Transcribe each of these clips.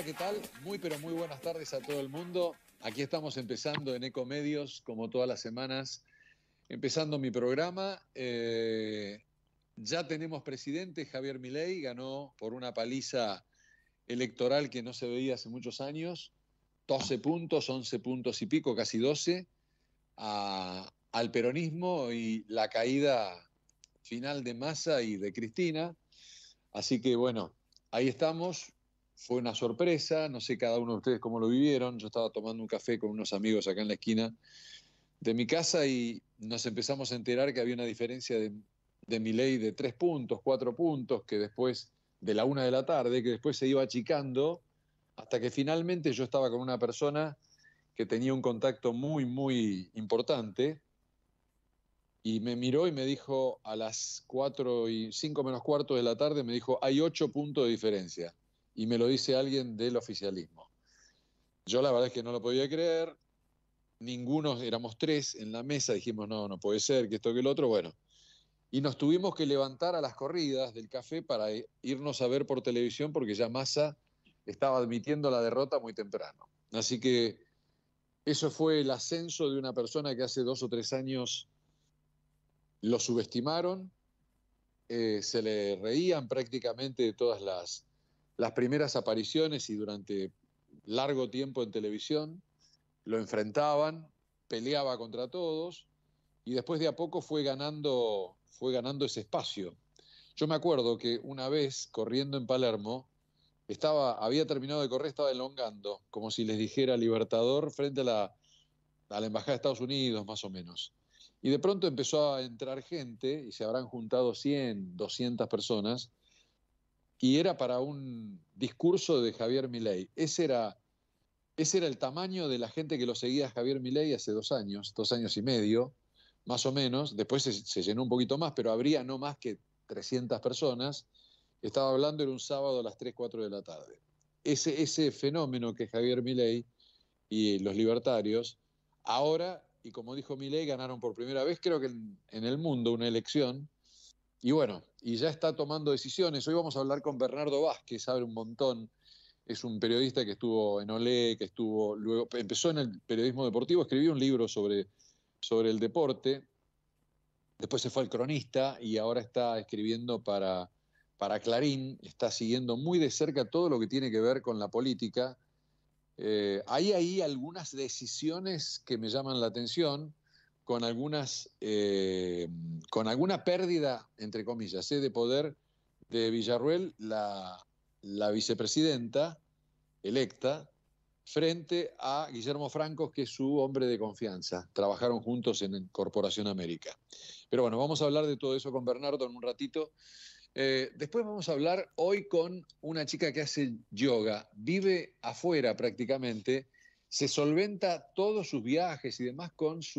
¿qué tal? Muy, pero muy buenas tardes a todo el mundo. Aquí estamos empezando en Ecomedios, como todas las semanas, empezando mi programa. Ya tenemos presidente, Javier Milei, ganó por una paliza electoral que no se veía hace muchos años, 12 puntos, 11 puntos y pico, casi 12, al peronismo y la caída final de Massa y de Cristina. Así que bueno, ahí estamos. Fue una sorpresa, no sé cada uno de ustedes cómo lo vivieron. Yo estaba tomando un café con unos amigos acá en la esquina de mi casa y nos empezamos a enterar que había una diferencia de Milei de 3 puntos, 4 puntos, que después, de la 1 de la tarde, que después se iba achicando, hasta que finalmente yo estaba con una persona que tenía un contacto muy, muy importante, y me miró y me dijo a las 4 y 5 menos cuarto de la tarde, me dijo, hay 8 puntos de diferencia. Y me lo dice alguien del oficialismo. Yo la verdad es que no lo podía creer. Ninguno, éramos 3 en la mesa, dijimos, no, no puede ser, que esto, que el otro, bueno. Y nos tuvimos que levantar a las corridas del café para irnos a ver por televisión porque ya Massa estaba admitiendo la derrota muy temprano. Así que eso fue el ascenso de una persona que hace 2 o 3 años lo subestimaron, se le reían prácticamente de todas las primeras apariciones y durante largo tiempo en televisión, lo enfrentaban, peleaba contra todos y después de a poco fue ganando ese espacio. Yo me acuerdo que una vez corriendo en Palermo, había terminado de correr, estaba elongando, como si les dijera Libertador frente a la Embajada de Estados Unidos, más o menos. Y de pronto empezó a entrar gente, y se habrán juntado 100, 200 personas, y era para un discurso de Javier Milei. Ese era el tamaño de la gente que lo seguía a Javier Milei hace 2 años y medio, más o menos. Después se llenó un poquito más, pero habría no más que 300 personas. Estaba hablando, era un sábado a las 3, 4 de la tarde. Ese fenómeno que es Javier Milei y los libertarios, ahora, y como dijo Milei, ganaron por primera vez, creo que en el mundo, una elección. Y bueno, y ya está tomando decisiones. Hoy vamos a hablar con Bernardo Vázquez, sabe un montón. Es un periodista que estuvo en Olé, que luego empezó en el periodismo deportivo, escribió un libro sobre el deporte, después se fue al Cronista y ahora está escribiendo para Clarín, está siguiendo muy de cerca todo lo que tiene que ver con la política. Hay ahí algunas decisiones que me llaman la atención, con alguna pérdida, entre comillas, de poder de Villarruel, la vicepresidenta electa, frente a Guillermo Franco, que es su hombre de confianza. Trabajaron juntos en Corporación América. Pero bueno, vamos a hablar de todo eso con Bernardo en un ratito. Después vamos a hablar hoy con una chica que hace yoga, vive afuera prácticamente, se solventa todos sus viajes y demás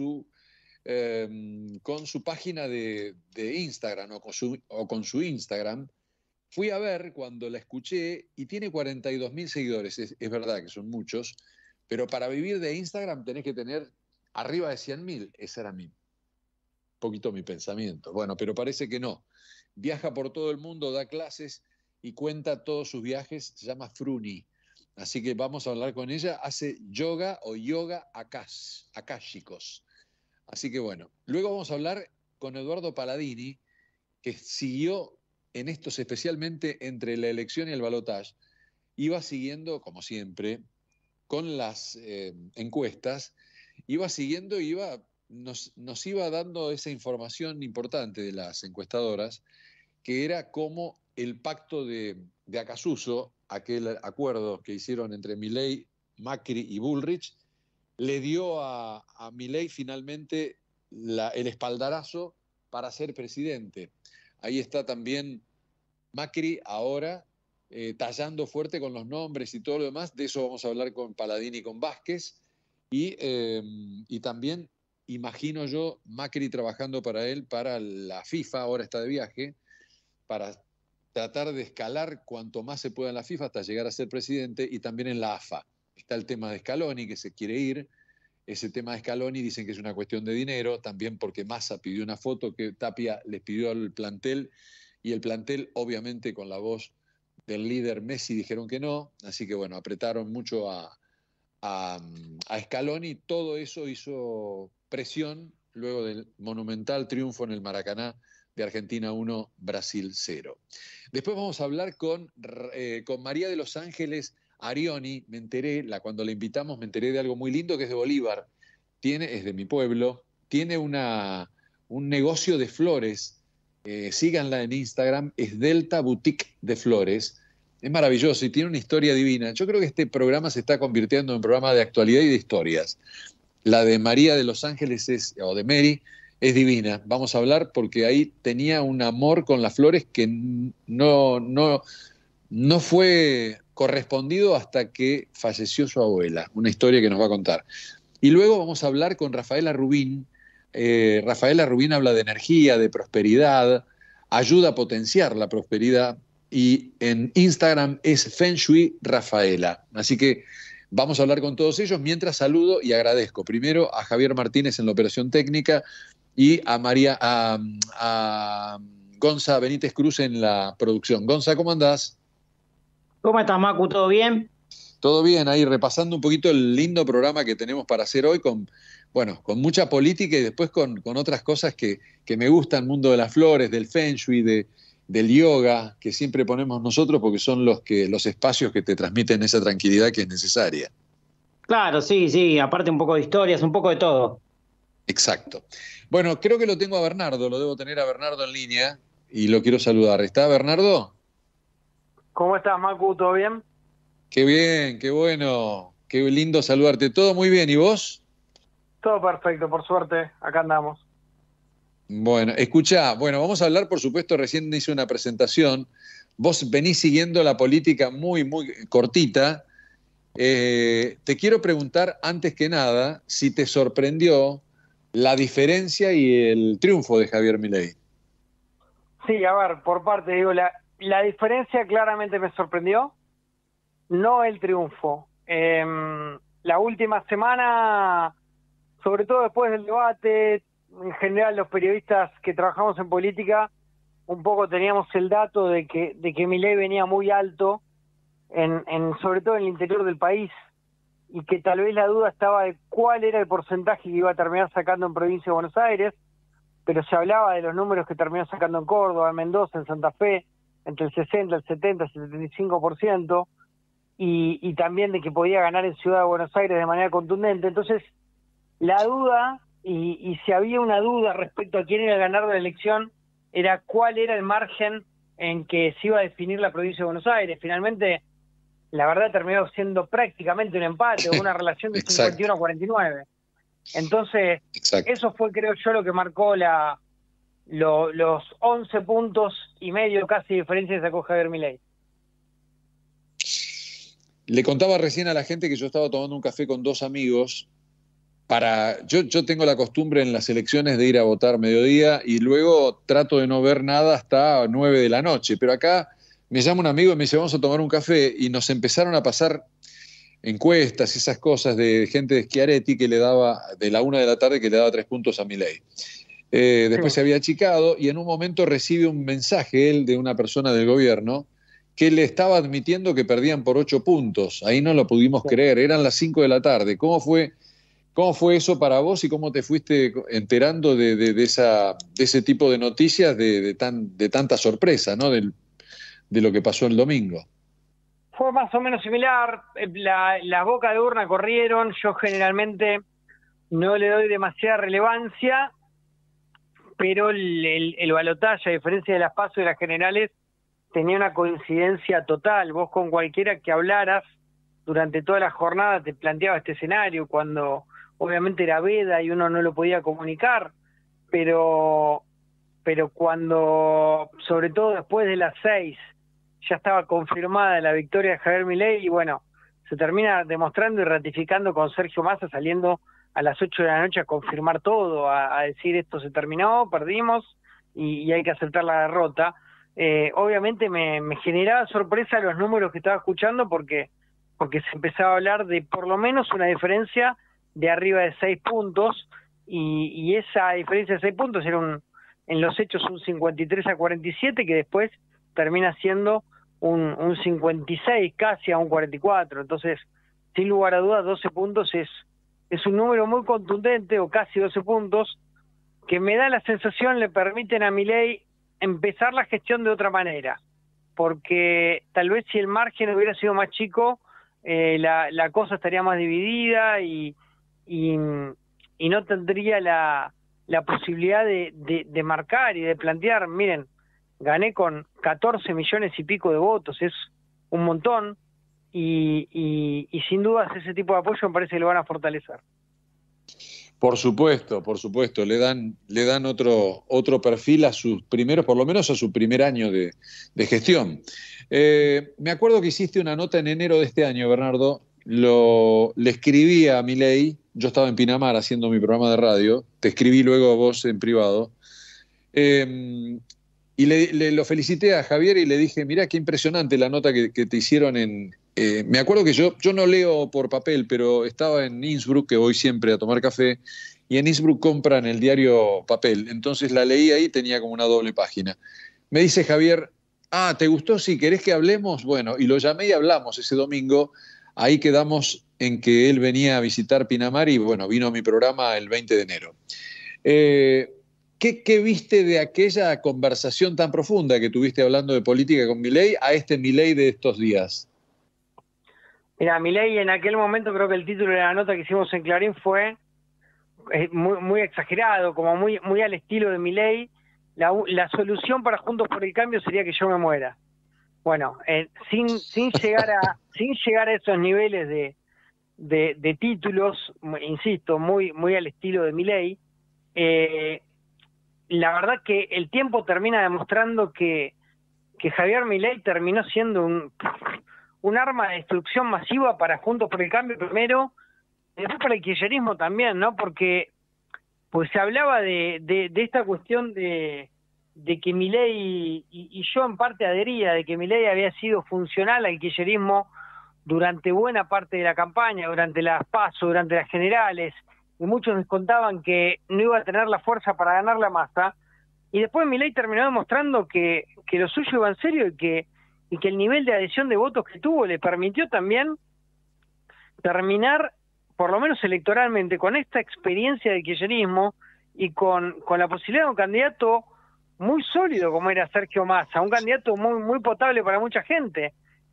con su página de Instagram o con su Instagram. Fui a ver cuando la escuché y tiene 42.000 seguidores, es verdad que son muchos, pero para vivir de Instagram tenés que tener arriba de 100.000, ese era poquito mi pensamiento. Bueno, pero parece que no. Viaja por todo el mundo, da clases y cuenta todos sus viajes, se llama Fruni. Así que vamos a hablar con ella, hace yoga o yoga akáshicos. Así que bueno, luego vamos a hablar con Eduardo Paladini, que siguió en estos, especialmente entre la elección y el balotaje, iba siguiendo, como siempre, con las encuestas, iba siguiendo, nos iba dando esa información importante de las encuestadoras, que era cómo el pacto de Acasuso, aquel acuerdo que hicieron entre Milei, Macri y Bullrich, le dio a Milei finalmente el espaldarazo para ser presidente. Ahí está también Macri ahora tallando fuerte con los nombres y todo lo demás. De eso vamos a hablar con Paladini y con Vázquez. Y también imagino yo Macri trabajando para él, para la FIFA, ahora está de viaje, para tratar de escalar cuanto más se pueda en la FIFA hasta llegar a ser presidente, y también en la AFA. Está el tema de Scaloni, que se quiere ir. Ese tema de Scaloni dicen que es una cuestión de dinero, también porque Massa pidió una foto que Tapia les pidió al plantel, y el plantel, obviamente con la voz del líder Messi dijeron que no, así que bueno, apretaron mucho a Scaloni. Todo eso hizo presión luego del monumental triunfo en el Maracaná de Argentina 1, Brasil 0. Después vamos a hablar con María de Los Ángeles Arioni. Me enteré, cuando la invitamos, me enteré de algo muy lindo que es de Bolívar. Es de mi pueblo, tiene un negocio de flores. Síganla en Instagram, es Delta Boutique de Flores. Es maravilloso y tiene una historia divina. Yo creo que este programa se está convirtiendo en un programa de actualidad y de historias. La de María de Los Ángeles o de Mary es divina. Vamos a hablar porque ahí tenía un amor con las flores que no fue correspondido hasta que falleció su abuela. Una historia que nos va a contar. Y luego vamos a hablar con Rafaela Rubín. Rafaela Rubín habla de energía, de prosperidad, ayuda a potenciar la prosperidad y en Instagram es Feng Shui Rafaela. Así que vamos a hablar con todos ellos mientras saludo y agradezco primero a Javier Martínez en la operación técnica y a Gonza Benítez Cruz en la producción. Gonza, ¿cómo andás? ¿Cómo estás, Macu? ¿Todo bien? Todo bien, ahí repasando un poquito el lindo programa que tenemos para hacer hoy con mucha política y después con otras cosas que me gustan, mundo de las flores, del Feng Shui, del yoga, que siempre ponemos nosotros porque son los espacios que te transmiten esa tranquilidad que es necesaria. Claro, sí, aparte un poco de historias, un poco de todo. Exacto. Bueno, creo que lo tengo a Bernardo, lo debo tener a Bernardo en línea y lo quiero saludar. ¿Está Bernardo? ¿Cómo estás, Macu? ¿Todo bien? Qué bien, qué bueno, qué lindo saludarte. ¿Todo muy bien? ¿Y vos? Todo perfecto, por suerte. Acá andamos. Bueno, escuchá, vamos a hablar, por supuesto, recién hice una presentación. Vos venís siguiendo la política muy, muy cortita. Te quiero preguntar, antes que nada, si te sorprendió la diferencia y el triunfo de Javier Milei. Sí, a ver, por parte, digo, la diferencia claramente me sorprendió, no el triunfo. La última semana, sobre todo después del debate, en general los periodistas que trabajamos en política, un poco teníamos el dato de que Milei venía muy alto, sobre todo en el interior del país, y que tal vez la duda estaba de cuál era el porcentaje que iba a terminar sacando en provincia de Buenos Aires, pero se hablaba de los números que terminó sacando en Córdoba, en Mendoza, en Santa Fe, entre el 60, el 70, el 75%, y también de que podía ganar en Ciudad de Buenos Aires de manera contundente. Entonces, la duda, y si había una duda respecto a quién era el ganador de la elección, era cuál era el margen en que se iba a definir la provincia de Buenos Aires. Finalmente, la verdad terminó siendo prácticamente un empate, o una relación de 51 a 49. Entonces, Exacto. Eso fue, creo yo, lo que marcó los 11 puntos y medio casi de diferencia que sacó Javier Milei. Le contaba recién a la gente que yo estaba tomando un café con dos amigos. Yo tengo la costumbre en las elecciones de ir a votar mediodía y luego trato de no ver nada hasta 9 de la noche. Pero acá me llama un amigo y me dice, vamos a tomar un café, y nos empezaron a pasar encuestas y esas cosas de gente de Schiaretti que le daba, de la 1 de la tarde, que le daba 3 puntos a Milei. Después se había achicado y en un momento recibe un mensaje él de una persona del gobierno que le estaba admitiendo que perdían por 8 puntos. Ahí no lo pudimos creer, eran las 5 de la tarde. ¿Cómo fue eso para vos y cómo te fuiste enterando de ese tipo de noticias de tanta sorpresa, ¿no? De lo que pasó el domingo? Fue más o menos similar, las bocas de urna corrieron, yo generalmente no le doy demasiada relevancia, pero el balotaje, a diferencia de las PASO y las generales, tenía una coincidencia total. Vos con cualquiera que hablaras durante toda la jornada te planteaba este escenario, cuando obviamente era veda y uno no lo podía comunicar, pero cuando, sobre todo después de las 6, ya estaba confirmada la victoria de Javier Milei, y bueno, se termina demostrando y ratificando con Sergio Massa saliendo a las 8 de la noche a confirmar todo, a decir esto se terminó, perdimos y hay que aceptar la derrota. Obviamente me generaba sorpresa los números que estaba escuchando porque se empezaba a hablar de por lo menos una diferencia de arriba de 6 puntos, y esa diferencia de 6 puntos era en los hechos un 53 a 47, que después termina siendo un 56 casi a un 44. Entonces, sin lugar a dudas, 12 puntos es un número muy contundente, o casi 12 puntos, que me da la sensación le permiten a Milei empezar la gestión de otra manera, porque tal vez si el margen hubiera sido más chico, la cosa estaría más dividida y no tendría la posibilidad de marcar y de plantear, miren, gané con 14 millones y pico de votos, es un montón, y sin dudas ese tipo de apoyo me parece que lo van a fortalecer. Por supuesto, le dan otro perfil a sus primeros, por lo menos a su primer año de gestión. Me acuerdo que hiciste una nota en enero de este año, Bernardo. Le escribí a Milei, yo estaba en Pinamar haciendo mi programa de radio, te escribí luego a vos en privado, y lo felicité a Javier y le dije, mirá qué impresionante la nota que te hicieron me acuerdo que yo no leo por papel, pero estaba en Innsbruck, que voy siempre a tomar café, y en Innsbruck compran el diario papel. Entonces la leí ahí, tenía como una doble página. Me dice Javier, ¿te gustó? Si querés que hablemos. Bueno, y lo llamé y hablamos ese domingo. Ahí quedamos en que él venía a visitar Pinamar y bueno, vino a mi programa el 20 de enero. ¿Qué viste de aquella conversación tan profunda que tuviste hablando de política con Milei a este Milei de estos días? Mira, Milei en aquel momento, creo que el título de la nota que hicimos en Clarín fue muy exagerado, como muy al estilo de Milei. La solución para Juntos por el Cambio sería que yo me muera. Bueno, sin llegar a esos niveles de títulos, insisto, muy al estilo de Milei, la verdad que el tiempo termina demostrando que Javier Milei terminó siendo un arma de destrucción masiva para Juntos por el Cambio primero, y después para el kirchnerismo también, ¿no? Porque pues se hablaba de esta cuestión de que Milei, y yo en parte adhería, de que Milei había sido funcional al kirchnerismo durante buena parte de la campaña, durante las PASO, durante las generales, y muchos nos contaban que no iba a tener la fuerza para ganar la masa, y después Milei terminó demostrando que lo suyo iba en serio y que el nivel de adhesión de votos que tuvo le permitió también terminar, por lo menos electoralmente, con esta experiencia del kirchnerismo y con la posibilidad de un candidato muy sólido como era Sergio Massa, un candidato muy potable para mucha gente,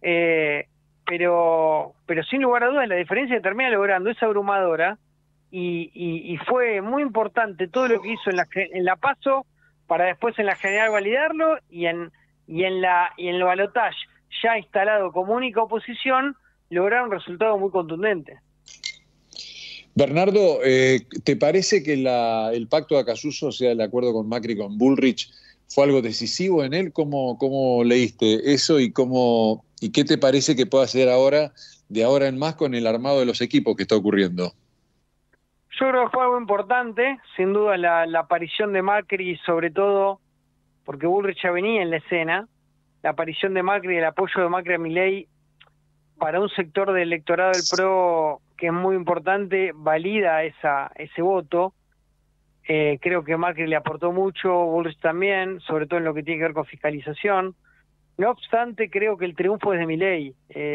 pero sin lugar a dudas la diferencia que termina logrando es abrumadora, y fue muy importante todo lo que hizo en la PASO para después en la general validarlo, y en el balotaje ya instalado como única oposición lograr un resultado muy contundente. Bernardo, ¿te parece que el pacto de Acasuso, o sea, el acuerdo con Macri y con Bullrich, fue algo decisivo en él? ¿Cómo leíste eso y qué te parece que pueda hacer de ahora en más, con el armado de los equipos que está ocurriendo? Yo creo que fue algo importante, sin duda la aparición de Macri, sobre todo porque Bullrich ya venía en la escena, la aparición de Macri y el apoyo de Macri a Milei para un sector del electorado del PRO que es muy importante, valida ese voto. Creo que Macri le aportó mucho, Bullrich también, sobre todo en lo que tiene que ver con fiscalización. No obstante, creo que el triunfo es de Milei,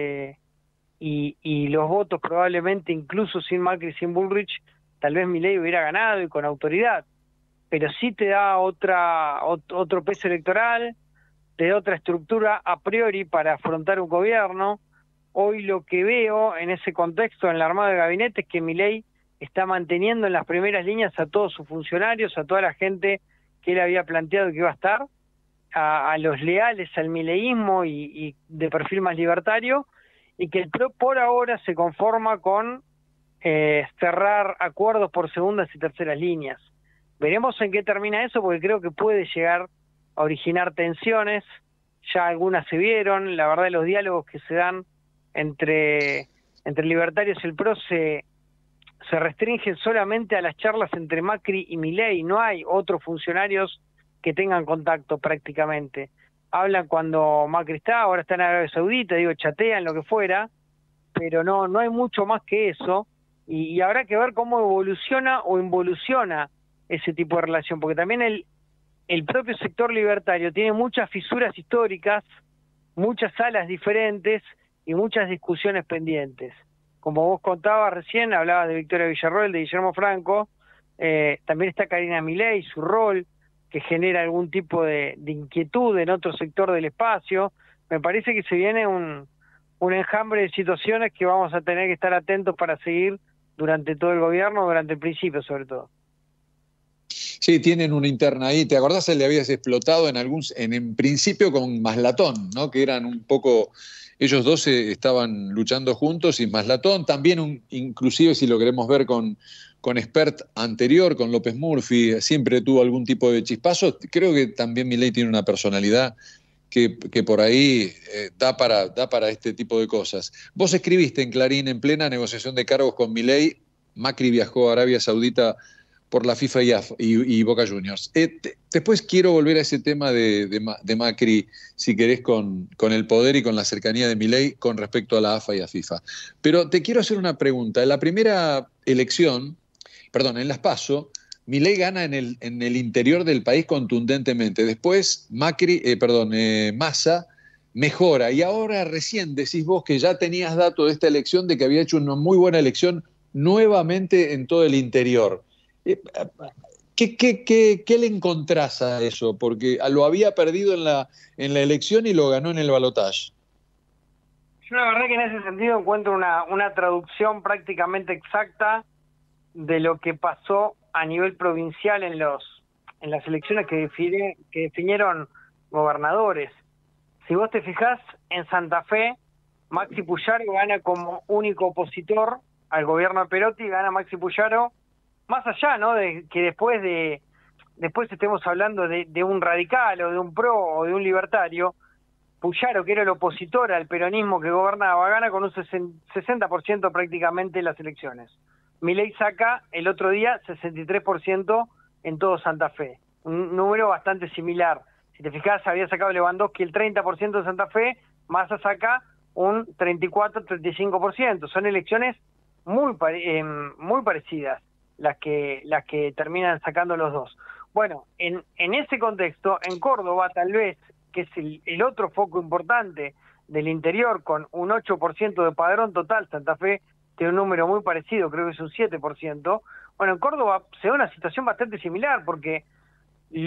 y los votos probablemente, incluso sin Macri y sin Bullrich, tal vez Milei hubiera ganado y con autoridad, pero sí te da otro peso electoral, te da otra estructura a priori para afrontar un gobierno. Hoy lo que veo en ese contexto, en el armado de gabinete, es que Milei está manteniendo en las primeras líneas a todos sus funcionarios, a toda la gente que él había planteado que iba a estar, a los leales al mileísmo y de perfil más libertario, y que el PRO por ahora se conforma con cerrar acuerdos por segundas y terceras líneas. Veremos en qué termina eso, porque creo que puede llegar a originar tensiones. Ya algunas se vieron, la verdad, los diálogos que se dan entre libertarios y el PRO se restringen solamente a las charlas entre Macri y Milei. No hay otros funcionarios que tengan contacto prácticamente. Hablan cuando Macri está, ahora está en Arabia Saudita, chatean, lo que fuera, pero no hay mucho más que eso, y habrá que ver cómo evoluciona o involuciona ese tipo de relación, porque también el propio sector libertario tiene muchas fisuras históricas muchas salas diferentes y muchas discusiones pendientes. Como vos contabas recién, hablabas de Victoria Villarroel, de Guillermo Franco, también está Karina Milei, su rol, que genera algún tipo de inquietud en otro sector del espacio. Me parece que se viene un enjambre de situaciones que vamos a tener que estar atentos para seguir durante todo el gobierno, durante el principio sobre todo. Sí, tienen una interna ahí. ¿Te acordás? Le habías explotado en principio con Maslatón, ¿no? Que eran un poco, ellos dos estaban luchando juntos y Maslatón también, inclusive si lo queremos ver con Espert anterior, con López Murphy, siempre tuvo algún tipo de chispazo. Creo que también Milei tiene una personalidad que por ahí da para este tipo de cosas. Vos escribiste en Clarín, en plena negociación de cargos con Milei, Macri viajó a Arabia Saudita por la FIFA y Boca Juniors. Después quiero volver a ese tema de Macri, si querés, con el poder y con la cercanía de Milei con respecto a la AFA y a FIFA. Pero te quiero hacer una pregunta. En la primera elección, en las PASO, Milei gana en el interior del país contundentemente. Después Massa mejora. Y ahora recién decís vos que ya tenías datos de esta elección, de que había hecho una muy buena elección nuevamente en todo el interior. ¿Qué le encontrás a eso? Porque lo había perdido en la elección y lo ganó en el balotaje. Yo la verdad que en ese sentido encuentro una traducción prácticamente exacta de lo que pasó a nivel provincial en las elecciones que definieron gobernadores. Si vos te fijás, en Santa Fe, Maxi Puyaro gana como único opositor al gobierno de Perotti, gana Maxi Puyaro, más allá, ¿no?, de que después estemos hablando de un radical o de un pro o de un libertario. Puyaro, que era el opositor al peronismo que gobernaba, gana con un 60% prácticamente las elecciones. Milei saca el otro día 63% en todo Santa Fe, un número bastante similar. Si te fijas, había sacado Lewandowski el 30% de Santa Fe, Massa saca un 34-35%. Son elecciones muy parecidas las que terminan sacando los dos. Bueno, en ese contexto, en Córdoba tal vez, que es el otro foco importante del interior, con un 8% de padrón total, Santa Fe tiene un número muy parecido, creo que es un 7%. Bueno, en Córdoba se da una situación bastante similar, porque el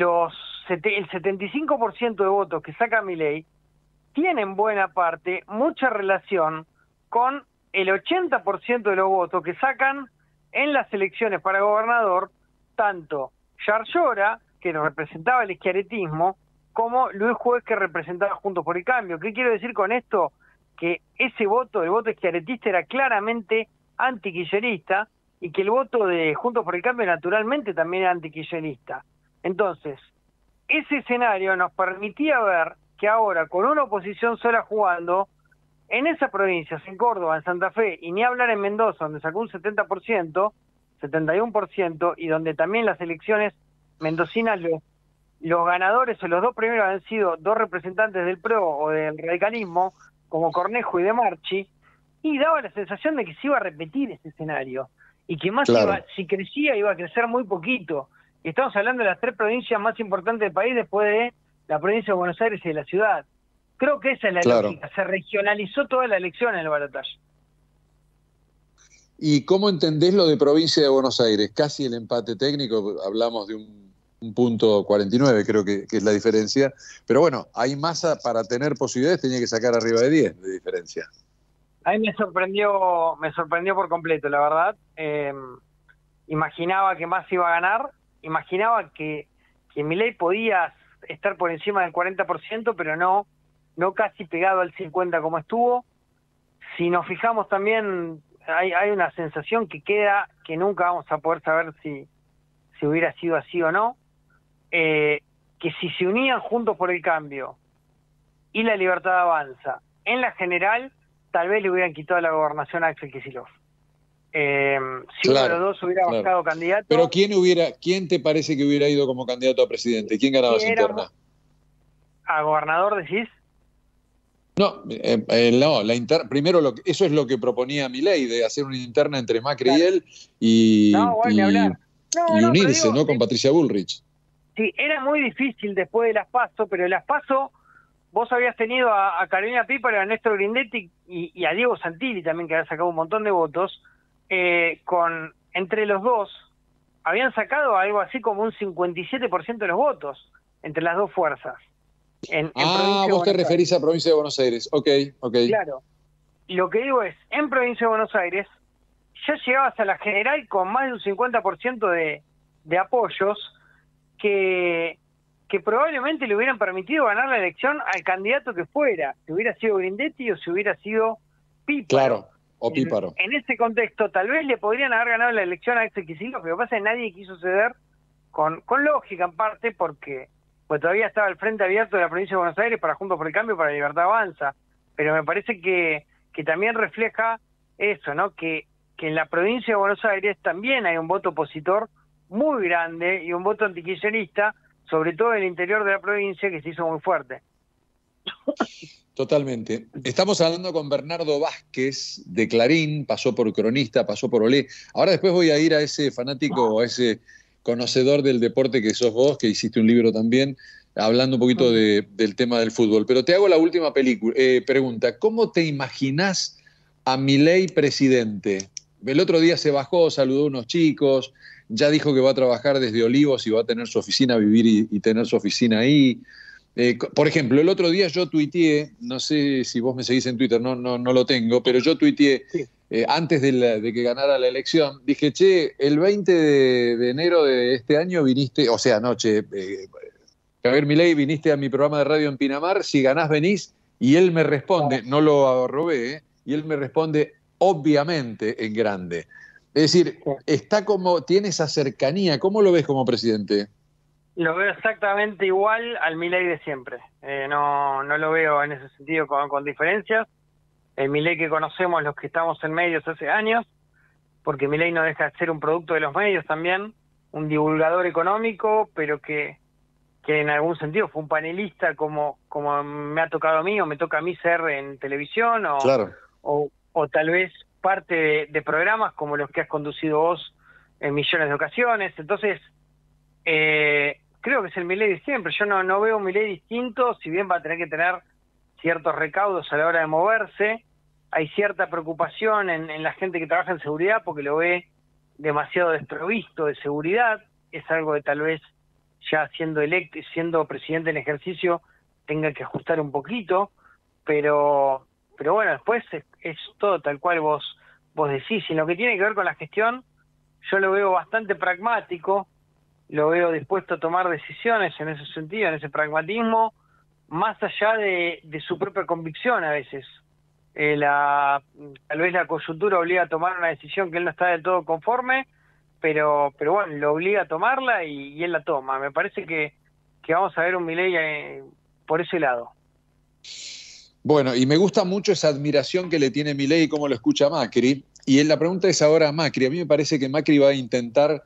75% de votos que saca Milei tienen buena parte, mucha relación con el 80% de los votos que sacan en las elecciones para gobernador, tanto Yarlora, que representaba el schiarettismo, como Luis Juez, que representaba Juntos por el Cambio. ¿Qué quiero decir con esto? Que ese voto, el voto schiarettista, era claramente antikirchnerista, y que el voto de Juntos por el Cambio naturalmente también era antikirchnerista. Entonces, ese escenario nos permitía ver que ahora, con una oposición sola jugando, en esas provincias, en Córdoba, en Santa Fe, y ni hablar en Mendoza, donde sacó un 70%, 71%, y donde también las elecciones mendocinas, los ganadores o los dos primeros han sido dos representantes del PRO o del radicalismo, como Cornejo y De Marchi, y daba la sensación de que se iba a repetir ese escenario, y que más si crecía, iba a crecer muy poquito. Y estamos hablando de las tres provincias más importantes del país después de la provincia de Buenos Aires y de la ciudad. Creo que esa es la lógica, se regionalizó toda la elección en el balotaje. ¿Y cómo entendés lo de provincia de Buenos Aires? Casi el empate técnico, hablamos de un punto 49, creo que es la diferencia. Pero bueno, hay Massa, para tener posibilidades, tenía que sacar arriba de 10 de diferencia. A mí me sorprendió por completo, la verdad. Imaginaba que Massa iba a ganar, imaginaba que Milei podía estar por encima del 40%, pero no casi pegado al 50% como estuvo. Si nos fijamos también, hay una sensación que queda, que nunca vamos a poder saber si hubiera sido así o no, que si se unían Juntos por el Cambio y La Libertad Avanza, en la general, tal vez le hubieran quitado la gobernación a Axel Kicillof. Si uno de los dos hubiera bajado candidato... Pero ¿quién te parece que hubiera ido como candidato a presidente? ¿Quién ganaba esa interna? ¿A gobernador decís? No, primero eso es lo que proponía Milei, de hacer una interna entre Macri y él y unirse, ¿no? Con Patricia Bullrich. Sí, era muy difícil después de las PASO, pero las PASO vos habías tenido a Carolina Píparo, a Néstor Grindetti y a Diego Santilli también, que había sacado un montón de votos, entre los dos habían sacado algo así como un 57% de los votos entre las dos fuerzas. En provincia de vos te Buenos referís Aires. a Provincia de Buenos Aires. Ok. Claro. Lo que digo es, en Provincia de Buenos Aires ya llegabas a la general con más de un 50% de apoyos que probablemente le hubieran permitido ganar la elección al candidato que fuera, si hubiera sido Grindetti o si hubiera sido Píparo. Claro, o Píparo. En ese contexto, tal vez le podrían haber ganado la elección a Axel Kicillof, pero lo que pasa es que nadie quiso ceder, con lógica en parte, porque pues todavía estaba el frente abierto de la provincia de Buenos Aires para Juntos por el Cambio, para Libertad Avanza, pero me parece que también refleja eso, ¿no? Que en la provincia de Buenos Aires también hay un voto opositor muy grande y un voto antikirchnerista, sobre todo en el interior de la provincia, que se hizo muy fuerte. Totalmente. Estamos hablando con Bernardo Vázquez de Clarín, pasó por cronista, pasó por Olé. Ahora después voy a ir a ese fanático, a ese conocedor del deporte que sos vos, que hiciste un libro también, hablando un poquito del tema del fútbol. Pero te hago la última pregunta. ¿Cómo te imaginás a Milei presidente? El otro día se bajó, saludó a unos chicos, ya dijo que va a trabajar desde Olivos y va a tener su oficina, vivir y tener su oficina ahí. Por ejemplo, el otro día yo tuiteé, no sé si vos me seguís en Twitter, no lo tengo, pero yo tuiteé antes de que ganara la elección, dije, che, el 20 de enero de este año viniste, o sea, Javier Milei, viniste a mi programa de radio en Pinamar, si ganás venís, y él me responde, no lo robé, y él me responde, obviamente, en grande. Es decir, tiene esa cercanía, ¿cómo lo ves como presidente? Lo veo exactamente igual al Milei de siempre. No lo veo en ese sentido con diferencias. El Milei que conocemos los que estamos en medios hace años, porque Milei no deja de ser un producto de los medios también, un divulgador económico, pero que en algún sentido fue un panelista como me ha tocado a mí o me toca a mí ser en televisión o tal vez parte de programas como los que has conducido vos en millones de ocasiones. Entonces, creo que es el Milei de siempre. Yo no veo un Milei distinto, si bien va a tener que tener ciertos recaudos a la hora de moverse. Hay cierta preocupación en la gente que trabaja en seguridad porque lo ve demasiado desprovisto de seguridad. Es algo que tal vez ya siendo electo y siendo presidente en ejercicio tenga que ajustar un poquito, pero bueno, después es todo tal cual vos decís. Y en lo que tiene que ver con la gestión, yo lo veo bastante pragmático, lo veo dispuesto a tomar decisiones en ese sentido, en ese pragmatismo, más allá de su propia convicción a veces. Tal vez la coyuntura obliga a tomar una decisión que él no está del todo conforme, pero bueno, lo obliga a tomarla y él la toma. Me parece que vamos a ver un Milei por ese lado. Bueno, y me gusta mucho esa admiración que le tiene Milei y cómo lo escucha Macri. Y la pregunta es ahora a Macri. A mí me parece que Macri va a intentar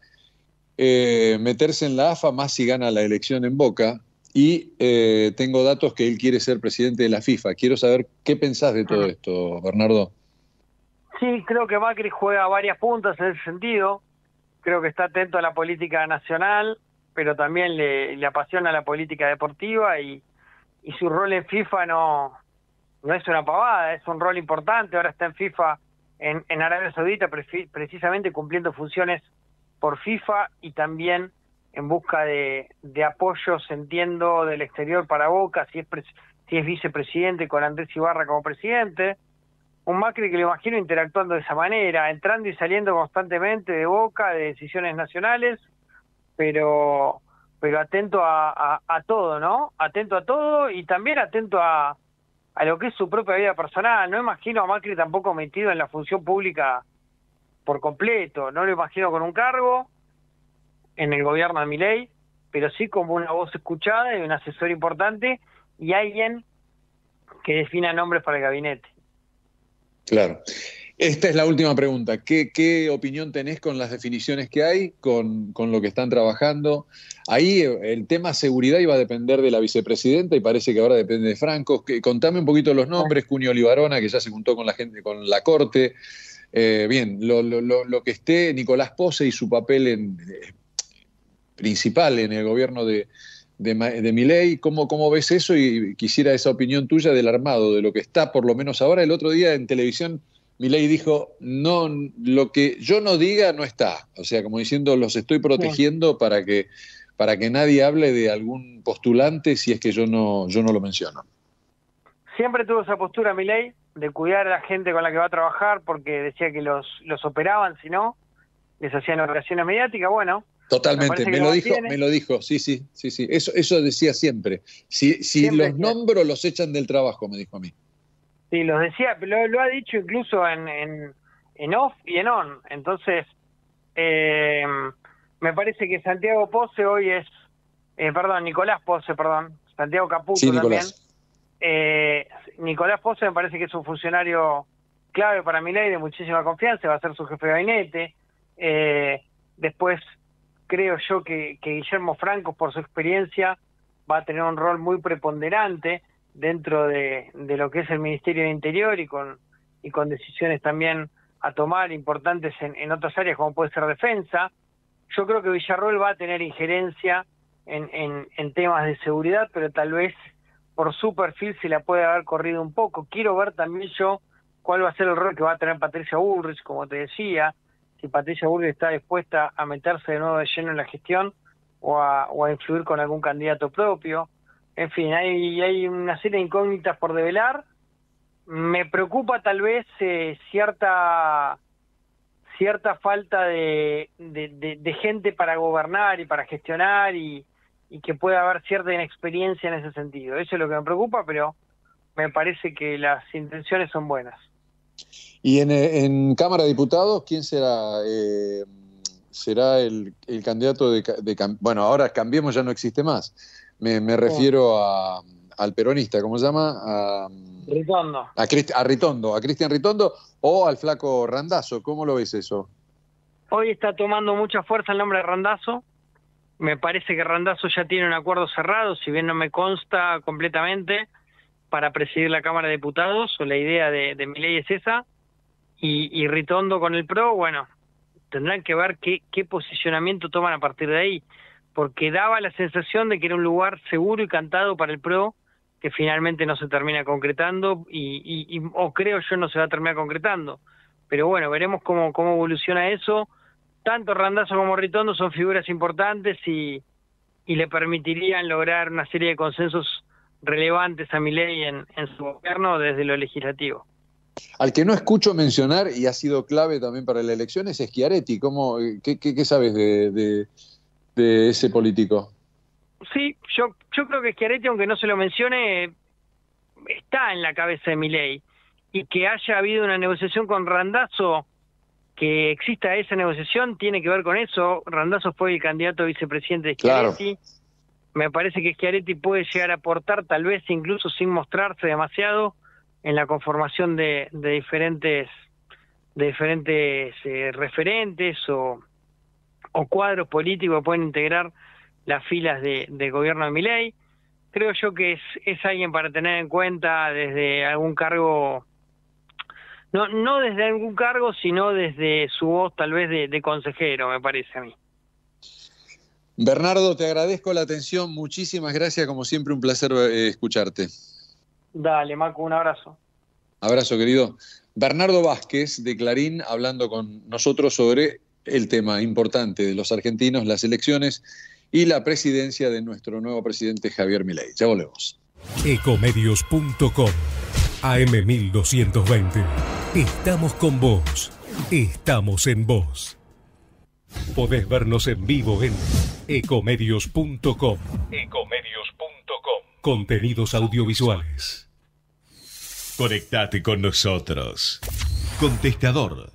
meterse en la AFA más si gana la elección en Boca. Y tengo datos que él quiere ser presidente de la FIFA. Quiero saber qué pensás de todo esto, Bernardo. Sí, creo que Macri juega varias puntas en ese sentido. Creo que está atento a la política nacional, pero también le apasiona la política deportiva y su rol en FIFA no es una pavada, es un rol importante. Ahora está en FIFA en Arabia Saudita precisamente cumpliendo funciones por FIFA y también en busca de apoyos, entiendo, del exterior para Boca, si es vicepresidente con Andrés Ibarra como presidente. Un Macri que lo imagino interactuando de esa manera, entrando y saliendo constantemente de Boca, de decisiones nacionales, pero atento a todo, ¿no? Atento a todo y también atento a lo que es su propia vida personal. No imagino a Macri tampoco metido en la función pública por completo, no lo imagino con un cargo en el gobierno de Milei, pero sí como una voz escuchada y un asesor importante y alguien que defina nombres para el gabinete. Claro. Esta es la última pregunta. ¿Qué opinión tenés con las definiciones que hay, con lo que están trabajando? Ahí el tema seguridad iba a depender de la vicepresidenta y parece que ahora depende de Franco. Contame un poquito los nombres. Cunio Olivarona, que ya se juntó con la gente, con la corte. Bien, lo que esté Nicolás Pose y su papel principal en el gobierno de de Milei. ¿Cómo ves eso? Y quisiera esa opinión tuya del armado, de lo que está por lo menos ahora. El otro día en televisión Milei dijo, no, lo que yo no diga no está. O sea, como diciendo, los estoy protegiendo para que nadie hable de algún postulante si es que yo no lo menciono. Siempre tuvo esa postura Milei de cuidar a la gente con la que va a trabajar, porque decía que los operaban, si no, les hacían operaciones mediáticas. Bueno, totalmente, me lo dijo, sí. Eso decía siempre. Si los nombro, los echan del trabajo, me dijo a mí. Sí, los decía, lo ha dicho incluso en off y en on. Entonces, me parece que Santiago Posse hoy es, Nicolás Posse, Santiago Caputo sí, también. Nicolás Posse me parece que es un funcionario clave para Milei, de muchísima confianza, va a ser su jefe de gabinete. Después creo yo que Guillermo Franco, por su experiencia, va a tener un rol muy preponderante dentro de lo que es el Ministerio de Interior, y con decisiones también a tomar importantes en otras áreas, como puede ser defensa. Yo creo que Villarroel va a tener injerencia en temas de seguridad, pero tal vez por su perfil se la puede haber corrido un poco. Quiero ver también yo cuál va a ser el rol que va a tener Patricia Bullrich, como te decía, si Patricia Bullrich está dispuesta a meterse de nuevo de lleno en la gestión o a influir con algún candidato propio. En fin, hay una serie de incógnitas por develar. Me preocupa tal vez cierta falta de gente para gobernar y para gestionar, y que pueda haber cierta inexperiencia en ese sentido. Eso es lo que me preocupa, pero me parece que las intenciones son buenas. ¿Y en Cámara de Diputados quién será? ¿Será el candidato bueno, ahora Cambiemos ya no existe más. Me refiero al peronista, ¿cómo se llama? Ritondo. A Cristian Ritondo, o al flaco Randazzo. ¿Cómo lo ves eso? Hoy está tomando mucha fuerza el nombre de Randazzo. Me parece que Randazzo ya tiene un acuerdo cerrado, si bien no me consta completamente, para presidir la Cámara de Diputados, o la idea de Milei es esa, y Ritondo con el PRO, bueno, tendrán que ver qué posicionamiento toman a partir de ahí, porque daba la sensación de que era un lugar seguro y cantado para el PRO, que finalmente no se termina concretando, o creo yo no se va a terminar concretando. Pero bueno, veremos cómo evoluciona eso. Tanto Randazzo como Ritondo son figuras importantes y le permitirían lograr una serie de consensos relevantes a Milei en su gobierno desde lo legislativo. Al que no escucho mencionar, y ha sido clave también para la elección, es Schiaretti. ¿Qué sabes de ese político? Sí, yo creo que Schiaretti, aunque no se lo mencione, está en la cabeza de Milei, y que haya habido una negociación con Randazzo, que exista esa negociación, tiene que ver con eso. Randazzo fue el candidato a vicepresidente de Schiaretti. Claro. Me parece que Schiaretti puede llegar a aportar, tal vez incluso sin mostrarse demasiado, en la conformación de diferentes referentes o cuadros políticos que pueden integrar las filas de gobierno de Milei. Creo yo que es alguien para tener en cuenta desde algún cargo, no desde algún cargo, sino desde su voz tal vez de consejero, me parece a mí. Bernardo, te agradezco la atención, muchísimas gracias, como siempre un placer escucharte. Dale, Macu, un abrazo. Abrazo, querido. Bernardo Vázquez, de Clarín, hablando con nosotros sobre el tema importante de los argentinos, las elecciones y la presidencia de nuestro nuevo presidente Javier Milei. Ya volvemos. Ecomedios.com AM1220. Estamos con vos. Estamos en vos. Podés vernos en vivo en ecomedios.com. Ecomedios.com. Contenidos audiovisuales. Conectate con nosotros. Contestador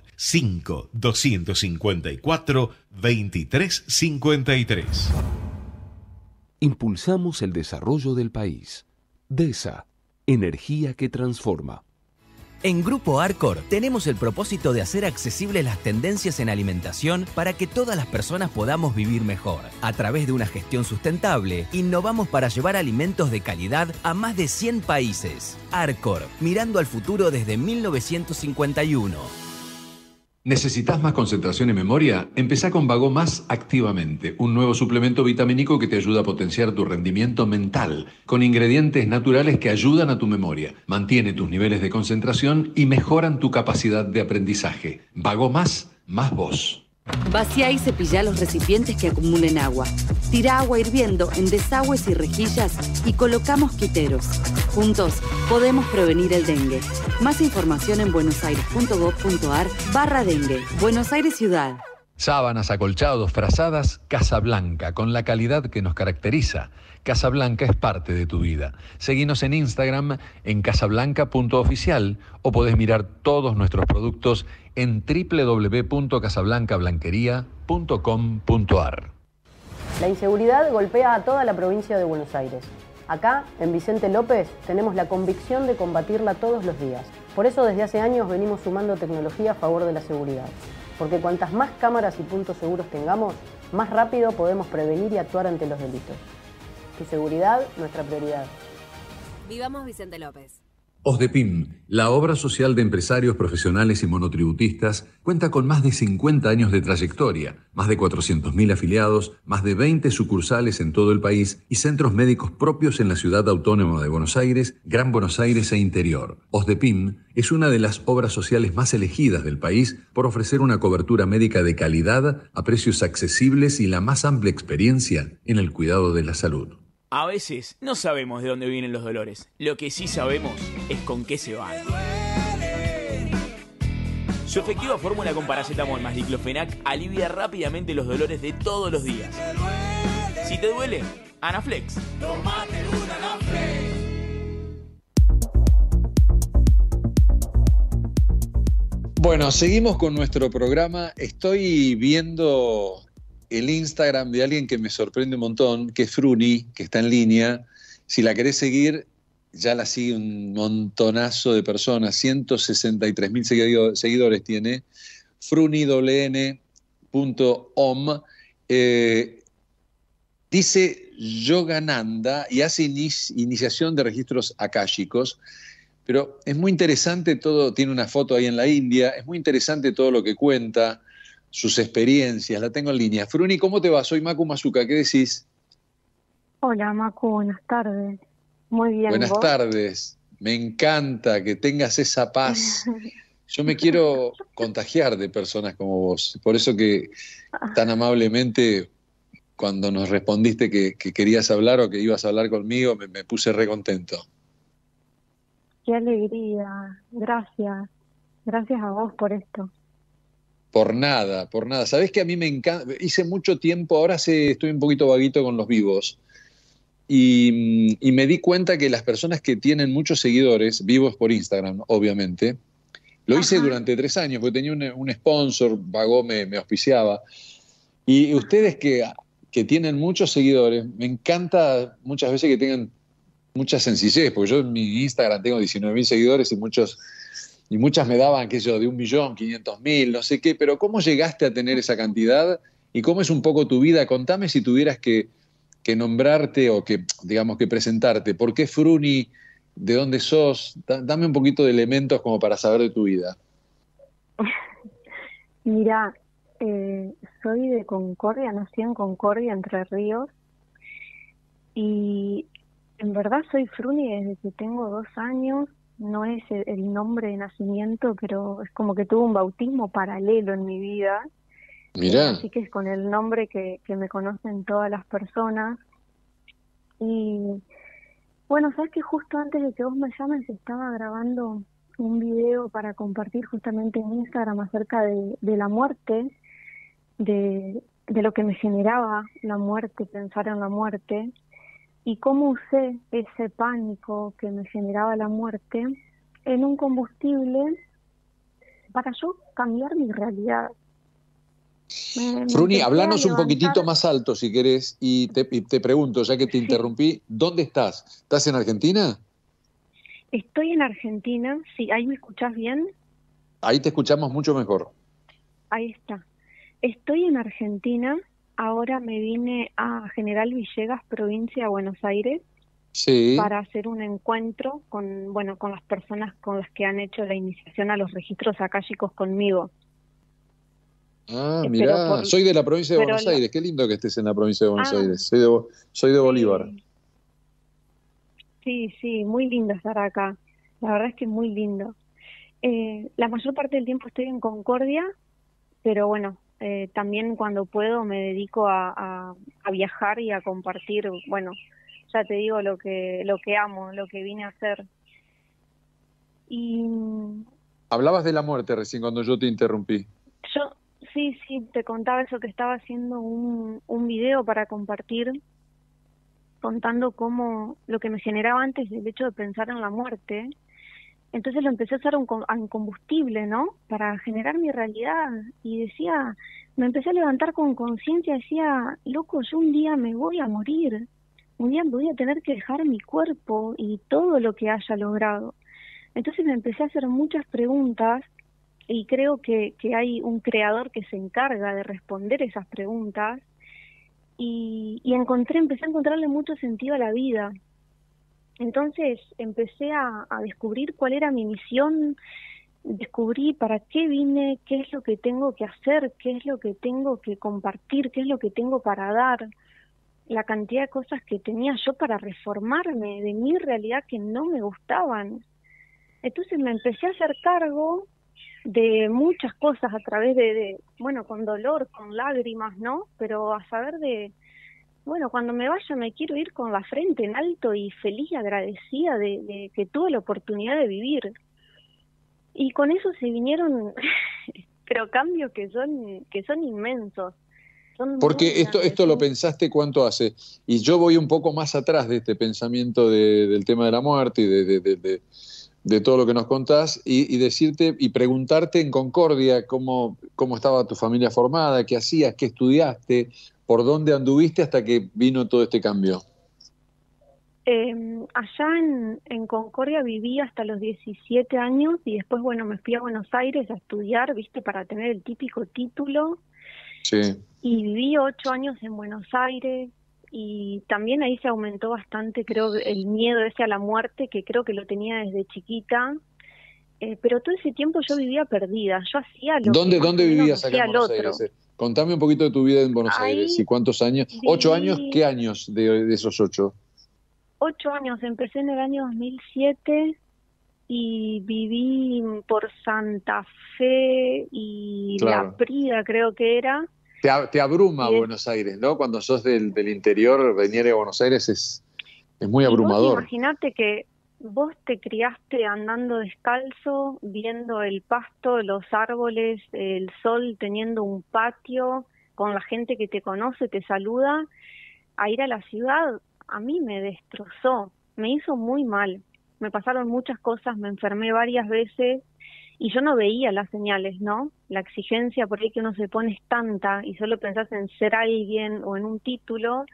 5-254-2353. Impulsamos el desarrollo del país. DESA, energía que transforma. En Grupo Arcor tenemos el propósito de hacer accesibles las tendencias en alimentación para que todas las personas podamos vivir mejor. A través de una gestión sustentable, innovamos para llevar alimentos de calidad a más de 100 países. Arcor, mirando al futuro desde 1951. ¿Necesitas más concentración y memoria? Empezá con Vago Más activamente, un nuevo suplemento vitamínico que te ayuda a potenciar tu rendimiento mental, con ingredientes naturales que ayudan a tu memoria, mantiene tus niveles de concentración y mejoran tu capacidad de aprendizaje. Vago Más, más vos. Vacía y cepilla los recipientes que acumulen agua. Tira agua hirviendo en desagües y rejillas y coloca mosquiteros. Juntos podemos prevenir el dengue. Más información en buenosaires.gov.ar/dengue. Buenos Aires Ciudad. Sábanas, acolchados, frazadas, Casablanca, con la calidad que nos caracteriza. Casablanca es parte de tu vida. Seguinos en Instagram en casablanca.oficial o podés mirar todos nuestros productos en www.casablancablanquería.com.ar. La inseguridad golpea a toda la provincia de Buenos Aires. Acá, en Vicente López, tenemos la convicción de combatirla todos los días. Por eso desde hace años venimos sumando tecnología a favor de la seguridad. Porque cuantas más cámaras y puntos seguros tengamos, más rápido podemos prevenir y actuar ante los delitos. Tu seguridad, nuestra prioridad. Vivamos Vicente López. OSDEPIM, la obra social de empresarios profesionales y monotributistas, cuenta con más de 50 años de trayectoria, más de 400.000 afiliados, más de 20 sucursales en todo el país y centros médicos propios en la Ciudad Autónoma de Buenos Aires, Gran Buenos Aires e interior. OSDEPIM es una de las obras sociales más elegidas del país por ofrecer una cobertura médica de calidad a precios accesibles y la más amplia experiencia en el cuidado de la salud. A veces no sabemos de dónde vienen los dolores. Lo que sí sabemos es con qué se van. Su efectiva fórmula con paracetamol más diclofenac alivia rápidamente los dolores de todos los días. Si te duele, Anaflex. Tómate un Anaflex. Bueno, seguimos con nuestro programa. Estoy viendo el Instagram de alguien que me sorprende un montón, que es Fruni, que está en línea. Si la querés seguir, ya la sigue un montonazo de personas, 163.000 seguidores tiene, fruniwn.om. Dice Yogananda y hace iniciación de registros akáshicos, pero es muy interesante todo, tiene una foto ahí en la India, es muy interesante todo lo que cuenta, sus experiencias, la tengo en línea. Fruni, ¿cómo te va? Soy Macu Mazuka, ¿qué decís? Hola Macu, buenas tardes. Muy bien. Buenas ¿vos? tardes, me encanta que tengas esa paz. Yo me quiero contagiar de personas como vos, por eso que tan amablemente cuando nos respondiste que querías hablar o que ibas a hablar conmigo, me puse re contento. Qué alegría, gracias. Gracias a vos por esto. Por nada, por nada. Sabés que a mí me encanta, hice mucho tiempo, ahora estoy un poquito vaguito con los vivos, y me di cuenta que las personas que tienen muchos seguidores, vivos por Instagram, obviamente, lo hice durante 3 años, porque tenía un sponsor, Vago me auspiciaba, y ustedes que tienen muchos seguidores, me encanta muchas veces que tengan mucha sencillez, porque yo en mi Instagram tengo 19.000 seguidores y muchas me daban, qué sé yo, de 1.500.000, no sé qué, pero ¿cómo llegaste a tener esa cantidad? ¿Y cómo es un poco tu vida? Contame si tuvieras que nombrarte o que, digamos, que presentarte. ¿Por qué Fruni? ¿De dónde sos? Dame un poquito de elementos como para saber de tu vida. Mirá, soy de Concordia, nací en Concordia, Entre Ríos, y en verdad soy Fruni desde que tengo 2 años. No es el nombre de nacimiento, pero es como que tuve un bautismo paralelo en mi vida. Mirá. Así que es con el nombre que me conocen todas las personas. Y bueno, sabes que justo antes de que vos me llames estaba grabando un video para compartir justamente en Instagram acerca de la muerte, de lo que me generaba la muerte, pensar en la muerte, y cómo usé ese pánico que me generaba la muerte en un combustible para yo cambiar mi realidad. Fruni, hablanos un poquitito más alto si querés, y te pregunto, ya que te interrumpí, ¿dónde estás? ¿Estás en Argentina? Estoy en Argentina, sí, ¿ahí me escuchás bien? Ahí te escuchamos mucho mejor. Ahí está. Estoy en Argentina. Ahora me vine a General Villegas, provincia de Buenos Aires, sí, para hacer un encuentro con las personas con las que han hecho la iniciación a los registros akáshicos conmigo. Ah, mirá, soy de la provincia de Buenos Aires. Qué lindo que estés en la provincia de Buenos Aires. Soy de Bolívar. Sí, muy lindo estar acá. La verdad es que es muy lindo. La mayor parte del tiempo estoy en Concordia, pero bueno, también cuando puedo me dedico a viajar y a compartir, bueno, ya te digo lo que amo, lo que vine a hacer. Y hablabas de la muerte recién cuando yo te interrumpí. Sí, te contaba eso, que estaba haciendo un video para compartir, contando cómo lo que me generaba antes el hecho de pensar en la muerte. Entonces lo empecé a usar un combustible, ¿no? Para generar mi realidad. Y me empecé a levantar con conciencia, decía, loco, yo un día me voy a morir. Un día voy a tener que dejar mi cuerpo y todo lo que haya logrado. Entonces me empecé a hacer muchas preguntas y creo que hay un creador que se encarga de responder esas preguntas y empecé a encontrarle mucho sentido a la vida. Entonces empecé a descubrir cuál era mi misión, descubrí para qué vine, qué es lo que tengo que hacer, qué es lo que tengo que compartir, qué es lo que tengo para dar, la cantidad de cosas que tenía yo para reformarme de mi realidad que no me gustaban. Entonces me empecé a hacer cargo de muchas cosas a través bueno, con dolor, con lágrimas, ¿no? Pero a saber bueno, cuando me vaya me quiero ir con la frente en alto y feliz y agradecida de que tuve la oportunidad de vivir. Y con eso se vinieron, pero cambios que son inmensos. Porque esto lo pensaste cuánto hace. Y yo voy un poco más atrás de este pensamiento del tema de la muerte y de todo lo que nos contás, y decirte y preguntarte en Concordia cómo estaba tu familia formada, qué hacías, qué estudiaste, por dónde anduviste hasta que vino todo este cambio. Allá en Concordia viví hasta los 17 años y después, bueno, me fui a Buenos Aires a estudiar, ¿viste? Para tener el típico título. Sí. Y viví 8 años en Buenos Aires. Y también ahí se aumentó bastante, creo, el miedo ese a la muerte, que creo que lo tenía desde chiquita. Pero todo ese tiempo yo vivía perdida. Yo hacía lo ¿Dónde que vivías acá en Buenos Aires? Contame un poquito de tu vida en Buenos Aires. ¿Y cuántos años? Viví... 8 años. ¿Qué años de esos 8? 8 años. Empecé en el año 2007 y viví por Santa Fe y claro. La Prida, creo que era. Te abruma Buenos Aires, ¿no? Cuando sos del interior, venir a Buenos Aires es muy abrumador. Imagínate que vos te criaste andando descalzo, viendo el pasto, los árboles, el sol, teniendo un patio, con la gente que te conoce, te saluda. A ir a la ciudad, a mí me destrozó, me hizo muy mal. Me pasaron muchas cosas, me enfermé varias veces. Y yo no veía las señales, ¿no? La exigencia por ahí que uno se pone es tanta y solo pensás en ser alguien o en un título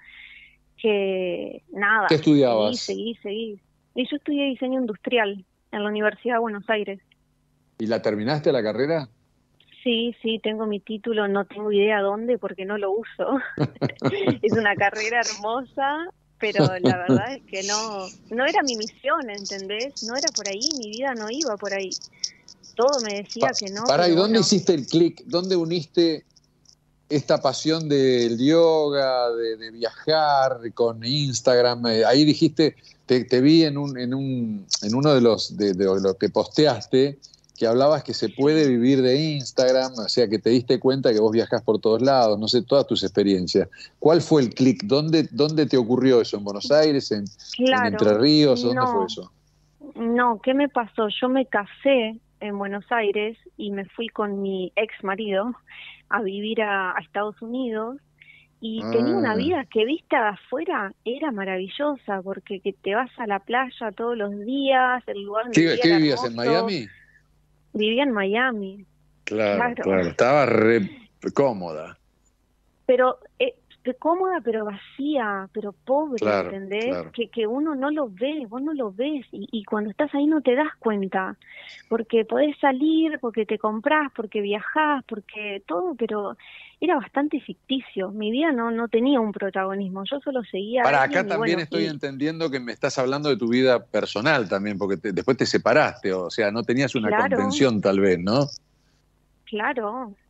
que nada. ¿Qué estudiabas? Seguí. Y yo estudié diseño industrial en la Universidad de Buenos Aires. ¿Y la terminaste la carrera? Sí, tengo mi título, no tengo idea dónde porque no lo uso. Es una carrera hermosa, pero la verdad es que no era mi misión, ¿entendés? No era por ahí, mi vida no iba por ahí. Todo me decía que no. ¿Y dónde hiciste el clic? ¿Dónde uniste esta pasión del yoga, de viajar con Instagram? Ahí dijiste, te vi en uno de los que posteaste, que hablabas que se puede vivir de Instagram, o sea que te diste cuenta que vos viajás por todos lados, no sé, todas tus experiencias. ¿Cuál fue el clic? ¿Dónde te ocurrió eso? ¿En Buenos Aires? ¿En Entre Ríos? ¿Dónde fue eso? No, ¿qué me pasó? Yo me casé en Buenos Aires y me fui con mi ex marido a vivir a Estados Unidos y tenía una vida que vista de afuera era maravillosa porque que te vas a la playa todos los días, el lugar donde ¿Qué vivías en Miami? Vivía en Miami. Claro. Estaba re cómoda. Pero cómoda, pero vacía, pero pobre, claro, ¿entendés? Claro. Que uno no lo ve, vos no lo ves, y cuando estás ahí no te das cuenta, porque podés salir, porque te comprás, porque viajás, porque todo, pero era bastante ficticio. Mi vida no tenía un protagonismo, yo solo seguía. Acá también estoy entendiendo que me estás hablando de tu vida personal también, porque después te separaste, o sea, no tenías una contención tal vez, ¿no? Claro.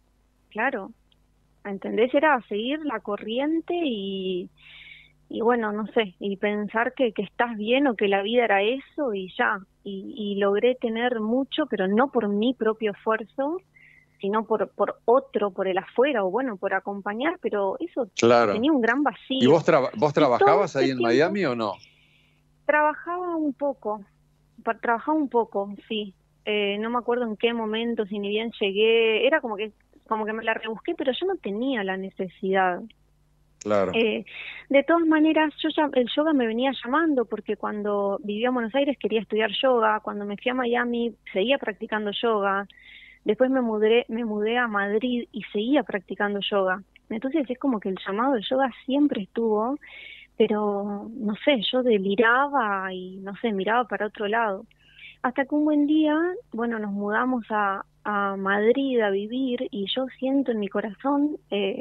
claro, ¿entendés? Era seguir la corriente y bueno, no sé, y pensar que estás bien o que la vida era eso y ya. Y logré tener mucho, pero no por mi propio esfuerzo, sino por otro, por el afuera, o bueno, por acompañar, pero eso tenía un gran vacío. ¿Y vos trabajabas ahí en Miami o no? Trabajaba un poco, sí. No me acuerdo en qué momento, si ni bien llegué, era como que me la rebusqué, pero yo no tenía la necesidad. Claro. De todas maneras, el yoga me venía llamando porque cuando vivía en Buenos Aires quería estudiar yoga, cuando me fui a Miami seguía practicando yoga, después me mudé a Madrid y seguía practicando yoga. Entonces es como que el llamado del yoga siempre estuvo, pero no sé, yo deliraba y no sé, miraba para otro lado. Hasta que un buen día, bueno, nos mudamos a Madrid a vivir y yo siento en mi corazón,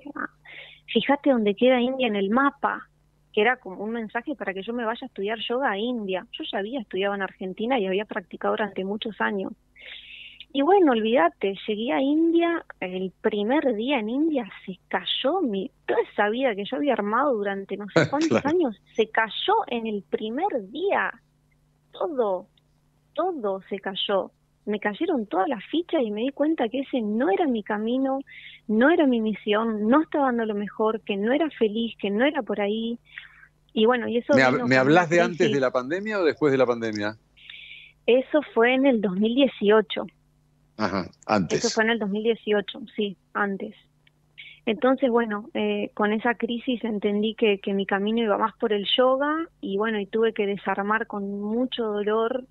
fíjate dónde queda India en el mapa, que era como un mensaje para que yo me vaya a estudiar yoga a India. Yo ya había estudiado en Argentina y había practicado durante muchos años. Y bueno, olvídate, llegué a India, el primer día en India se cayó toda esa vida que yo había armado durante no sé cuántos años, se cayó en el primer día. Todo se cayó. Me cayeron todas las fichas y me di cuenta que ese no era mi camino, no era mi misión, no estaba dando lo mejor, que no era feliz, que no era por ahí. Y bueno, y eso... ¿Me hablas de antes de la pandemia o después de la pandemia? Eso fue en el 2018. Ajá, antes. Eso fue en el 2018, sí, antes. Entonces, bueno, con esa crisis entendí que mi camino iba más por el yoga y bueno, y tuve que desarmar con mucho dolor,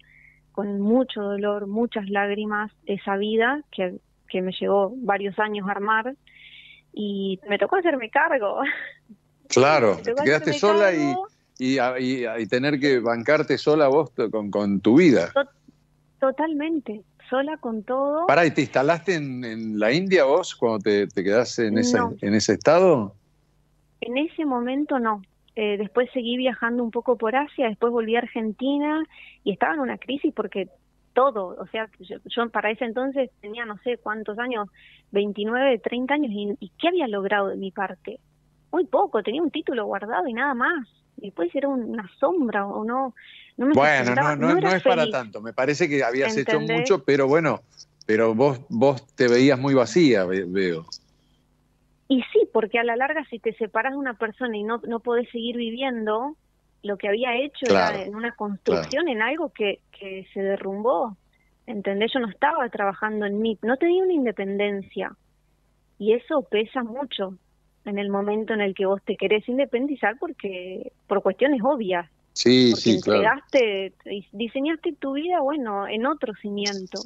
muchas lágrimas, esa vida que me llevó varios años armar y me tocó hacerme cargo. Claro, te quedaste sola y tener que bancarte sola vos con tu vida. Totalmente, sola con todo. Pará, ¿y te instalaste en la India vos cuando te quedás en ese estado? En ese momento no. Después seguí viajando un poco por Asia, después volví a Argentina y estaba en una crisis porque todo, o sea, yo para ese entonces tenía no sé cuántos años, 29, 30 años, y ¿qué había logrado de mi parte? Muy poco, tenía un título guardado y nada más. Y después era una sombra o no me bueno, no es feliz. para tanto, me parece que habías ¿Entendés? hecho mucho, pero bueno, pero vos te veías muy vacía, veo. Y sí, porque a la larga si te separas de una persona y no podés seguir viviendo, lo que había hecho era en una construcción, en algo que se derrumbó. ¿Entendés? Yo no estaba trabajando en mí, no tenía una independencia. Y eso pesa mucho en el momento en el que vos te querés independizar por cuestiones obvias. Sí, porque sí, claro. entregaste, diseñaste tu vida, bueno, en otro cimiento.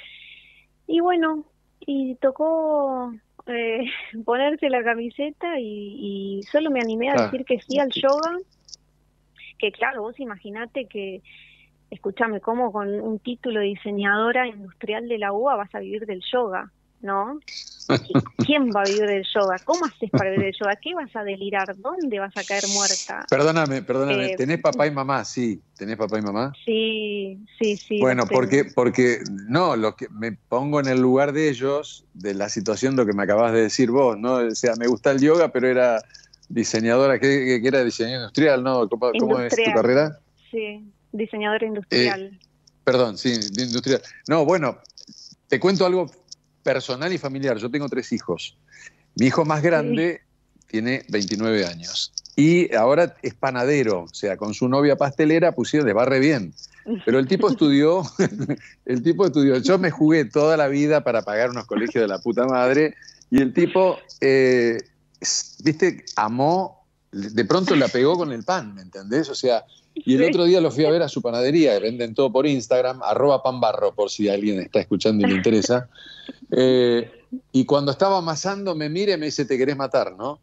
Y bueno, y tocó ponerse la camiseta y solo me animé a decir que sí al yoga, que claro, vos imaginate que, escúchame, como con un título de diseñadora industrial de la UBA vas a vivir del yoga, ¿no? ¿Quién va a vivir del yoga? ¿Cómo haces para vivir del yoga? ¿Qué vas a delirar? ¿Dónde vas a caer muerta? Perdóname, ¿tenés papá y mamá? Sí, ¿tenés papá y mamá? Sí. Bueno, porque no, lo que me pongo en el lugar de ellos, de la situación, lo que me acabas de decir vos, ¿no? O sea, me gusta el yoga, pero era diseñadora, que era diseñadora industrial, ¿no? ¿Cómo es tu carrera? Sí, diseñadora industrial. Perdón, sí, industrial. No, bueno, te cuento algo personal y familiar. Yo tengo 3 hijos. Mi hijo más grande tiene 29 años y ahora es panadero, o sea, con su novia pastelera le va re bien. Pero el tipo estudió, yo me jugué toda la vida para pagar unos colegios de la puta madre y el tipo, viste, amó, de pronto la pegó con el pan, ¿me entendés? O sea, y el otro día lo fui a ver a su panadería, venden todo por Instagram, @panbarro, por si alguien está escuchando y le interesa. Y cuando estaba amasando me mira y me dice, ¿te querés matar, no?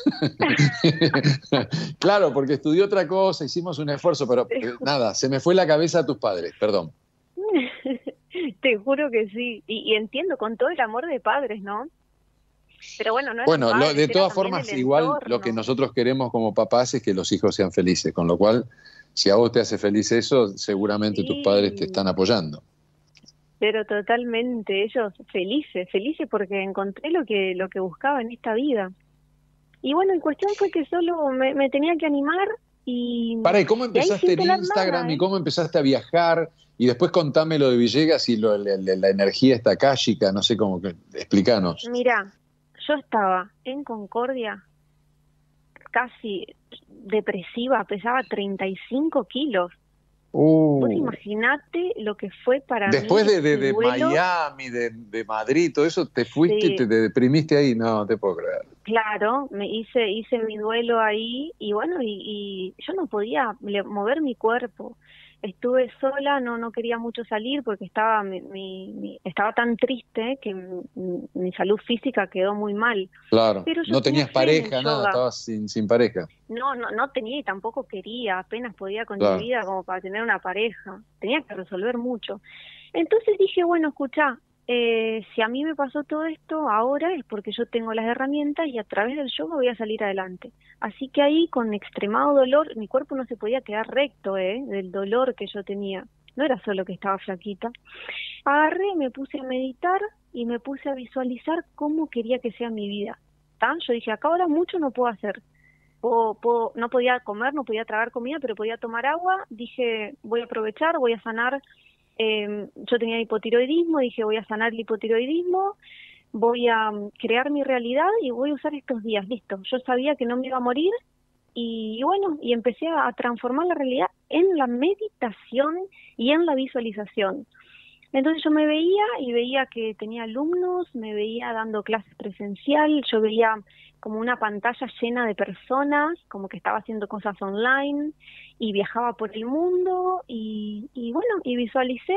Claro, porque estudió otra cosa, hicimos un esfuerzo, pero nada, se me fue la cabeza a tus padres, perdón. Te juro que sí, y entiendo con todo el amor de padres, ¿no? Pero bueno, no es bueno, padres, de todas formas, igual entorno. Lo que nosotros queremos como papás es que los hijos sean felices, con lo cual, si a vos te hace feliz eso, seguramente tus padres te están apoyando. pero totalmente, ellos felices porque encontré lo que buscaba en esta vida. Y bueno, la cuestión fue que solo me tenía que animar y... Pará, ¿y cómo y ahí empezaste sin en tener Instagram nada, y cómo empezaste a viajar? Y después contame lo de Villegas y la energía esta akáshica, no sé cómo, explícanos. Mirá, yo estaba en Concordia, casi depresiva, pesaba 35 kilos. Vos imaginate lo que fue para Después mí de duelo. Miami, de Madrid, todo eso, te fuiste y Sí. te deprimiste ahí. No, te puedo creer. Claro, me hice mi duelo ahí y bueno, y yo no podía mover mi cuerpo. Estuve sola, no quería mucho salir porque estaba estaba tan triste que mi salud física quedó muy mal. Claro, Pero yo no tenía tenías fe en el pareja, nada, yoga. estabas sin pareja. No tenía y tampoco quería, apenas podía con mi Claro. vida como para tener una pareja. Tenía que resolver mucho. Entonces dije, bueno, escuchá, si a mí me pasó todo esto ahora es porque yo tengo las herramientas y a través del yoga voy a salir adelante. Así que ahí con extremado dolor, mi cuerpo no se podía quedar recto, del dolor que yo tenía. No era solo que estaba flaquita. Agarré, me puse a meditar y me puse a visualizar cómo quería que sea mi vida. ¿Tá? Yo dije, acá ahora mucho no puedo hacer. No podía comer, no podía tragar comida, pero podía tomar agua. Dije, voy a aprovechar, voy a sanar. Yo tenía hipotiroidismo, dije, voy a sanar el hipotiroidismo, voy a crear mi realidad y voy a usar estos días, listo. Yo sabía que no me iba a morir y bueno, y empecé a transformar la realidad en la meditación y en la visualización. Entonces yo me veía y veía que tenía alumnos, me veía dando clases presencial, yo veía como una pantalla llena de personas, como que estaba haciendo cosas online y viajaba por el mundo y bueno, y visualicé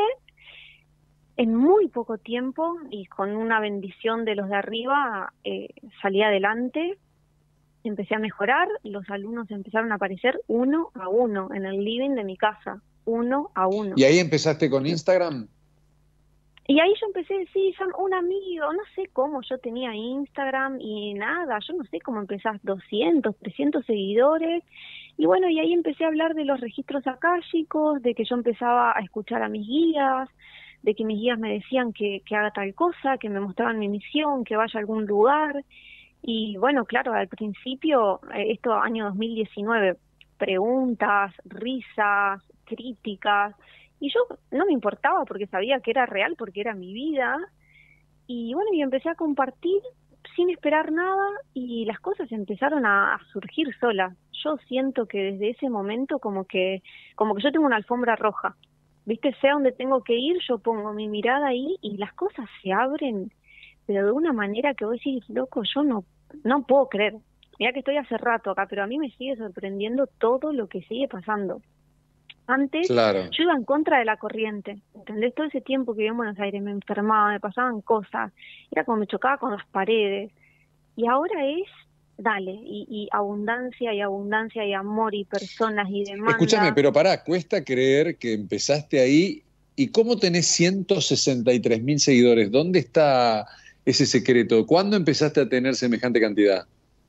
en muy poco tiempo y con una bendición de los de arriba salí adelante, empecé a mejorar, los alumnos empezaron a aparecer uno a uno en el living de mi casa, uno a uno. ¿Y ahí empezaste con Instagram? Y ahí yo empecé, sí, un amigo, no sé cómo yo tenía Instagram y nada, yo no sé cómo empezás, 200, 300 seguidores. Y bueno, y ahí empecé a hablar de los registros akáshicos, de que yo empezaba a escuchar a mis guías, de que mis guías me decían que haga tal cosa, que me mostraban mi misión, que vaya a algún lugar. Y bueno, claro, al principio, esto año 2019, preguntas, risas, críticas. Y yo no me importaba porque sabía que era real, porque era mi vida. Y bueno, y empecé a compartir sin esperar nada y las cosas empezaron a surgir solas. Yo siento que desde ese momento como que yo tengo una alfombra roja. ¿Viste? Sea donde tengo que ir, yo pongo mi mirada ahí y las cosas se abren, pero de una manera que vos decís, loco, yo no puedo creer. Mirá que estoy hace rato acá, pero a mí me sigue sorprendiendo todo lo que sigue pasando. Antes Claro. yo iba en contra de la corriente, ¿entendés? Todo ese tiempo que viví en Buenos Aires me enfermaba, me pasaban cosas, era como me chocaba con las paredes. Y ahora es, dale, y abundancia y amor y personas y demanda. Escúchame, pero pará, cuesta creer que empezaste ahí. ¿Y cómo tenés 163.000 seguidores? ¿Dónde está ese secreto? ¿Cuándo empezaste a tener semejante cantidad?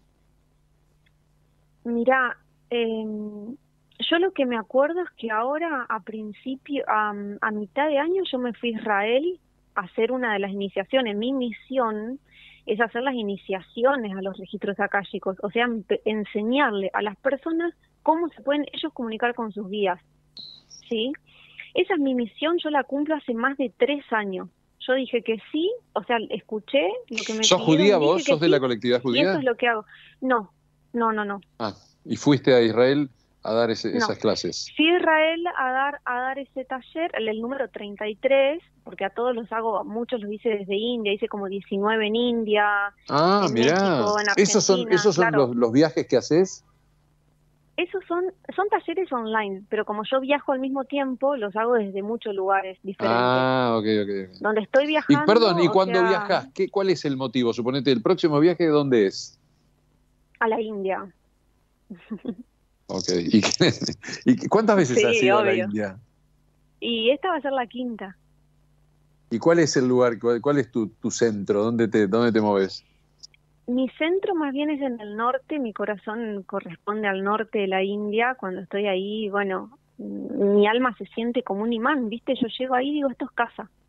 Mirá, yo lo que me acuerdo es que ahora a mitad de año yo me fui a Israel a hacer una de las iniciaciones. Mi misión es hacer las iniciaciones a los registros akáshicos, o sea, enseñarle a las personas cómo se pueden ellos comunicar con sus guías, ¿sí? Esa es mi misión, yo la cumplo hace más de 3 años. Yo dije que sí, o sea, escuché lo que me ¿Sos pidieron, judía dije vos? que ¿Sos de sí, la colectividad y judía? eso es lo que hago. No. Ah, y fuiste a Israel a dar esas clases. Fui a Israel a dar ese taller, el número 33, porque a todos los hago, muchos los hice desde India, hice como 19 en India, en Mirá. México, en Argentina. ¿Esos son claro. los viajes que haces? Esos son talleres online, pero como yo viajo al mismo tiempo, los hago desde muchos lugares diferentes. Ah, ok. Donde estoy Y viajando... perdón, ¿y cuando sea, viajás? ¿Cuál es el motivo? Suponete, ¿el próximo viaje dónde es? A la India. Ok. ¿Y cuántas veces has ido a la India? Y esta va a ser la 5ª. ¿Y cuál es el lugar? ¿Cuál es tu centro? ¿Dónde te moves? Mi centro más bien es en el norte, mi corazón corresponde al norte de la India. Cuando estoy ahí, bueno, mi alma se siente como un imán, ¿viste? Yo llego ahí y digo, esto es casa.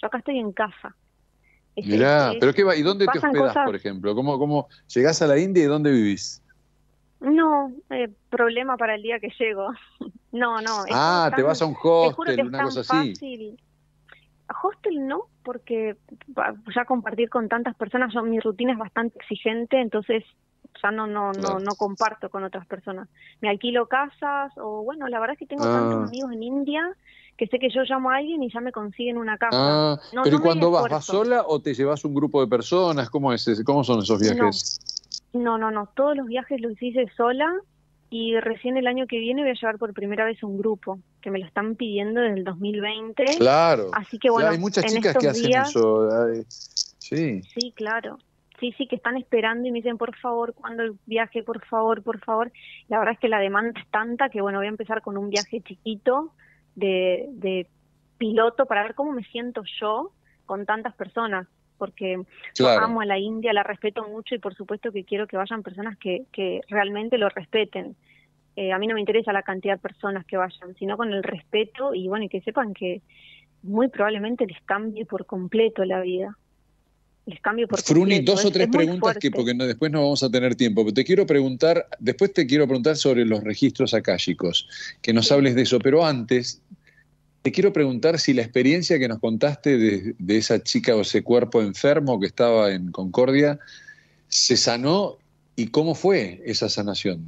Yo acá estoy en casa. Mirá, pero ¿qué va? ¿Y dónde te pasan hospedás, cosas. por ejemplo? ¿Cómo llegás a la India y dónde vivís? No, problema para el día que llego. No, es todo Te tan, vas a un te juro que hostel, es una tan cosa así. fácil. Hostel no, porque ya compartir con tantas personas, mi rutina es bastante exigente, entonces ya no comparto con otras personas. Me alquilo casas, o bueno, la verdad es que tengo tantos amigos en India que sé que yo llamo a alguien y ya me consiguen una casa. Pero ¿y No me cuando vas? ¿Vas esfuerzo. sola o te llevas un grupo de personas? ¿Cómo son esos viajes? No, todos los viajes los hice sola, y recién el año que viene voy a llevar por primera vez un grupo, que me lo están pidiendo desde el 2020. Claro. Así que bueno, hay muchas en chicas estos que hacen días, eso. Sí. Sí, claro. Sí, que están esperando y me dicen, por favor, ¿cuándo el viaje? Por favor, por favor. La verdad es que la demanda es tanta que, bueno, voy a empezar con un viaje chiquito de piloto para ver cómo me siento yo con tantas personas, porque yo amo a la India, la respeto mucho y por supuesto que quiero que vayan personas que realmente lo respeten. A mí no me interesa la cantidad de personas que vayan, sino con el respeto y bueno, y que sepan que muy probablemente les cambie por completo la vida. Les cambio por Fruni, completo. dos o tres preguntas porque después no vamos a tener tiempo. Pero después te quiero preguntar sobre los registros akáshicos, que nos hables de eso. Pero antes, te quiero preguntar si la experiencia que nos contaste de esa chica o ese cuerpo enfermo que estaba en Concordia, ¿se sanó y cómo fue esa sanación?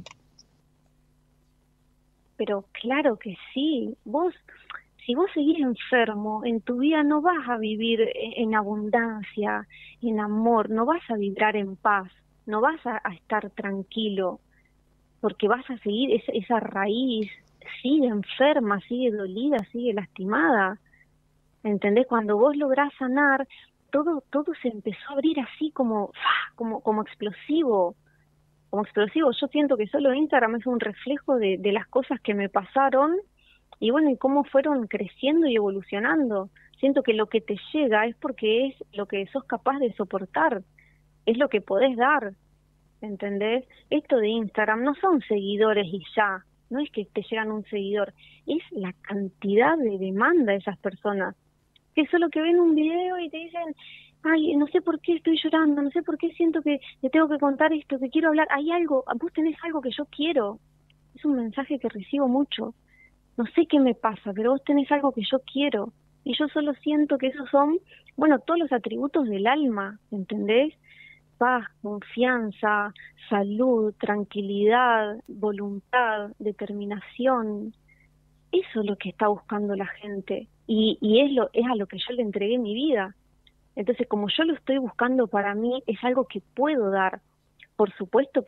Pero claro que sí. Si vos seguís enfermo, en tu vida no vas a vivir en abundancia, en amor, no vas a vibrar en paz, no vas a estar tranquilo, porque vas a seguir esa raíz, sigue enferma, sigue dolida, sigue lastimada. ¿Entendés? Cuando vos lográs sanar, todo se empezó a abrir así como explosivo. Como explosivo. Yo siento que solo Instagram es un reflejo de las cosas que me pasaron y bueno, y cómo fueron creciendo y evolucionando. Siento que lo que te llega es porque es lo que sos capaz de soportar, es lo que podés dar, ¿entendés? Esto de Instagram no son seguidores y ya, no es que te llegan un seguidor, es la cantidad de demanda de esas personas, que solo que ven un video y te dicen, ay, no sé por qué estoy llorando, no sé por qué siento que te tengo que contar esto, que quiero hablar, hay algo, vos tenés algo que yo quiero, es un mensaje que recibo mucho. No sé qué me pasa, pero vos tenés algo que yo quiero. Y yo solo siento que esos son, bueno, todos los atributos del alma, ¿entendés? Paz, confianza, salud, tranquilidad, voluntad, determinación. Eso es lo que está buscando la gente. Y es a lo que yo le entregué mi vida. Entonces, como yo lo estoy buscando para mí, es algo que puedo dar. Por supuesto que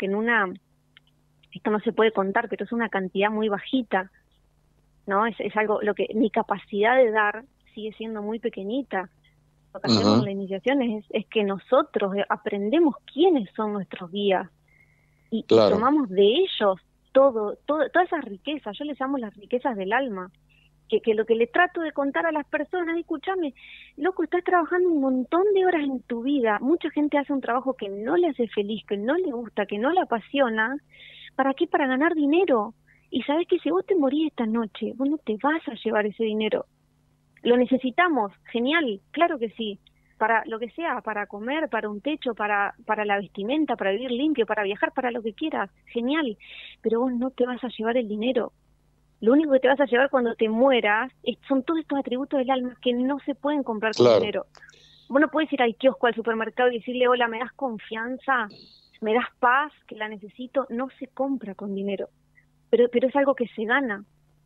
esto no se puede contar, pero es una cantidad muy bajita. ¿No? Es algo, mi capacidad de dar sigue siendo muy pequeñita. Lo que hacemos en la iniciación es que nosotros aprendemos quiénes son nuestros guías y tomamos de ellos todas esas riquezas. Yo les llamo las riquezas del alma, que lo que le trato de contar a las personas, escúchame, loco, estás trabajando un montón de horas en tu vida, mucha gente hace un trabajo que no le hace feliz, que no le gusta, que no le apasiona. ¿Para qué? Para ganar dinero. Y sabes que si vos te morís esta noche, vos no te vas a llevar ese dinero. Lo necesitamos, genial, claro que sí, para lo que sea, para comer, para un techo, para la vestimenta, para vivir limpio, para viajar, para lo que quieras, genial, pero vos no te vas a llevar el dinero. Lo único que te vas a llevar cuando te mueras son todos estos atributos del alma que no se pueden comprar con dinero. Vos no podés ir al kiosco, al supermercado y decirle, hola, ¿me das confianza? ¿Me das paz? Que la necesito. No se compra con dinero. Pero es algo que se gana.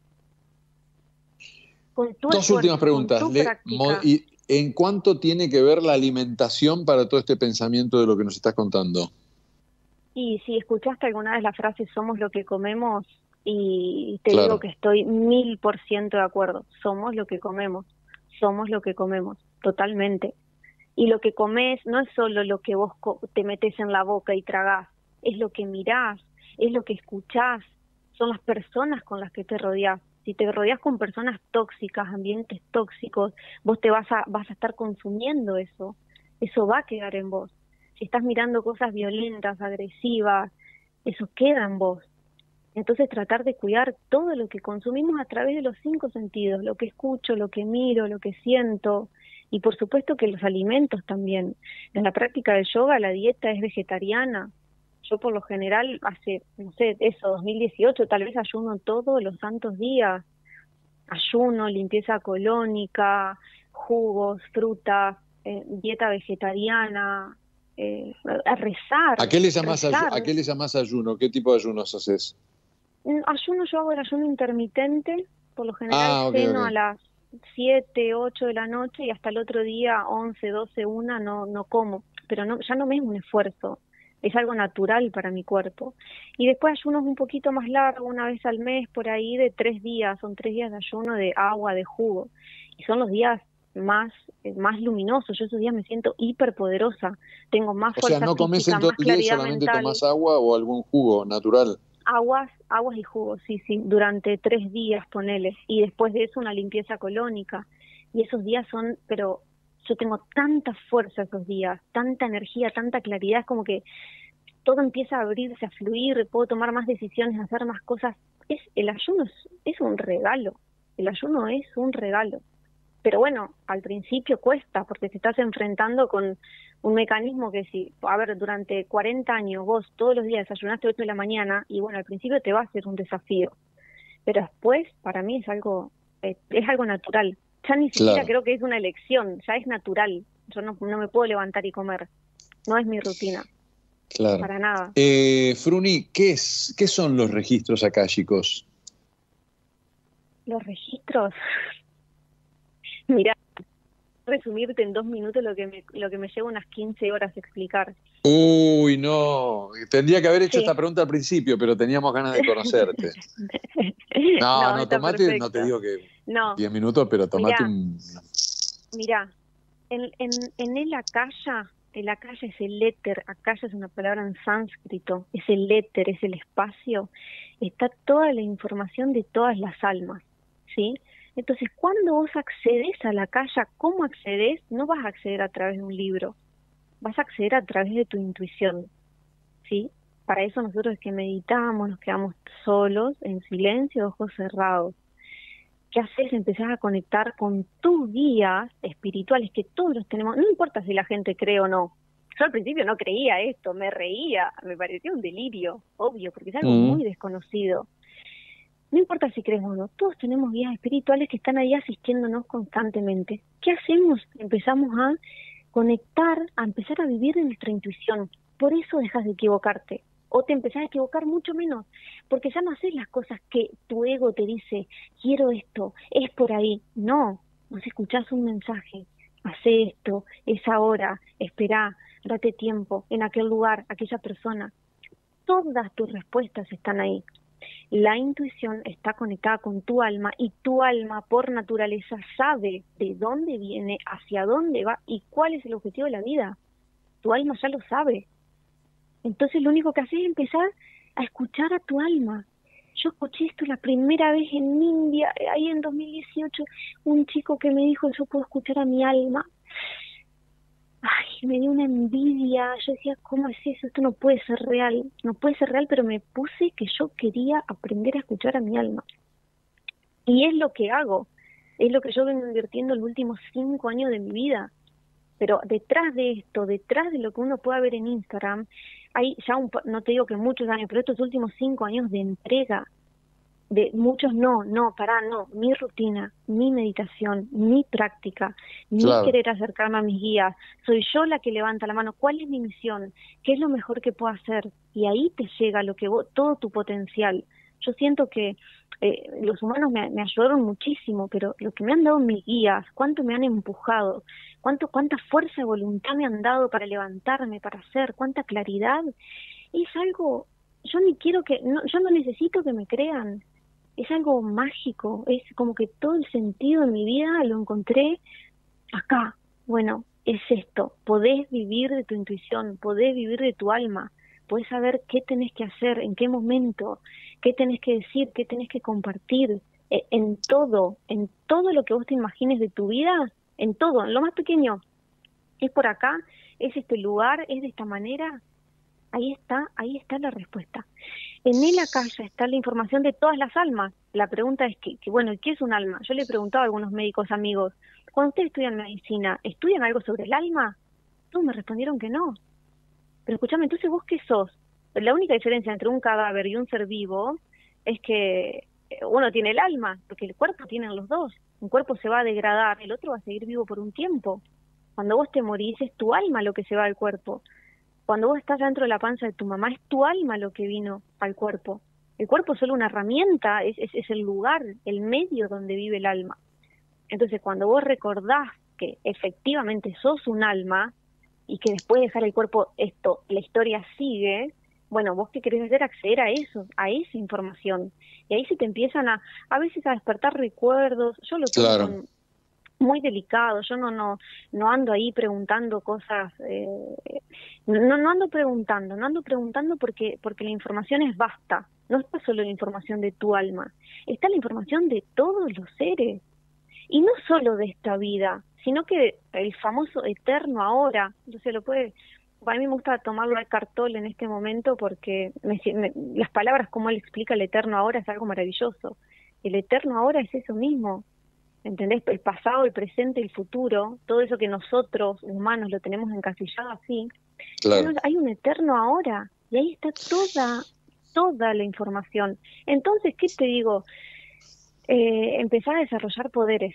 Con tu Dos últimas preguntas. ¿Y en cuánto tiene que ver la alimentación para todo este pensamiento de lo que nos estás contando? Y si escuchaste alguna vez la frase somos lo que comemos, y te digo que estoy 1000% de acuerdo. Somos lo que comemos, totalmente. Y lo que comes no es solo lo que vos te metes en la boca y tragás, es lo que mirás, es lo que escuchás, son las personas con las que te rodeás. Si te rodeás con personas tóxicas, ambientes tóxicos, vos te vas a estar consumiendo eso va a quedar en vos. Si estás mirando cosas violentas, agresivas, eso queda en vos. Entonces tratar de cuidar todo lo que consumimos a través de los 5 sentidos, lo que escucho, lo que miro, lo que siento, Y por supuesto que los alimentos también. En la práctica del yoga la dieta es vegetariana. Yo por lo general hace, no sé, 2018, tal vez ayuno todos los santos días. Ayuno, limpieza colónica, jugos, frutas, dieta vegetariana, a rezar. ¿A qué le llamás ayuno? ¿Qué tipo de ayunos haces? Ayuno, yo hago el ayuno intermitente, por lo general ceno a las 7, 8 de la noche y hasta el otro día 11, 12, 1 no como, pero ya no me es un esfuerzo, es algo natural para mi cuerpo. Y después ayunos un poquito más largos, una vez al mes, por ahí de 3 días, son 3 días de ayuno de agua, de jugo, y son los días más luminosos. Yo esos días me siento hiperpoderosa, tengo más fuerza física, no comes en todo más el día y claridad solamente mental. tomás agua o algún jugo natural. Aguas y jugos, sí, durante 3 días, ponele, y después de eso una limpieza colónica, y esos días son, pero yo tengo tanta fuerza esos días, tanta energía, tanta claridad, es como que todo empieza a abrirse, a fluir, puedo tomar más decisiones, hacer más cosas. El ayuno es un regalo, el ayuno es un regalo, pero bueno, al principio cuesta, porque te estás enfrentando con un mecanismo que durante 40 años vos todos los días desayunaste 8 de la mañana, y bueno, al principio te va a ser un desafío, pero después para mí es algo natural, ya ni siquiera creo que es una elección, ya es natural, yo no me puedo levantar y comer, no es mi rutina, para nada. Fruni, ¿qué son los registros akáshicos? Los registros, mirá, resumirte en 2 minutos lo que me lleva unas 15 horas explicar. Uy, no. Tendría que haber hecho esta pregunta al principio, pero teníamos ganas de conocerte. No, tomate, perfecto. No te digo que 10 minutos, pero tomate Mirá, en el akasha es el éter, akasha es una palabra en sánscrito, es el éter, es el espacio, está toda la información de todas las almas, ¿sí? Entonces, cuando vos accedes a la akasha, ¿cómo accedes? No vas a acceder a través de un libro, vas a acceder a través de tu intuición, ¿sí? Para eso nosotros es que meditamos, nos quedamos solos, en silencio, ojos cerrados. ¿Qué haces? Empezás a conectar con tus guías espirituales, que todos los tenemos, no importa si la gente cree o no. Yo al principio no creía esto, me reía, me parecía un delirio, obvio, porque es algo muy desconocido. No importa si crees o no, todos tenemos guías espirituales que están ahí asistiéndonos constantemente. ¿Qué hacemos? Empezamos a conectar, a empezar a vivir en nuestra intuición. Por eso dejas de equivocarte, o te empezás a equivocar mucho menos, porque ya no haces las cosas que tu ego te dice, quiero esto, es por ahí. No, vos escuchás un mensaje, hacé esto, es ahora, esperá, date tiempo, en aquel lugar, aquella persona. Todas tus respuestas están ahí. La intuición está conectada con tu alma, y tu alma por naturaleza sabe de dónde viene, hacia dónde va y cuál es el objetivo de la vida. Tu alma ya lo sabe. Entonces lo único que haces es empezar a escuchar a tu alma. Yo escuché esto la primera vez en India, ahí en 2018, un chico que me dijo, yo puedo escuchar a mi alma. Ay, me dio una envidia, yo decía, ¿cómo es eso? Esto no puede ser real, pero me puse que yo quería aprender a escuchar a mi alma. Y es lo que hago, es lo que yo vengo invirtiendo los últimos 5 años de mi vida. Pero detrás de esto, detrás de lo que uno pueda ver en Instagram, hay ya no te digo que muchos años, pero estos últimos 5 años de entrega, de muchos no, mi rutina, mi meditación, mi práctica, mi querer acercarme a mis guías, soy yo la que levanta la mano, ¿cuál es mi misión? ¿Qué es lo mejor que puedo hacer? Y ahí te llega todo tu potencial. Yo siento que los humanos me ayudaron muchísimo, pero lo que me han dado mis guías, cuánto me han empujado, cuánta fuerza de voluntad me han dado para levantarme, para hacer, cuánta claridad, es algo, yo no necesito que me crean, es algo mágico, es como que todo el sentido de mi vida lo encontré acá. Bueno, es esto, podés vivir de tu intuición, podés vivir de tu alma, podés saber qué tenés que hacer, en qué momento, qué tenés que decir, qué tenés que compartir, en todo lo que vos te imagines de tu vida, en todo, en lo más pequeño, es por acá, es este lugar, es de esta manera. Ahí está la respuesta. En el akasha está la información de todas las almas. La pregunta es que bueno, ¿qué es un alma? Yo le he preguntado a algunos médicos amigos, cuando ustedes estudian medicina, ¿estudian algo sobre el alma? Todos me respondieron que no. Pero escúchame, entonces ¿vos qué sos? La única diferencia entre un cadáver y un ser vivo es que uno tiene el alma, porque el cuerpo tienen los dos. Un cuerpo se va a degradar, el otro va a seguir vivo por un tiempo. Cuando vos te morís, es tu alma lo que se va al cuerpo. Cuando vos estás dentro de la panza de tu mamá, es tu alma lo que vino al cuerpo. El cuerpo es solo una herramienta, es el lugar, el medio donde vive el alma. Entonces, cuando vos recordás que efectivamente sos un alma y que después de dejar el cuerpo, la historia sigue, bueno, vos qué querés hacer, acceder a eso, a esa información. Y ahí se te empiezan a veces a despertar recuerdos. Yo lo tengo muy delicado, yo no ando ahí preguntando cosas, no ando preguntando porque la información es vasta. No está solo la información de tu alma, está la información de todos los seres. Y no solo de esta vida, sino que el famoso eterno ahora. Entonces a mí me gusta tomarlo al Eckhart Tolle en este momento porque las palabras como él explica el eterno ahora es algo maravilloso. El eterno ahora es eso mismo, ¿entendés? El pasado, el presente, el futuro, todo eso que nosotros humanos lo tenemos encasillado así. Claro. Bueno, hay un eterno ahora y ahí está toda la información. Entonces, ¿qué te digo? Empezar a desarrollar poderes.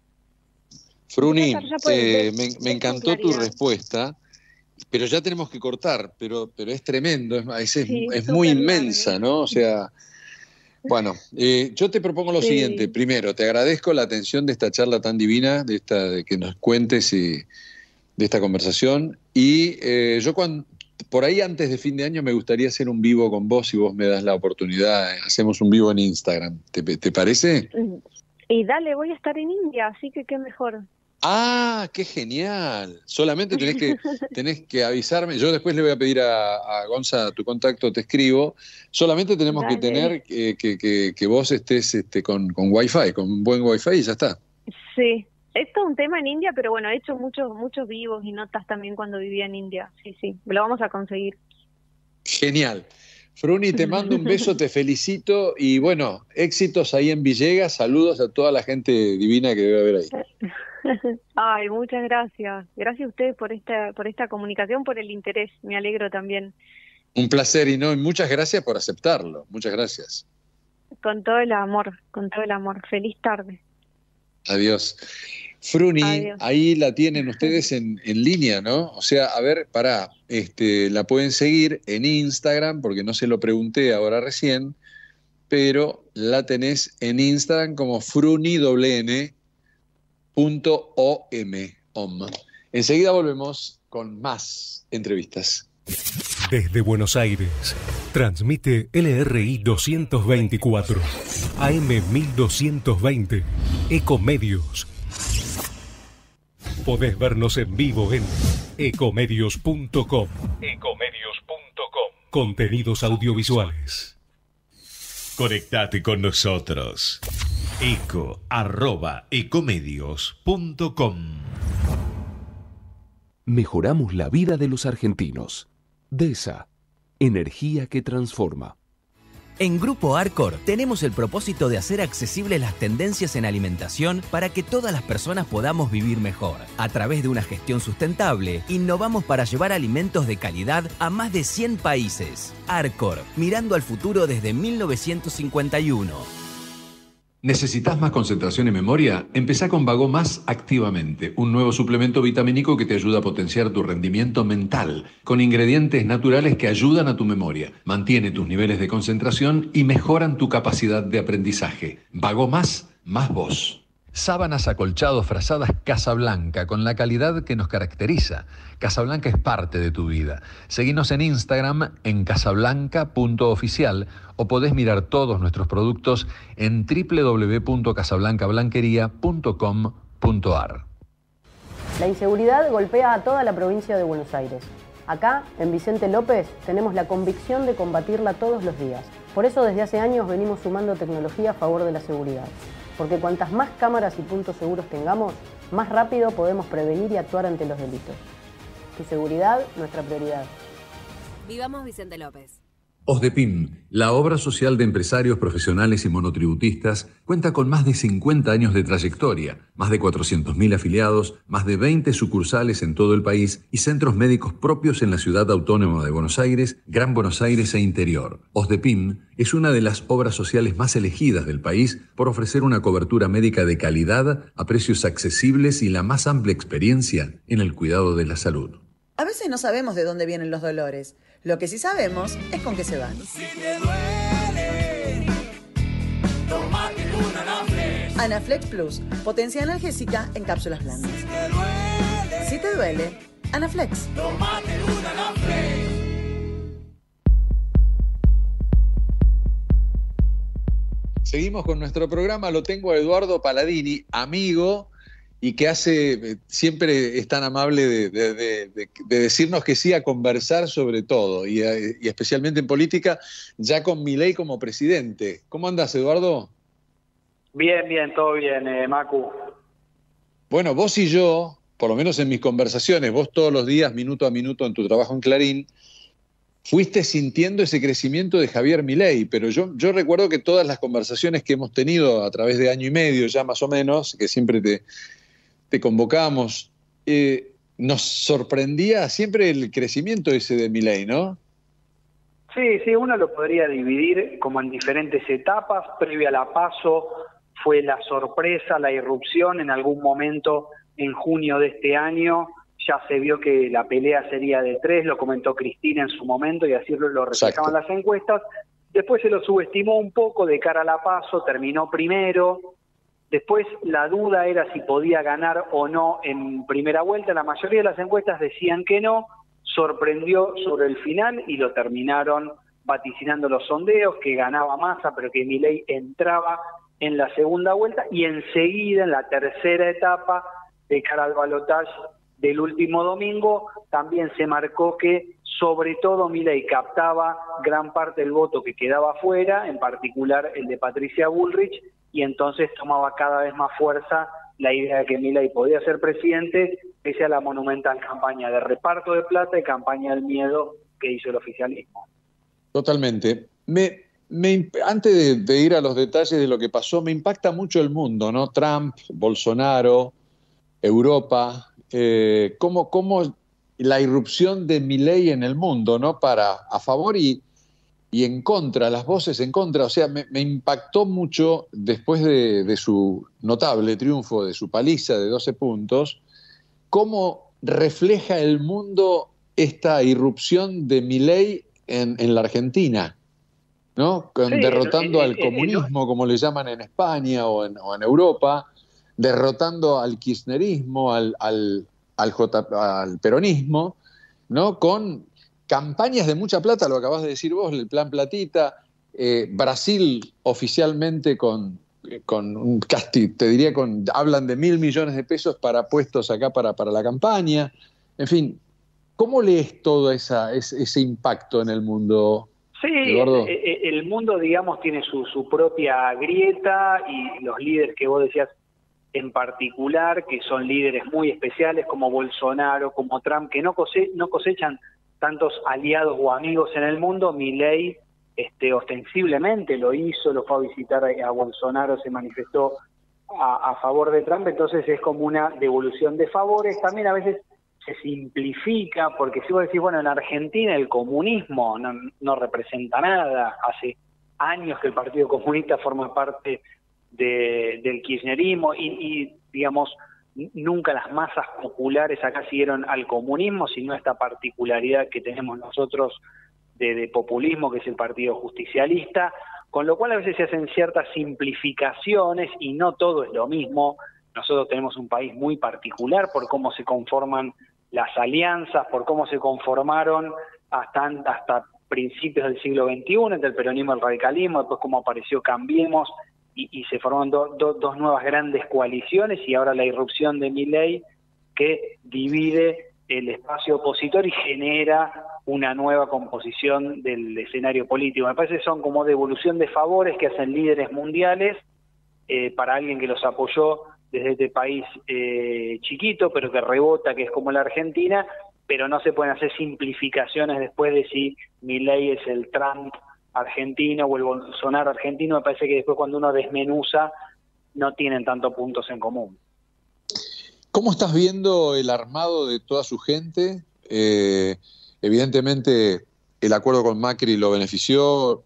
Fruni, me encantó tu respuesta. Pero ya tenemos que cortar, pero es tremendo, es muy inmensa, ¿no? O sea, bueno, yo te propongo lo siguiente. Primero, te agradezco la atención de esta charla tan divina, de que nos cuentes de esta conversación. Y yo por ahí antes de fin de año me gustaría hacer un vivo con vos, si vos me das la oportunidad. Hacemos un vivo en Instagram. ¿Te parece? Y dale, voy a estar en India, así que qué mejor. ¡Ah, qué genial! Solamente tenés que avisarme. Yo después le voy a pedir a Gonza tu contacto, te escribo. Solamente tenemos que tener que vos estés con Wi-Fi, con un buen Wi-Fi y ya está. Sí, esto es un tema en India, pero bueno, he hecho muchos vivos y notas también cuando vivía en India. Sí, lo vamos a conseguir. Genial. Fruni, te mando un beso, te felicito y bueno, éxitos ahí en Villegas. Saludos a toda la gente divina que debe haber ahí. Ay, muchas gracias. Gracias a ustedes por esta comunicación, por el interés. Me alegro también. Un placer y muchas gracias por aceptarlo. Muchas gracias. Con todo el amor. Feliz tarde. Adiós. Fruni, adiós. Ahí la tienen ustedes en línea, ¿no? O sea, a ver, la pueden seguir en Instagram, porque no se lo pregunté ahora recién, pero la tenés en Instagram como fruni.om. Enseguida volvemos con más entrevistas. Desde Buenos Aires, transmite LRI 224, AM 1220, Ecomedios. Podés vernos en vivo en ecomedios.com. Contenidos audiovisuales. Conectate con nosotros. eco@ecomedios.com. Mejoramos la vida de los argentinos. DESA, energía que transforma. En Grupo Arcor tenemos el propósito de hacer accesibles las tendencias en alimentación para que todas las personas podamos vivir mejor. A través de una gestión sustentable, innovamos para llevar alimentos de calidad a más de 100 países. Arcor, mirando al futuro desde 1951. ¿Necesitas más concentración y memoria? Empezá con Vago Más activamente, un nuevo suplemento vitamínico que te ayuda a potenciar tu rendimiento mental, con ingredientes naturales que ayudan a tu memoria, mantiene tus niveles de concentración y mejoran tu capacidad de aprendizaje. Vago Más, más vos. Sábanas, acolchados, frazadas Casablanca, con la calidad que nos caracteriza. Casablanca es parte de tu vida. Seguinos en Instagram en casablanca.oficial o podés mirar todos nuestros productos en www.casablancablanquería.com.ar. La inseguridad golpea a toda la provincia de Buenos Aires. Acá, en Vicente López, tenemos la convicción de combatirla todos los días. Por eso desde hace años venimos sumando tecnología a favor de la seguridad. Porque cuantas más cámaras y puntos seguros tengamos, más rápido podemos prevenir y actuar ante los delitos. Tu seguridad, nuestra prioridad. Vivamos Vicente López. OSDEPIM, la obra social de empresarios, profesionales y monotributistas, cuenta con más de 50 años de trayectoria, más de 400.000 afiliados, más de 20 sucursales en todo el país y centros médicos propios en la Ciudad Autónoma de Buenos Aires, Gran Buenos Aires e Interior. OSDEPIM es una de las obras sociales más elegidas del país por ofrecer una cobertura médica de calidad a precios accesibles y la más amplia experiencia en el cuidado de la salud. A veces no sabemos de dónde vienen los dolores. Lo que sí sabemos es con qué se van. Si te duele, tómate una Anaflex. Anaflex Plus, potencia analgésica en cápsulas blandas. Si te duele, Anaflex. tómate una Anaflex. Seguimos con nuestro programa. Lo tengo a Eduardo Paladini, amigo, y que siempre es tan amable de decirnos que sí a conversar sobre todo, y especialmente en política, ya con Milei como presidente. ¿Cómo andás, Eduardo? Bien, todo bien, Macu. Bueno, vos y yo, por lo menos en mis conversaciones, vos todos los días, minuto a minuto en tu trabajo en Clarín, fuiste sintiendo ese crecimiento de Javier Milei, pero yo recuerdo que todas las conversaciones que hemos tenido a través de año y medio ya más o menos, que siempre te convocamos, nos sorprendía siempre el crecimiento ese de Milei, ¿no? Sí, uno lo podría dividir como en diferentes etapas. Previa a la PASO fue la sorpresa, la irrupción. En algún momento, en junio de este año, ya se vio que la pelea sería de 3, lo comentó Cristina en su momento y así lo reflejaban las encuestas. Después se lo subestimó un poco de cara a la PASO, terminó primero. Después la duda era si podía ganar o no en primera vuelta. La mayoría de las encuestas decían que no. Sorprendió sobre el final y lo terminaron vaticinando los sondeos, que ganaba Massa, pero que Milei entraba en la segunda vuelta, y enseguida en la tercera etapa, de cara al balotaje del último domingo, también se marcó que sobre todo Milei captaba gran parte del voto que quedaba afuera, en particular el de Patricia Bullrich, y entonces tomaba cada vez más fuerza la idea de que Milei podía ser presidente, pese a la monumental campaña de reparto de plata y campaña del miedo que hizo el oficialismo. Totalmente. Antes de ir a los detalles de lo que pasó, me impacta mucho el mundo, ¿no? Trump, Bolsonaro, Europa, cómo la irrupción de Milei en el mundo, ¿no? A favor y en contra, las voces en contra. O sea, me impactó mucho después de su notable triunfo, de su paliza de 12 puntos, cómo refleja el mundo esta irrupción de Milei en la Argentina, ¿no? Derrotando al comunismo, como le llaman en España o en Europa, derrotando al kirchnerismo, al peronismo, ¿no? Con campañas de mucha plata, lo acabas de decir vos, el plan Platita, Brasil oficialmente con un casting, te diría, hablan de 1.000 millones de pesos para puestos acá para la campaña. En fin, ¿cómo lees todo ese impacto en el mundo, Eduardo? Sí, el mundo, digamos, tiene su propia grieta, y los líderes que vos decías en particular, que son líderes muy especiales como Bolsonaro, como Trump, que no cosechan tantos aliados o amigos en el mundo. Milei ostensiblemente lo hizo, lo fue a visitar a Bolsonaro, se manifestó a favor de Trump, entonces es como una devolución de favores. También a veces se simplifica, porque si vos decís, bueno, en Argentina el comunismo no representa nada, hace años que el Partido Comunista forma parte del kirchnerismo y digamos, nunca las masas populares acá siguieron al comunismo, sino esta particularidad que tenemos nosotros de populismo, que es el Partido Justicialista, con lo cual a veces se hacen ciertas simplificaciones y no todo es lo mismo. Nosotros tenemos un país muy particular por cómo se conforman las alianzas, por cómo se conformaron hasta principios del siglo XXI, entre el peronismo y el radicalismo, después cómo apareció Cambiemos, y se forman dos nuevas grandes coaliciones, y ahora la irrupción de Milei, que divide el espacio opositor y genera una nueva composición del escenario político. Me parece que son como devolución de favores que hacen líderes mundiales para alguien que los apoyó desde este país chiquito, pero que rebota, que es como la Argentina, pero no se pueden hacer simplificaciones después de si Milei es el Trump argentino o el Bolsonaro argentino. Me parece que después cuando uno desmenuza no tienen tantos puntos en común. ¿Cómo estás viendo el armado de toda su gente? Evidentemente el acuerdo con Macri lo benefició,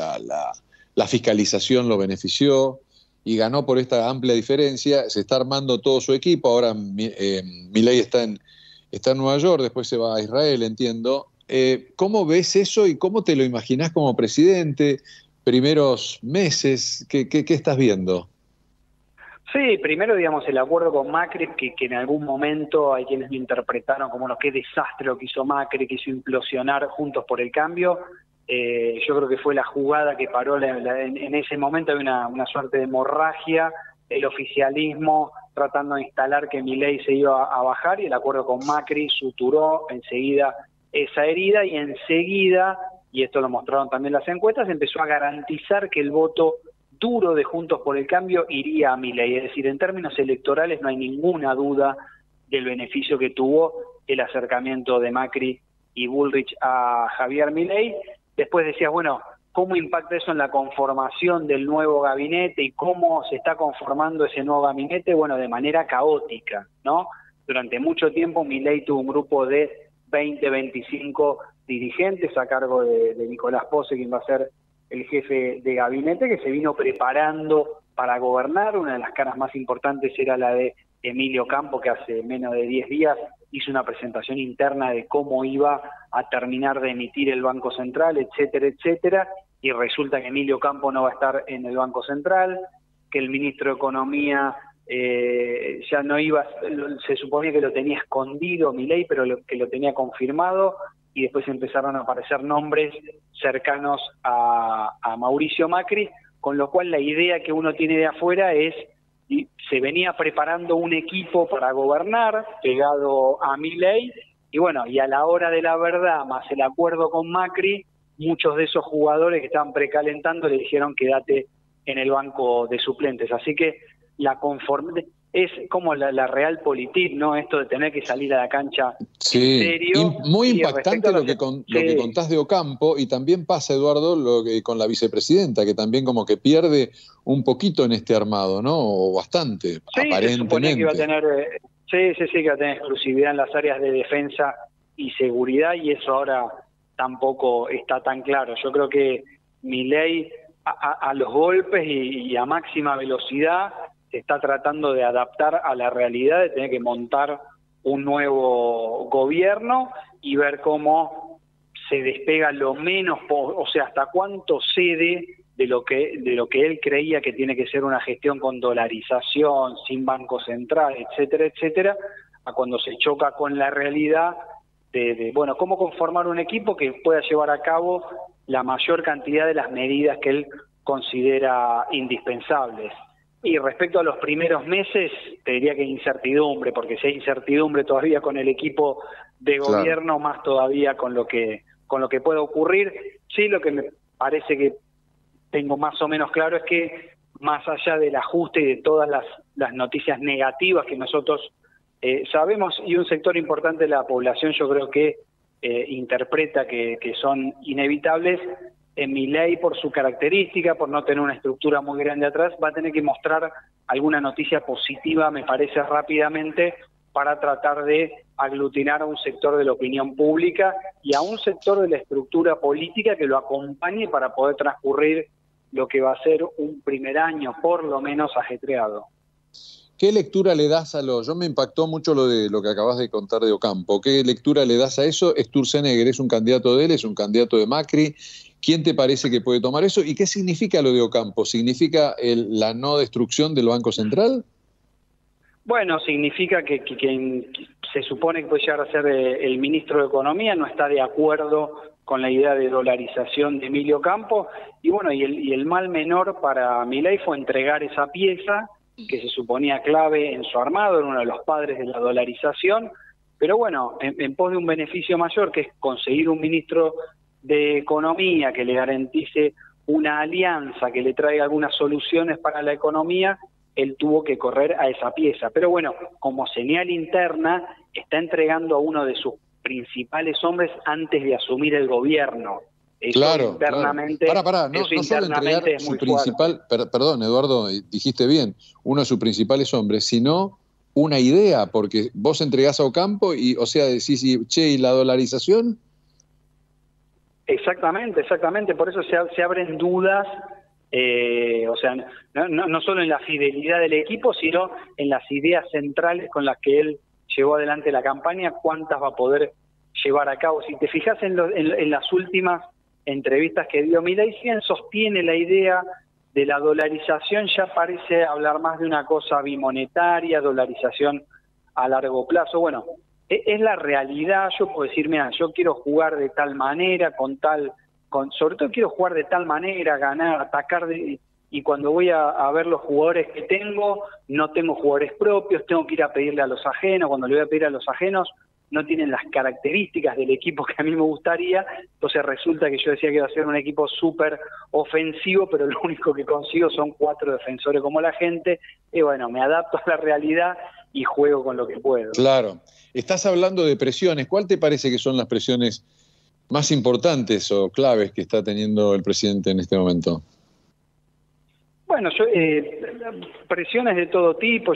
la fiscalización lo benefició y ganó por esta amplia diferencia. Se está armando todo su equipo. Ahora Milei está en Nueva York, después se va a Israel, entiendo. ¿Cómo ves eso y cómo te lo imaginás como presidente? Primeros meses, ¿qué estás viendo? Sí, primero, digamos, el acuerdo con Macri, que en algún momento hay quienes lo interpretaron como qué desastre lo que hizo Macri, que hizo implosionar Juntos por el Cambio. Yo creo que fue la jugada que paró en ese momento. Había una suerte de hemorragia, el oficialismo tratando de instalar que Milei se iba a bajar, y el acuerdo con Macri suturó enseguida esa herida, y enseguida, y esto lo mostraron también las encuestas, empezó a garantizar que el voto duro de Juntos por el Cambio iría a Milei. Es decir, en términos electorales no hay ninguna duda del beneficio que tuvo el acercamiento de Macri y Bullrich a Javier Milei. Después decías, bueno, ¿cómo impacta eso en la conformación del nuevo gabinete y cómo se está conformando ese nuevo gabinete? Bueno, de manera caótica, ¿no? Durante mucho tiempo Milei tuvo un grupo de 20, 25 dirigentes a cargo de Nicolás Pose, quien va a ser el jefe de gabinete, que se vino preparando para gobernar. Una de las caras más importantes era la de Emilio Campo, que hace menos de 10 días hizo una presentación interna de cómo iba a terminar de emitir el Banco Central, etcétera, etcétera, y resulta que Emilio Campo no va a estar en el Banco Central, que el ministro de Economía ya no iba, se suponía que lo tenía escondido Milei, pero que lo tenía confirmado, y después empezaron a aparecer nombres cercanos a Mauricio Macri, con lo cual la idea que uno tiene de afuera es, y se venía preparando un equipo para gobernar, pegado a Milei, y bueno, y a la hora de la verdad, más el acuerdo con Macri, muchos de esos jugadores que estaban precalentando le dijeron quédate en el banco de suplentes. Así que es como la realpolitik, ¿no? Esto de tener que salir a la cancha en serio. Muy impactante lo que contás de Ocampo, y también pasa, Eduardo, con la vicepresidenta, que también como que pierde un poquito en este armado, ¿no? O bastante, aparentemente. Que iba a tener, que iba a tener exclusividad en las áreas de defensa y seguridad, y eso ahora tampoco está tan claro. Yo creo que Milei a los golpes y a máxima velocidad se está tratando de adaptar a la realidad de tener que montar un nuevo gobierno y ver cómo se despega lo menos, o sea, hasta cuánto cede de lo que él creía que tiene que ser una gestión con dolarización, sin banco central, etcétera, etcétera, a cuando se choca con la realidad de cómo conformar un equipo que pueda llevar a cabo la mayor cantidad de las medidas que él considera indispensables. Y respecto a los primeros meses, te diría que incertidumbre, porque si hay incertidumbre todavía con el equipo de gobierno, más todavía con lo que pueda ocurrir. Sí, lo que me parece que tengo más o menos claro es que más allá del ajuste y de todas las noticias negativas que nosotros sabemos, y un sector importante de la población yo creo que interpreta que son inevitables, Milei, por su característica, por no tener una estructura muy grande atrás, va a tener que mostrar alguna noticia positiva, me parece, rápidamente, para tratar de aglutinar a un sector de la opinión pública y a un sector de la estructura política que lo acompañe para poder transcurrir lo que va a ser un primer año, por lo menos, ajetreado. ¿Qué lectura le das yo me impactó mucho lo que acabas de contar de Ocampo. ¿Qué lectura le das a eso? Sturzenegger es un candidato de él, es un candidato de Macri. ¿Quién te parece que puede tomar eso? ¿Y qué significa lo de Ocampo? ¿Significa la no destrucción del Banco Central? Bueno, significa que quien se supone que puede llegar a ser el ministro de Economía no está de acuerdo con la idea de dolarización de Emilio Campo. Y bueno, y el mal menor para Milei fue entregar esa pieza que se suponía clave en su armado, era uno de los padres de la dolarización, pero bueno, en pos de un beneficio mayor, que es conseguir un ministro de Economía que le garantice una alianza, que le traiga algunas soluciones para la economía, él tuvo que correr a esa pieza. Pero bueno, como señal interna, está entregando a uno de sus principales hombres antes de asumir el gobierno. Eso claro, internamente, claro. No solo entregar su principal, perdón, Eduardo, dijiste bien, uno de sus principales hombres, sino una idea, porque vos entregás a Ocampo y, o sea, decís, che, ¿y la dolarización? Exactamente, por eso se abren dudas, o sea, no solo en la fidelidad del equipo, sino en las ideas centrales con las que él llevó adelante la campaña, cuántas va a poder llevar a cabo. Si te fijas en las últimas entrevistas que dio Milei, si bien sostiene la idea de la dolarización, ya parece hablar más de una cosa bimonetaria, dolarización a largo plazo. Bueno, es la realidad. Yo puedo decir, mira, yo quiero jugar de tal manera, sobre todo quiero jugar de tal manera, ganar, atacar, y cuando voy a ver los jugadores que tengo, no tengo jugadores propios, tengo que ir a pedirle a los ajenos. Cuando le voy a pedir a los ajenos, no tienen las características del equipo que a mí me gustaría, entonces resulta que yo decía que iba a ser un equipo súper ofensivo, pero lo único que consigo son 4 defensores como la gente, y bueno, me adapto a la realidad y juego con lo que puedo. Claro. Estás hablando de presiones. ¿Cuál te parece que son las presiones más importantes o claves que está teniendo el presidente en este momento? Bueno, presiones de todo tipo.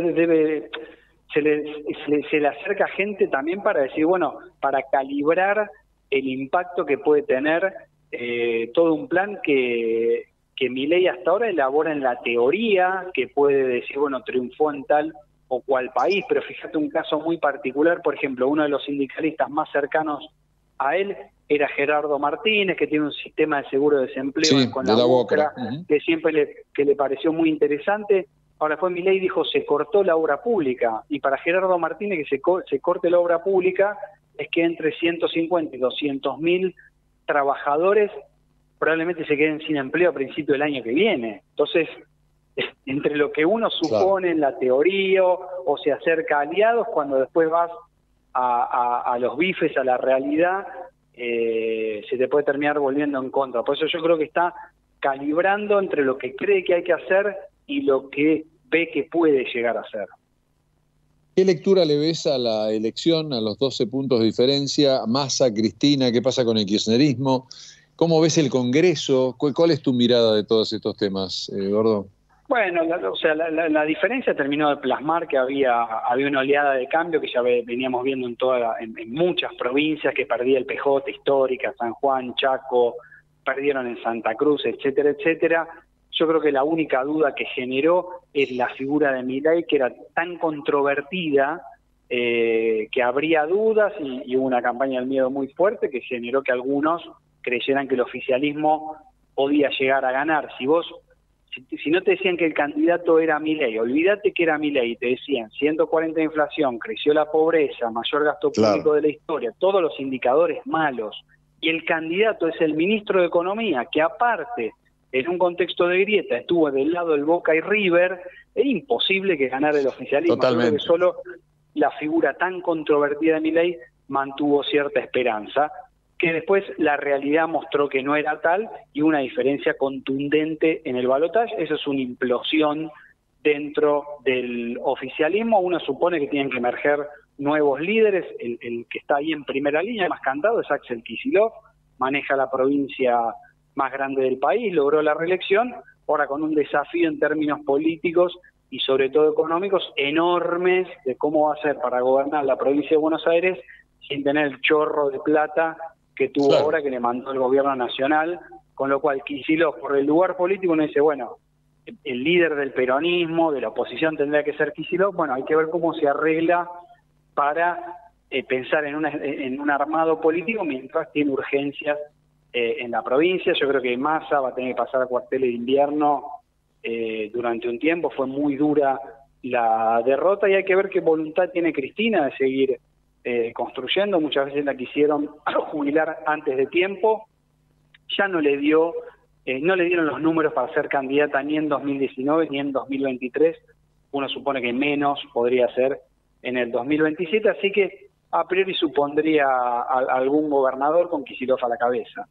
Se le acerca gente también para decir, bueno, para calibrar el impacto que puede tener todo un plan que Milei hasta ahora elabora en la teoría, que puede decir, bueno, triunfó en tal o cual país, pero fíjate un caso muy particular, por ejemplo, uno de los sindicalistas más cercanos a él era Gerardo Martínez, que tiene un sistema de seguro de desempleo con la Boca, que siempre le pareció muy interesante. Ahora después Milei dijo, se cortó la obra pública, y para Gerardo Martínez que se corte la obra pública es que entre 150 y 200.000 trabajadores probablemente se queden sin empleo a principio del año que viene. Entonces, entre lo que uno supone en la teoría o se acerca a aliados, cuando después vas a los bifes, a la realidad, se te puede terminar volviendo en contra. Por eso yo creo que está calibrando entre lo que cree que hay que hacer y lo que ve que puede llegar a hacer. ¿Qué lectura le ves a la elección, a los 12 puntos de diferencia? Massa, Cristina, ¿qué pasa con el kirchnerismo? ¿Cómo ves el Congreso? ¿Cuál es tu mirada de todos estos temas, Gordo? Bueno, la diferencia terminó de plasmar que había una oleada de cambio que ya veníamos viendo en muchas provincias, que perdía el PJ histórica, San Juan, Chaco, perdieron en Santa Cruz, etcétera, etcétera. Yo creo que la única duda que generó es la figura de Milei, que era tan controvertida que habría dudas, y hubo una campaña del miedo muy fuerte que generó que algunos creyeran que el oficialismo podía llegar a ganar. Si no te decían que el candidato era Milei, olvídate que era Milei, te decían 140 de inflación, creció la pobreza, mayor gasto público de la historia, todos los indicadores malos, y el candidato es el ministro de Economía, que aparte, en un contexto de grieta, estuvo del lado del Boca y River, era imposible que ganara el oficialismo. Creo que solo la figura tan controvertida de Milei mantuvo cierta esperanza, que después la realidad mostró que no era tal, y una diferencia contundente en el balotaje. Eso es una implosión dentro del oficialismo. Uno supone que tienen que emerger nuevos líderes. El que está ahí en primera línea, más cantado, es Axel Kicillof, maneja la provincia más grande del país, logró la reelección, ahora con un desafío en términos políticos y sobre todo económicos enormes de cómo va a ser para gobernar la provincia de Buenos Aires sin tener el chorro de plata que tuvo ahora, que le mandó el gobierno nacional, con lo cual Kicillof, por el lugar político, uno dice, bueno, el líder del peronismo, de la oposición tendría que ser Kicillof. Bueno, hay que ver cómo se arregla para pensar en un armado político mientras tiene urgencias en la provincia. Yo creo que Massa va a tener que pasar a cuarteles de invierno durante un tiempo. Fue muy dura la derrota y hay que ver qué voluntad tiene Cristina de seguir construyendo. Muchas veces la quisieron jubilar antes de tiempo, ya no le dieron los números para ser candidata ni en 2019 ni en 2023, uno supone que menos podría ser en el 2027, así que a priori supondría algún gobernador con Kicillof a la cabeza.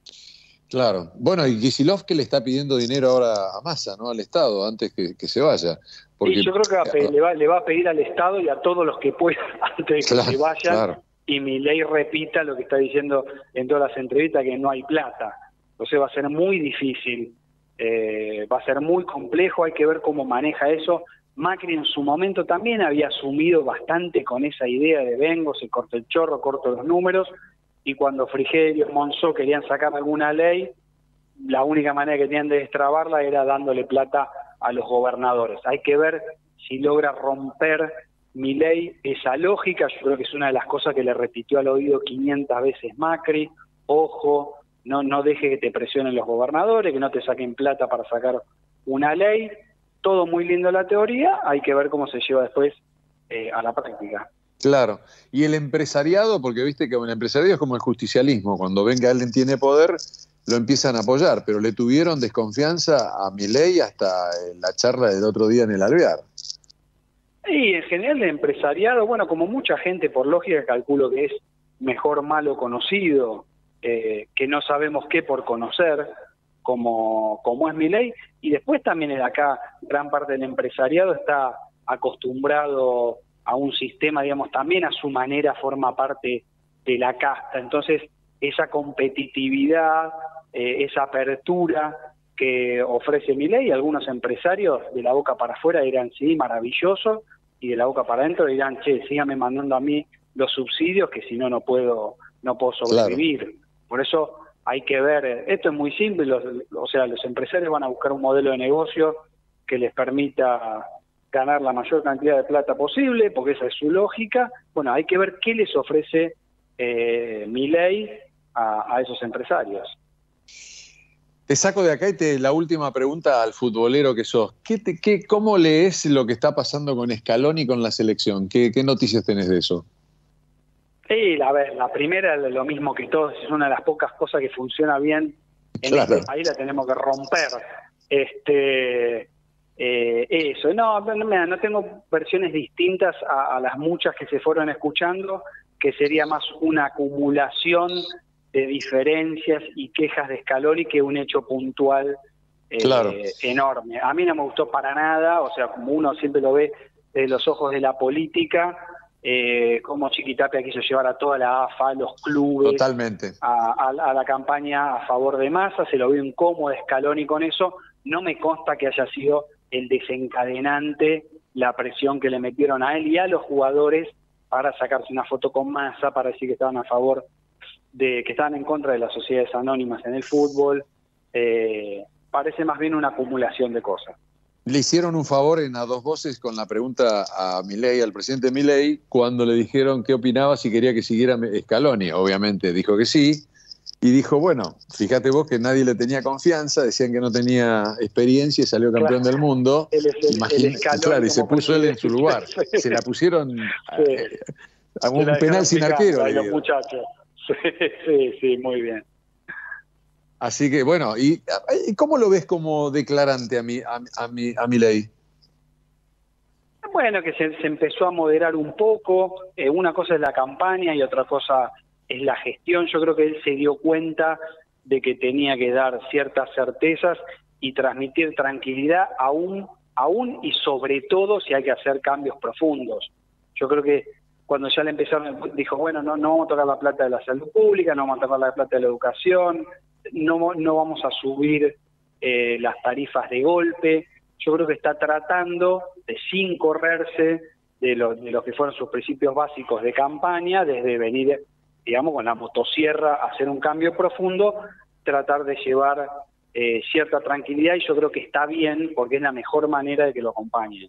Claro. Bueno, y Kicillof que le está pidiendo dinero ahora a Massa, ¿no? Al Estado, antes que se vaya. Porque, y yo creo que le va a pedir al Estado y a todos los que puedan, antes de que se vayan, y Milei repita lo que está diciendo en todas las entrevistas, que no hay plata. Entonces va a ser muy difícil, va a ser muy complejo, hay que ver cómo maneja eso. Macri en su momento también había asumido bastante con esa idea de vengo, se corta el chorro, corto los números, y cuando Frigerio, Monzó querían sacar alguna ley, la única manera que tenían de destrabarla era dándole plata a los gobernadores. Hay que ver si logra romper Milei esa lógica. Yo creo que es una de las cosas que le repitió al oído 500 veces Macri: ojo, no deje que te presionen los gobernadores, que no te saquen plata para sacar una ley. Todo muy lindo la teoría, hay que ver cómo se lleva después a la práctica. Claro, y el empresariado, porque viste que el empresariado es como el justicialismo, cuando ven que alguien tiene poder, lo empiezan a apoyar, pero le tuvieron desconfianza a Milei hasta la charla del otro día en el Alvear. Y en general el empresariado, bueno, como mucha gente por lógica calculo que es mejor malo conocido, que no sabemos qué por conocer, como es Milei, y después también acá gran parte del empresariado está acostumbrado a un sistema, digamos, también a su manera forma parte de la casta. Entonces, esa competitividad, esa apertura que ofrece Milei, algunos empresarios de la boca para afuera dirán, sí, maravilloso, y de la boca para adentro dirán, che, síganme mandando a mí los subsidios, que si no, no puedo sobrevivir. Claro. Por eso hay que ver, esto es muy simple, los empresarios van a buscar un modelo de negocio que les permita ganar la mayor cantidad de plata posible, porque esa es su lógica. Bueno, hay que ver qué les ofrece Milei a esos empresarios. Te saco de acá y la última pregunta al futbolero que sos. ¿Cómo lees lo que está pasando con Scaloni y con la selección? ¿Qué noticias tenés de eso? Sí, a ver, la primera es lo mismo que todos, es una de las pocas cosas que funciona bien en este país, la tenemos que romper. Eso, no tengo versiones distintas a las muchas que se fueron escuchando, que sería más una acumulación de diferencias y quejas de Scaloni que un hecho puntual enorme. A mí no me gustó para nada, o sea, como uno siempre lo ve desde los ojos de la política, como Chiquitapia quiso llevar a toda la AFA, a los clubes, totalmente a la campaña a favor de Massa, se lo vio incómodo Scaloni con eso. No me consta que haya sido el desencadenante la presión que le metieron a él y a los jugadores para sacarse una foto con Massa, para decir que estaban a favor que estaban en contra de las sociedades anónimas en el fútbol. Parece más bien una acumulación de cosas. Le hicieron un favor en A Dos Voces con la pregunta a Milei, al presidente Milei, cuando le dijeron qué opinaba si quería que siguiera Scaloni. Obviamente dijo que sí, y dijo, bueno, fíjate vos que nadí le tenía confianza, decían que no tenía experiencia y salió campeón del mundo. Claro, y se puso él en su lugar. Se la pusieron a un penal sin arquero. Los muchachos. Sí, muy bien. Así que, bueno, ¿y cómo lo ves como declarante a Milei? Bueno, que se empezó a moderar un poco. Una cosa es la campaña y otra cosa es la gestión. Yo creo que él se dio cuenta de que tenía que dar ciertas certezas y transmitir tranquilidad aún y sobre todo si hay que hacer cambios profundos. Yo creo que cuando ya le empezaron, dijo, bueno, no vamos a tocar la plata de la salud pública, no vamos a tocar la plata de la educación, no vamos a subir las tarifas de golpe. Yo creo que está tratando de sin correrse de lo que fueron sus principios básicos de campaña, desde venir, digamos, con la motosierra a hacer un cambio profundo, tratar de llevar cierta tranquilidad, y yo creo que está bien porque es la mejor manera de que lo acompañen.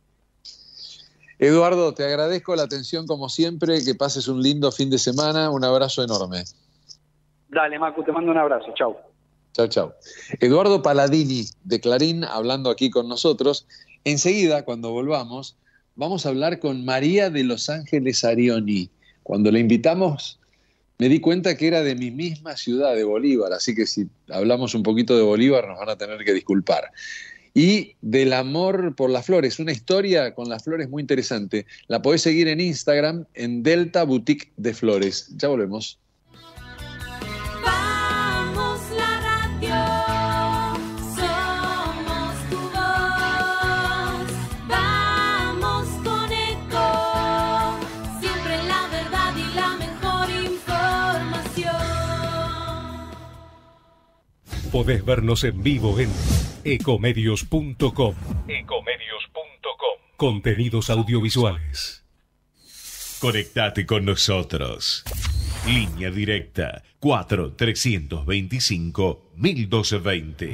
Eduardo, te agradezco la atención como siempre, que pases un lindo fin de semana, un abrazo enorme. Dale, Macu, te mando un abrazo, chau. Chau. Eduardo Paladini, de Clarín, hablando aquí con nosotros. Enseguida, cuando volvamos, vamos a hablar con María de Los Ángeles Arioni. Cuando la invitamos, me di cuenta que era de mi misma ciudad, de Bolívar, así que si hablamos un poquito de Bolívar nos van a tener que disculpar. Y del amor por las flores, una historia con las flores muy interesante. La podés seguir en Instagram, en Delta Boutique de Flores. Ya volvemos. Vamos la radio, somos tu voz. Vamos con Eco, siempre la verdad y la mejor. Podés vernos en vivo en ecomedios.com. Contenidos audiovisuales. Conectate con nosotros. Línea directa 4-325-1220.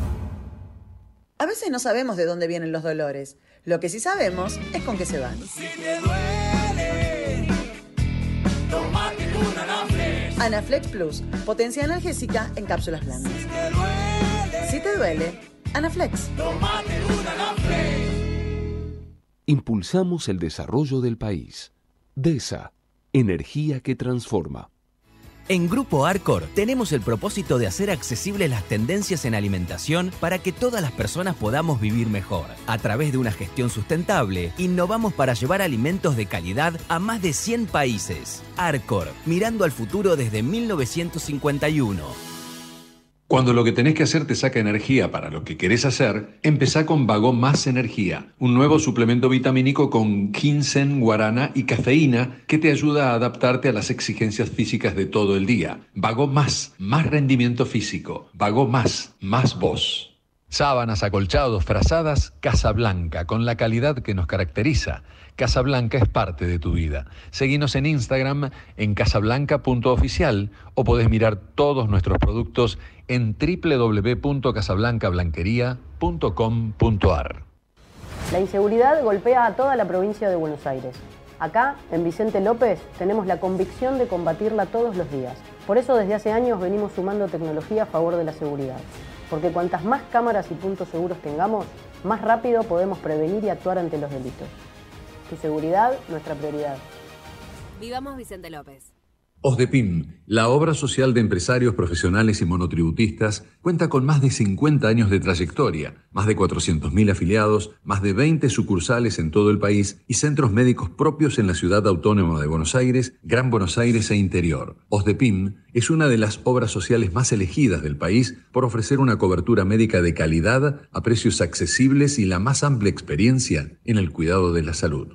A veces no sabemos de dónde vienen los dolores. Lo que sí sabemos es con qué se van. Si te duele, tómate una Anaflex. Anaflex Plus, potencia analgésica en cápsulas blandas. Si te duele, Anaflex. Tómate una Anaflex. Impulsamos el desarrollo del país. DESA, energía que transforma. En Grupo Arcor tenemos el propósito de hacer accesibles las tendencias en alimentación para que todas las personas podamos vivir mejor. A través de una gestión sustentable, innovamos para llevar alimentos de calidad a más de 100 países. Arcor, mirando al futuro desde 1951. Cuando lo que tenés que hacer te saca energía para lo que querés hacer, empezá con Vago Más Energía, un nuevo suplemento vitamínico con ginseng, guarana y cafeína que te ayuda a adaptarte a las exigencias físicas de todo el día. Vago Más rendimiento físico. Vago Más vos. Sábanas, acolchados, frazadas, Casablanca, con la calidad que nos caracteriza. Casablanca es parte de tu vida. Seguinos en Instagram en casablanca.oficial o podés mirar todos nuestros productos en www.casablancablanquería.com.ar. La inseguridad golpea a toda la provincia de Buenos Aires. Acá, en Vicente López, tenemos la convicción de combatirla todos los días. Por eso desde hace años venimos sumando tecnología a favor de la seguridad. Porque cuantas más cámaras y puntos seguros tengamos, más rápido podemos prevenir y actuar ante los delitos. Tu seguridad, nuestra prioridad. Vivamos Vicente López. OSDEPIM, la obra social de empresarios profesionales y monotributistas, cuenta con más de 50 años de trayectoria, más de 400.000 afiliados, más de 20 sucursales en todo el país y centros médicos propios en la Ciudad Autónoma de Buenos Aires, Gran Buenos Aires e Interior. OSDEPIM es una de las obras sociales más elegidas del país por ofrecer una cobertura médica de calidad a precios accesibles y la más amplia experiencia en el cuidado de la salud.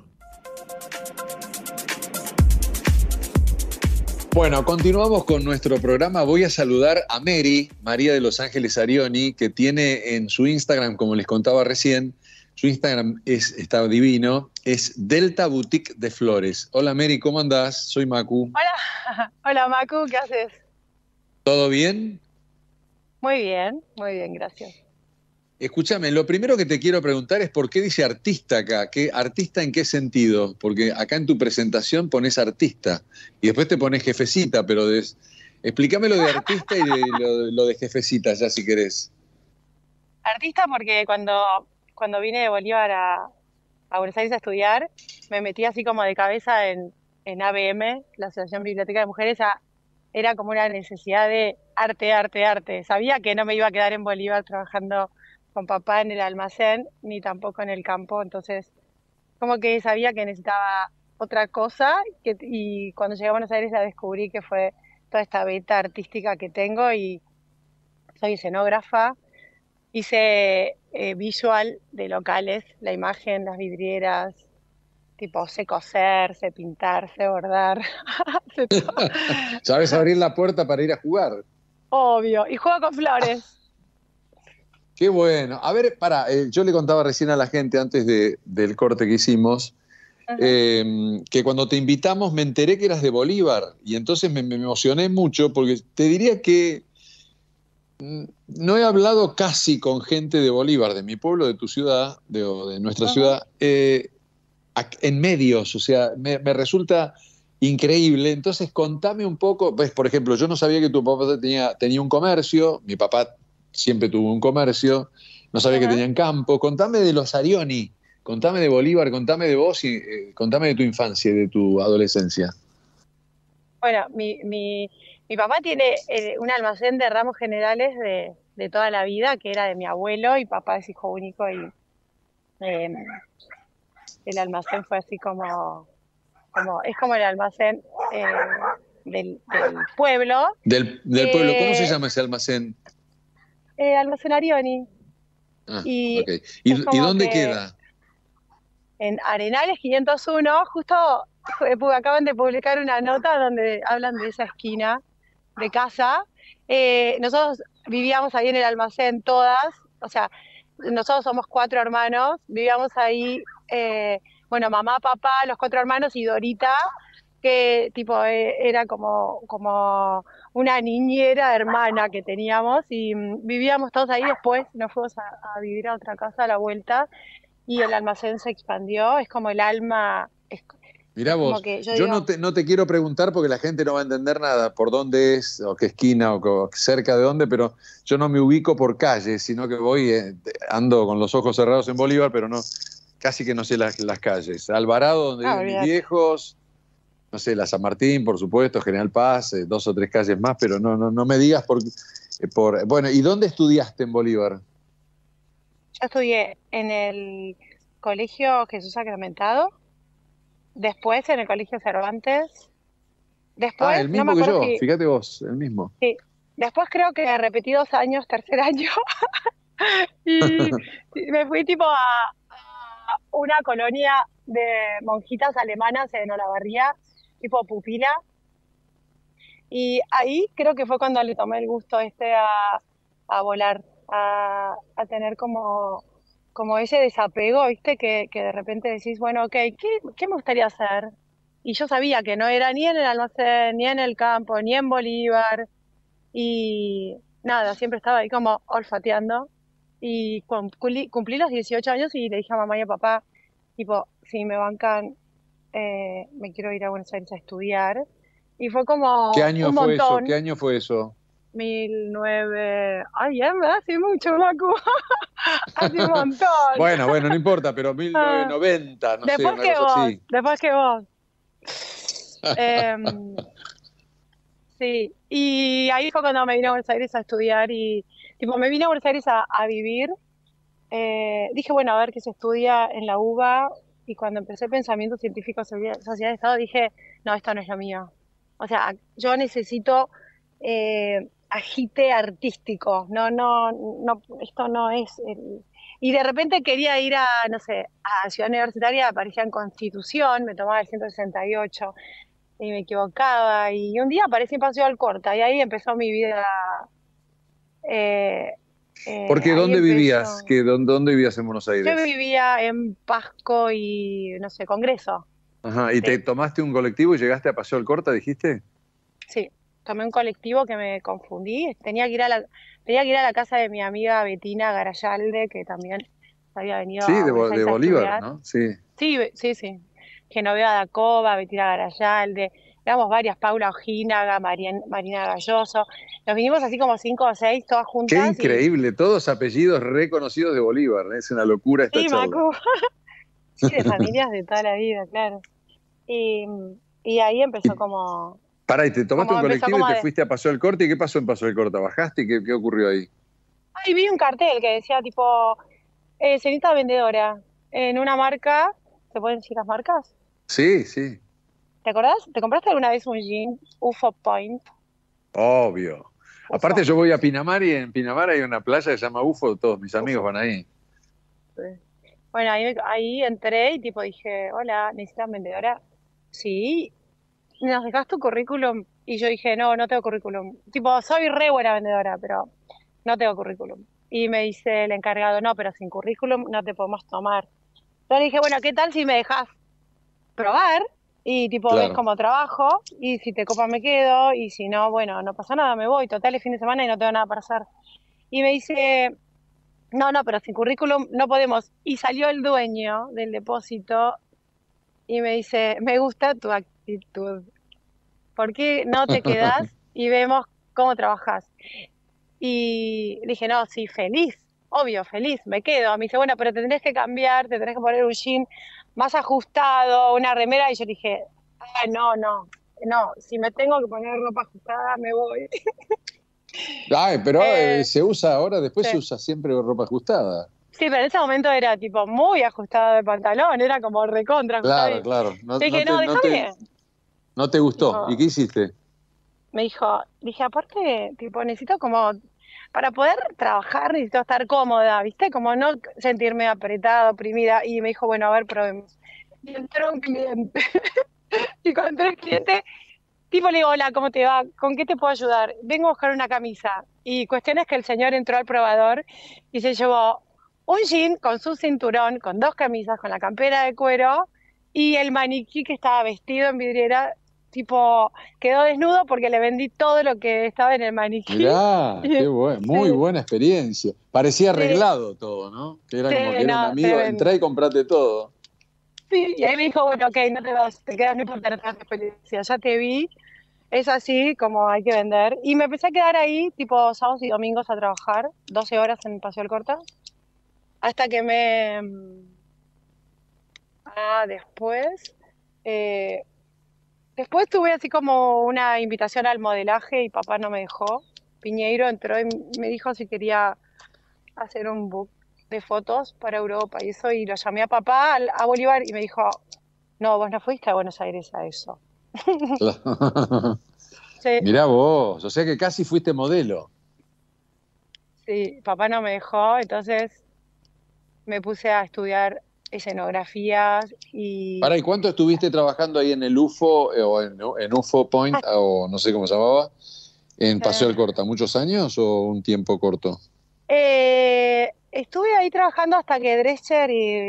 Bueno, continuamos con nuestro programa. Voy a saludar a Mary, María de Los Ángeles Arioni, que tiene en su Instagram, como les contaba recién, su Instagram está divino, es Delta Boutique de Flores. Hola Mary, ¿cómo andás? Soy Macu. Hola Macu, ¿qué haces? ¿Todo bien? Muy bien, gracias. Escúchame, lo primero que te quiero preguntar es por qué dice artista acá. ¿Artista en qué sentido? Porque acá en tu presentación pones artista y después te pones jefecita, pero explícame lo de artista y lo de jefecita ya si querés. Artista porque cuando vine de Bolívar a Buenos Aires a estudiar, me metí así como de cabeza en ABM, la Asociación Biblioteca de Mujeres, era como una necesidad de arte. Sabía que no me iba a quedar en Bolívar trabajando con papá en el almacén, ni tampoco en el campo, entonces como que sabía que necesitaba otra cosa y cuando llegué a Buenos Aires la descubrí que fue toda esta beta artística que tengo y soy escenógrafa, hice visual de locales, la imagen, las vidrieras, tipo sé coser, sé pintar, sé bordar. Sé todo. ¿Sabes abrir la puerta para ir a jugar? Obvio, y juego con flores. Qué bueno. A ver, yo le contaba recién a la gente antes del corte que hicimos, que cuando te invitamos me enteré que eras de Bolívar y entonces me emocioné mucho porque te diría que no he hablado casi con gente de Bolívar, de mi pueblo, de tu ciudad, de nuestra ciudad, en medios, o sea, me resulta increíble. Entonces contame un poco, pues, por ejemplo, yo no sabía que tu papá tenía un comercio, mi papá siempre tuvo un comercio, no sabía que tenían campo. Contame de los Arioni, contame de Bolívar, contame de vos y contame de tu infancia y de tu adolescencia. Bueno, mi papá tiene un almacén de ramos generales de toda la vida, que era de mi abuelo, y papá es hijo único, y el almacén fue así es como el almacén del pueblo. Del pueblo, ¿cómo se llama ese almacén? Almacén Arioni. Okay. ¿Y dónde queda? En Arenales 501, justo acaban de publicar una nota donde hablan de esa esquina de casa. Nosotros vivíamos ahí en el almacén todas, o sea, nosotros somos 4 hermanos, vivíamos ahí, bueno, mamá, papá, los 4 hermanos y Dorita, que tipo era como una niñera hermana que teníamos y vivíamos todos ahí. Después nos fuimos a vivir a otra casa a la vuelta y el almacén se expandió, es como el alma. Mirá vos, yo no te quiero preguntar porque la gente no va a entender nada por dónde es, o qué esquina, o cerca de dónde, pero yo no me ubico por calles, sino que ando con los ojos cerrados en Bolívar, pero no, casi que no sé las calles. Alvarado, donde viven mis viejos, no sé, la San Martín, por supuesto, General Paz, 2 o 3 calles más, pero no me digas por... Bueno, ¿y dónde estudiaste en Bolívar? Yo estudié en el Colegio Jesús Sacramentado, después en el Colegio Cervantes, después... el mismo no me que yo, acuerdo fíjate vos, el mismo. Sí, después creo que repetí 2 años, tercer año, y me fui tipo a una colonia de monjitas alemanas en Olavarría, tipo pupila, y ahí creo que fue cuando le tomé el gusto a volar, a tener como ese desapego, ¿viste? Que de repente decís, bueno, ok, ¿qué me gustaría hacer? Y yo sabía que no era ni en el almacén, ni en el campo, ni en Bolívar, y nada, siempre estaba ahí como olfateando, y cumplí los 18 años y le dije a mamá y a papá, tipo, si me bancan, me quiero ir a Buenos Aires a estudiar. Y fue como ¿Qué año un fue montón. eso? ¿Qué año fue eso? 1900... Ay, ya me hace mucho, Macu. Hace un montón. Bueno, no importa, pero 1990, no sé, Después una que cosa vos, así. después que vos. Sí, y ahí fue cuando me vine a Buenos Aires a estudiar y tipo me vine a Buenos Aires a vivir. Dije, bueno, a ver qué se estudia en la UBA, y cuando empecé pensamiento científico, sociedad de Estado, dije, no, esto no es lo mío. O sea, yo necesito agite artístico, no, esto no es... Y de repente quería ir a, no sé, a Ciudad Universitaria, aparecía en Constitución, me tomaba el 168 y me equivocaba, y un día aparecí en Paseo Alcorta y ahí empezó mi vida. Porque Ahí ¿dónde empezó. vivías? ¿Dónde vivías en Buenos Aires? Yo vivía en Pasco y, no sé, Congreso. Ajá, ¿y Sí. te tomaste un colectivo y llegaste a Paseo Alcorta, dijiste? Sí, tomé un colectivo que me confundí. Tenía que ir a la casa de mi amiga Betina Garayalde, que también había venido Sí, a de Buenos Aires a Bolívar, estudiar. ¿no? Sí. Sí. Genoveva da Cova, Betina Garayalde, éramos varias, Paula Ojinaga, Marina Galloso. Nos vinimos así como 5 o 6, todas Qué juntas. increíble, todos apellidos reconocidos de Bolívar, ¿eh? Es una locura esta Sí, charla. Macu. Sí, de familias de toda la vida, claro. Y ahí empezó como... Pará, y te tomaste Como un empezó colectivo y como te de- fuiste a Paseo del Corte, ¿y qué pasó en Paseo del Corte? ¿Bajaste? ¿Qué ocurrió ahí? Ay, vi un cartel que decía tipo, cenita vendedora, en una marca, ¿se pueden decir las marcas? Sí, sí, ¿Te acordás? ¿Te compraste alguna vez un jean UFO Point? obvio. Aparte yo voy a Pinamar y en Pinamar hay una playa que se llama UFO, todos mis amigos van ahí. Bueno, ahí entré y tipo dije, hola, ¿necesitas vendedora? Sí. ¿Nos dejás tu currículum? Y yo dije, no tengo currículum. Tipo, soy re buena vendedora, pero no tengo currículum. Y me dice el encargado, no, pero sin currículum no te podemos tomar. Entonces dije, bueno, ¿qué tal si me dejas probar? Y tipo, ves Claro. cómo trabajo, y si te copa me quedo, y si no, bueno, no pasa nada, me voy. Total, es fin de semana y no tengo nada para hacer. Y me dice, no, pero sin currículum no podemos. Y salió el dueño del depósito y me dice, me gusta tu actitud. ¿Por qué no te quedás y vemos cómo trabajas? Y dije, no, sí, feliz, obvio, feliz, me quedo. Me dice, bueno, pero te tenés que cambiar, te tenés que poner un jean más ajustado, una remera. Y yo dije, no, si me tengo que poner ropa ajustada, me voy. Ay, pero se usa ahora, después sí. se usa siempre ropa ajustada. Sí, pero en ese momento era tipo muy ajustado de pantalón, era como recontra ajustado. Claro. Dije, déjame. No te gustó. No. ¿Y qué hiciste? Me dijo, dije, aparte, tipo, necesito como, para poder trabajar necesito estar cómoda, ¿viste? Como no sentirme apretada, oprimida. Y me dijo, bueno, a ver, probemos. Y entró un cliente. Y cuando entró el cliente, Tipo le digo, hola, ¿cómo te va? ¿Con qué te puedo ayudar? Vengo a buscar una camisa. Y cuestión es que el señor entró al probador y se llevó un jean con su cinturón, con 2 camisas, con la campera de cuero y el maniquí que estaba vestido en vidriera, tipo, quedó desnudo porque le vendí todo lo que estaba en el maniquí. Mirá, qué muy Sí, buena experiencia. Parecía sí, arreglado todo, ¿no? Que era sí, como que era un no, amigo, tremendo. entrá y comprate todo. Sí, y ahí me dijo, bueno, ok, no te vas, te quedas, no importa, no te das experiencia, ya te vi, es así como hay que vender. Y me empecé a quedar ahí, tipo sábados y domingos a trabajar, 12 horas en Paseo del Corta, hasta que después, eh, después tuve así como una invitación al modelaje y papá no me dejó. Piñeiro entró y me dijo si quería hacer un book de fotos para Europa y eso, y lo llamé a papá, a Bolívar, y me dijo, no, vos no fuiste a Buenos Aires a eso. Sí, Mirá vos, o sea que casi fuiste modelo. sí, papá no me dejó, entonces me puse a estudiar escenografías y Pará, ¿y cuánto estuviste trabajando ahí en el UFO o en UFO Point, o no sé cómo se llamaba, en Paseo del Corta? ¿Muchos años o un tiempo corto? estuve ahí trabajando hasta que Drescher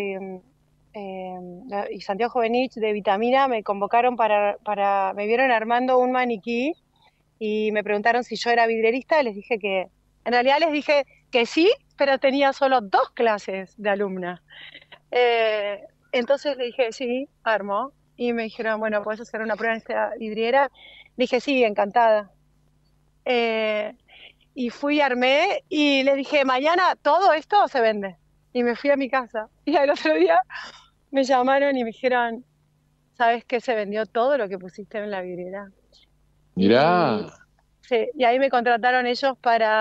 y Santiago Jovenich de Vitamina me convocaron me vieron armando un maniquí y me preguntaron si yo era vidrierista y les dije que, en realidad les dije que sí, pero tenía solo 2 clases de alumna. Eh, entonces le dije, sí, armo. Y me dijeron, bueno, ¿puedes hacer una prueba en esta vidriera? Dije, sí, encantada. Eh, y fui, armé y le dije, mañana todo esto se vende. Y me fui a mi casa. Y al otro día me llamaron y me dijeron, ¿sabes qué? Se vendió todo lo que pusiste en la vidriera. Y, Mirá, sí, y ahí me contrataron ellos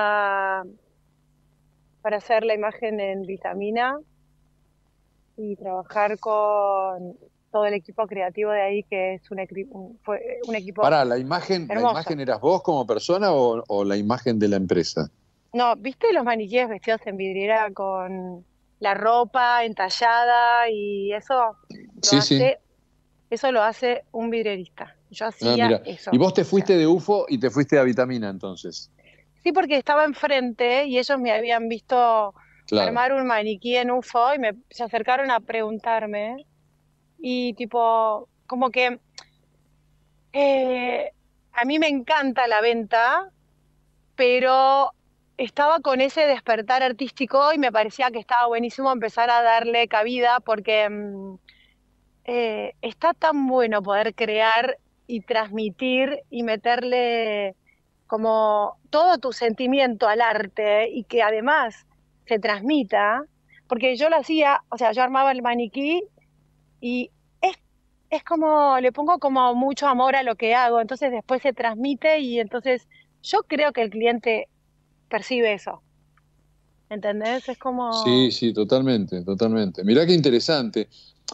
para hacer la imagen en Vitamina y trabajar con todo el equipo creativo de ahí, que es fue un equipo pará, ¿la hermoso. imagen eras vos como persona o la imagen de la empresa? No, ¿viste los maniquíes vestidos en vidriera con la ropa entallada y eso? Sí, sí. Eso lo hace un vidrierista. Yo Ah, hacía mira. eso. Y vos te fuiste de UFO y te fuiste a Vitamina entonces. Sí, porque estaba enfrente y ellos me habían visto Claro. armar un maniquí en UFO y se acercaron a preguntarme y tipo, como que a mí me encanta la venta, pero estaba con ese despertar artístico y me parecía que estaba buenísimo empezar a darle cabida porque está tan bueno poder crear y transmitir y meterle como todo tu sentimiento al arte y que además se transmita, porque yo lo hacía, o sea, yo armaba el maniquí y es como, le pongo como mucho amor a lo que hago, entonces después se transmite y entonces yo creo que el cliente percibe eso, ¿entendés? Es Sí, como, sí, totalmente, totalmente. Mirá qué interesante.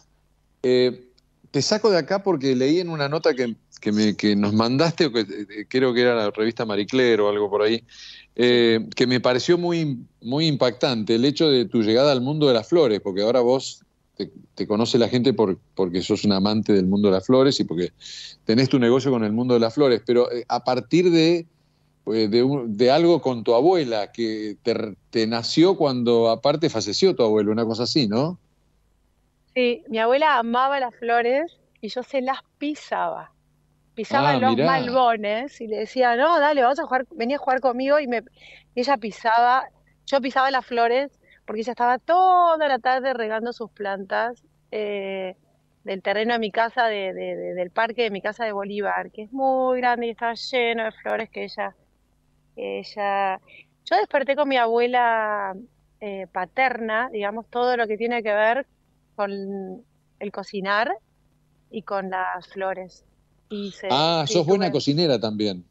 Te saco de acá porque leí en una nota que nos mandaste, o que creo que era la revista Marie Claire o algo por ahí, que me pareció muy impactante el hecho de tu llegada al mundo de las flores, porque ahora vos te conoce la gente porque sos un amante del mundo de las flores y porque tenés tu negocio con el mundo de las flores, pero a partir de algo con tu abuela, que te nació cuando aparte falleció tu abuelo, una cosa así, ¿no? sí, mi abuela amaba las flores y yo se las pisaba. Pisaba Ah, los mirá. malbones y le decía, no, dale, vamos a jugar, vení a jugar conmigo y ella pisaba, yo pisaba las flores porque ella estaba toda la tarde regando sus plantas del terreno de mi casa, del parque de mi casa de Bolívar, que es muy grande y estaba lleno de flores que ella, yo desperté con mi abuela paterna, digamos, todo lo que tiene que ver con el cocinar y con las flores. Ah, Sí, sos buena cocinera también.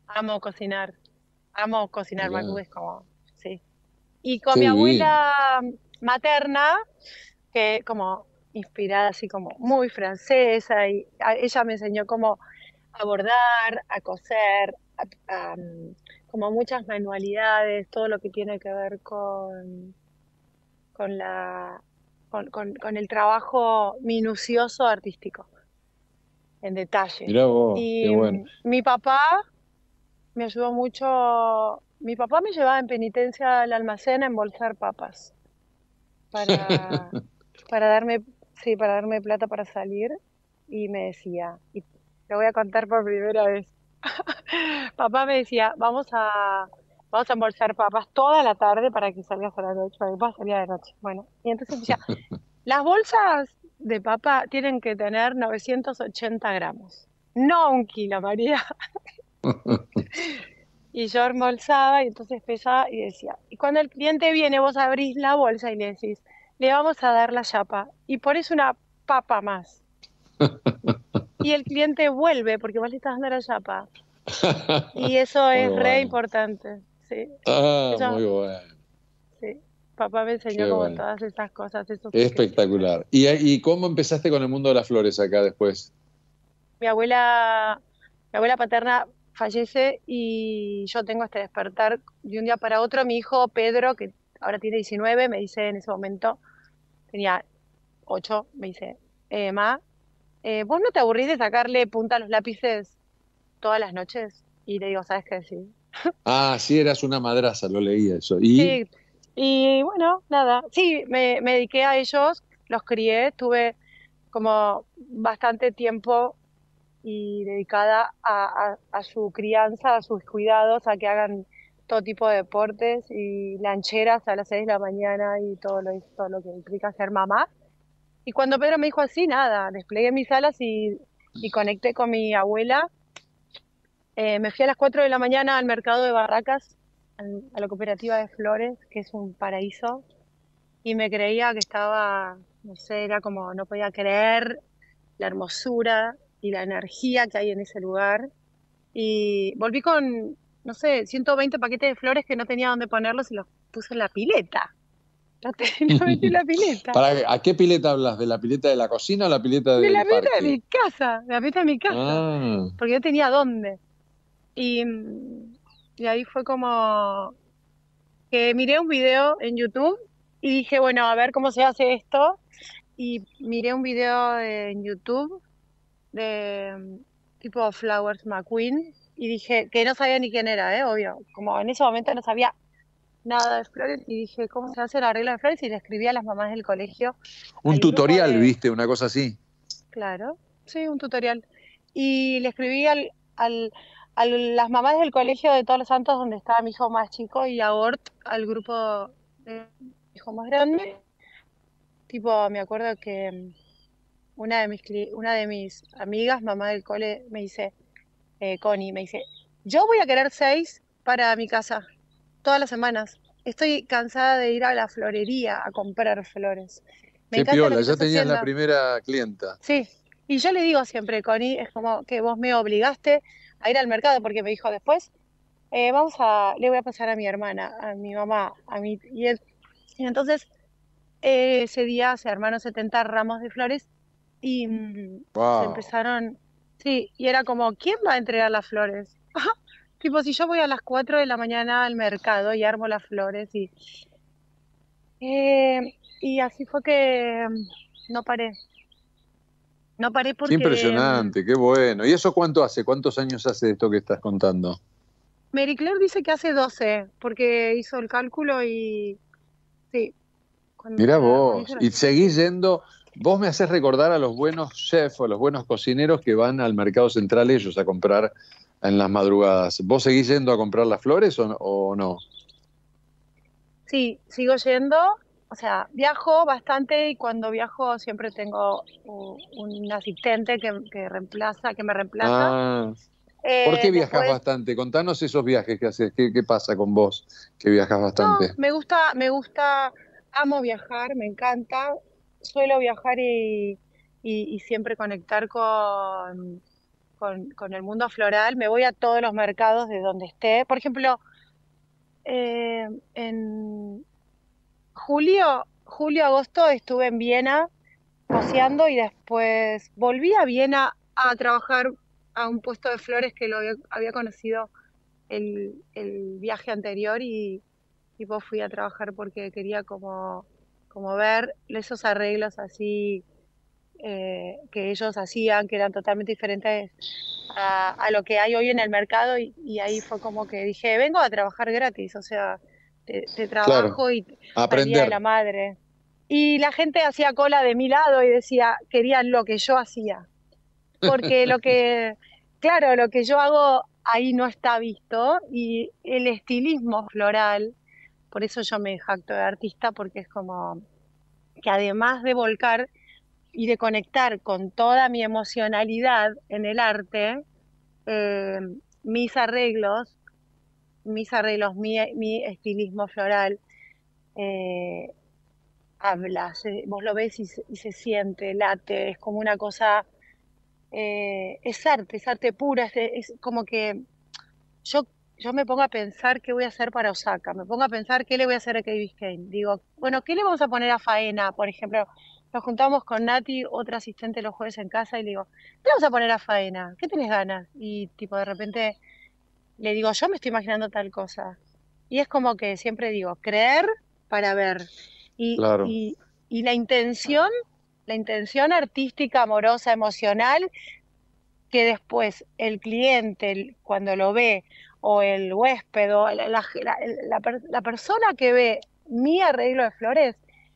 amo cocinar, Mirá, Macu, es como, sí. Y con qué mi divino. abuela materna, que como inspirada así como muy francesa, y ella me enseñó cómo a bordar, a coser, como muchas manualidades, todo lo que tiene que ver con la, con el trabajo minucioso artístico. en detalle. Mirá vos, Y qué bueno. mi papá me ayudó mucho. Mi papá me llevaba en penitencia al almacén a embolsar papas para, para darme, sí, para darme plata para salir. Y me decía, y lo voy a contar por primera vez. Papá me decía, vamos a embolsar papas toda la tarde para que salgas a la noche, para que puedas salir de noche. Bueno, y entonces decía, las bolsas de papa tienen que tener 980 gramos, no 1 kilo, María. Y yo embolsaba y entonces pesaba y decía, y cuando el cliente viene, vos abrís la bolsa y le decís, le vamos a dar la chapa y pones una papa más. Y el cliente vuelve porque vos le estás dando la chapa. Y eso Muy es re bueno. importante, sí. Ah, Eso, muy bueno. sí. Papá me enseñó Qué como bueno. todas esas cosas, esos secretos. Espectacular. ¿Y cómo empezaste con el mundo de las flores acá después? Mi abuela paterna fallece y yo tengo este despertar de un día para otro. Mi hijo Pedro, que ahora tiene 19, me dice en ese momento, tenía 8, me dice, Ma, ¿vos no te aburrís de sacarle punta a los lápices todas las noches? Y le digo, ¿sabes qué? Sí. Ah, sí, eras una madraza, lo leí eso. ¿Y? Sí, y bueno, nada, sí, me dediqué a ellos, los crié, tuve como bastante tiempo y dedicada a su crianza, a sus cuidados, a que hagan todo tipo de deportes y lancheras a las 6 de la mañana y todo lo que implica ser mamá. Y cuando Pedro me dijo así, nada, desplegué mis alas y conecté con mi abuela. Me fui a las 4 de la mañana al mercado de Barracas, a la cooperativa de flores, que es un paraíso, y me creía que estaba, no sé, era como, no podía creer la hermosura y la energía que hay en ese lugar. Y volví con, no sé, 120 paquetes de flores que no tenía dónde ponerlos y los puse en la pileta. Los metí en la pileta. ¿A qué pileta hablas? ¿De la pileta de la cocina o la pileta De la del pileta de parque? mi casa, de la pileta de mi casa. Ah, Porque no tenía dónde. Y, y ahí fue como que miré un video en YouTube y dije, bueno, a ver cómo se hace esto. Y miré un video en YouTube de tipo Flowers McQueen y dije que no sabía ni quién era, obvio. Como en ese momento no sabía nada de flores y dije, ¿cómo se hace el arreglo de flores? Y le escribí a las mamás del colegio, un al grupo tutorial, de... ¿viste? Una cosa así. Claro, sí, un tutorial. Y le escribí a las mamás del colegio de Todos los Santos, donde estaba mi hijo más chico, y a Ort, al grupo de mi hijo más grande. Tipo, me acuerdo que una de mis amigas, mamá del cole, me dice, Connie, me dice, yo voy a querer 6 para mi casa, todas las semanas. Estoy cansada de ir a la florería a comprar flores. Me Qué encanta lo piola, que ya estás tenías la haciendo. primera clienta. Sí, y yo le digo siempre, Connie, es como que vos me obligaste a ir al mercado porque me dijo después, le voy a pasar a mi hermana, a mi mamá, y entonces ese día se armaron 70 ramos de flores y se Wow. empezaron, sí, y era como, ¿quién va a entregar las flores? Tipo, si yo voy a las 4 de la mañana al mercado y armo las flores y así fue que no paré. No paré Qué porque impresionante, qué bueno. ¿Y eso cuánto hace? ¿Cuántos años hace de esto que estás contando? Mary Claire dice que hace 12, porque hizo el cálculo y sí, Mirá cuando vos. hizo Y seguís yendo. Vos me haces recordar a los buenos chefs o los buenos cocineros que van al mercado central ellos a comprar en las madrugadas. ¿Vos seguís yendo a comprar las flores o no? Sí, sigo yendo, o sea, viajo bastante y cuando viajo siempre tengo un asistente que me reemplaza. Ah, ¿por qué viajas Después, bastante? Contanos esos viajes que haces. ¿Qué pasa con vos que viajas no, bastante? me gusta, amo viajar, me encanta, suelo viajar y siempre conectar con el mundo floral. Me voy a todos los mercados de donde esté. Por ejemplo, en agosto estuve en Viena paseando y después volví a Viena a trabajar a un puesto de flores que lo había conocido el viaje anterior y tipo fui a trabajar porque quería como ver esos arreglos así que ellos hacían, que eran totalmente diferentes a lo que hay hoy en el mercado, y ahí fue como que dije, vengo a trabajar gratis, o sea, te trabajo Claro, y al Día de aprender. la Madre. Y la gente hacía cola de mi lado y decía, querían lo que yo hacía. Porque claro, lo que yo hago ahí no está visto, y el estilismo floral, por eso yo me jacto de artista, porque es como que además de volcar y de conectar con toda mi emocionalidad en el arte, eh, mis arreglos, mi estilismo floral, eh, habla, vos lo ves y se siente, late, es como una cosa, es arte pura, es como que yo, yo me pongo a pensar qué voy a hacer para Osaka, me pongo a pensar qué le voy a hacer a Key Biscayne. Digo, bueno, ¿qué le vamos a poner a Faena? Por ejemplo, nos juntamos con Nati, otra asistente, los jueves en casa, y le digo, ¿qué le vamos a poner a Faena? ¿Qué tenés ganas? Y tipo, de repente le digo, yo me estoy imaginando tal cosa. Y es como que siempre digo, creer para ver. Y, Claro. y, y la intención artística, amorosa, emocional, que después el cliente, cuando lo ve, o el huésped, o la persona que ve mi arreglo de flores,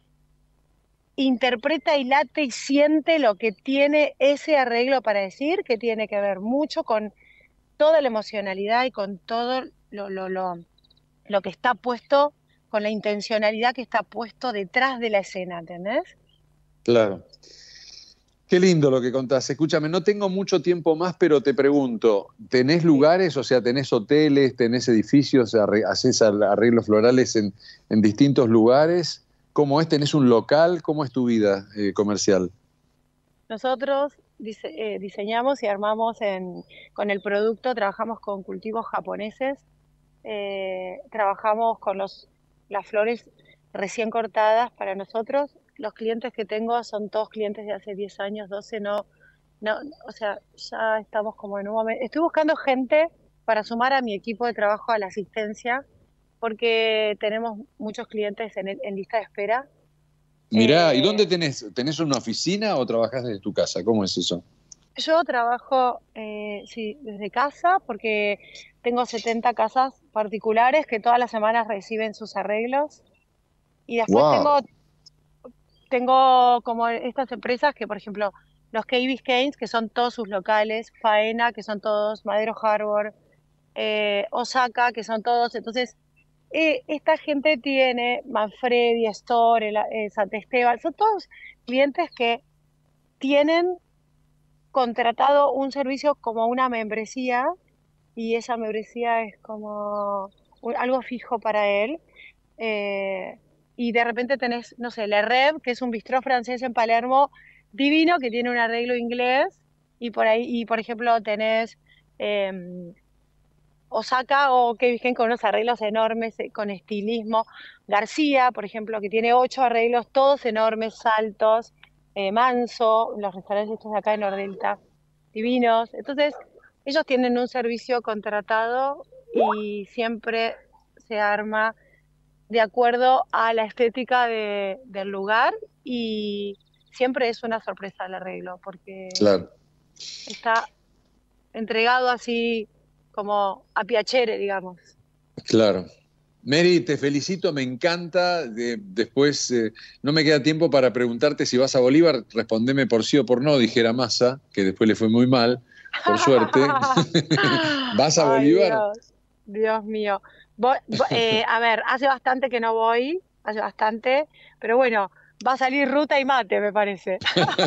interpreta y late y siente lo que tiene ese arreglo para decir, que tiene que ver mucho con toda la emocionalidad y con todo lo que está puesto, con la intencionalidad que está puesto detrás de la escena, ¿entendés? Claro. Qué lindo lo que contás. Escúchame, no tengo mucho tiempo más, pero te pregunto, ¿tenés lugares, o sea, tenés hoteles, tenés edificios, haces arreglos florales en distintos lugares? ¿Cómo es? ¿Tenés un local? ¿Cómo es tu vida comercial? Nosotros diseñamos y armamos con el producto, trabajamos con cultivos japoneses, trabajamos con las flores recién cortadas para nosotros. Los clientes que tengo son todos clientes de hace 10 años, 12, no, o sea, ya estamos como en un momento. Estoy buscando gente para sumar a mi equipo de trabajo a la asistencia, porque tenemos muchos clientes en lista de espera. Mirá, ¿y dónde tenés una oficina o trabajás desde tu casa? ¿Cómo es eso? Yo trabajo, sí, desde casa, porque tengo 70 casas particulares que todas las semanas reciben sus arreglos. Y después Wow. tengo como estas empresas que, por ejemplo, los Key Biscaynes, que son todos sus locales, Faena, que son todos, Madero Harbor, Osaka, que son todos. Entonces, esta gente tiene Manfredi, Store, Sant Esteban, son todos clientes que tienen contratado un servicio como una membresía, y esa membresía es como algo fijo para él. Y de repente tenés, no sé, Le Rêve, que es un bistró francés en Palermo, divino, que tiene un arreglo inglés, y por ejemplo, tenés Osaka o Key Biscayne con unos arreglos enormes, con estilismo. García, por ejemplo, que tiene 8 arreglos, todos enormes, altos. Manso, los restaurantes estos de acá de Nordelta, divinos. Entonces, ellos tienen un servicio contratado y siempre se arma de acuerdo a la estética del lugar, y siempre es una sorpresa el arreglo, porque Claro. está entregado así como a piacere, digamos. Claro. Mary, te felicito, me encanta. Después no me queda tiempo para preguntarte si vas a Bolívar. Respondeme por sí o por no, dijera Massa, que después le fue muy mal, por suerte. ¿Vas a Ay, Bolívar? Dios mío. A ver, hace bastante que no voy, hace bastante, pero bueno, va a salir ruta y mate, me parece.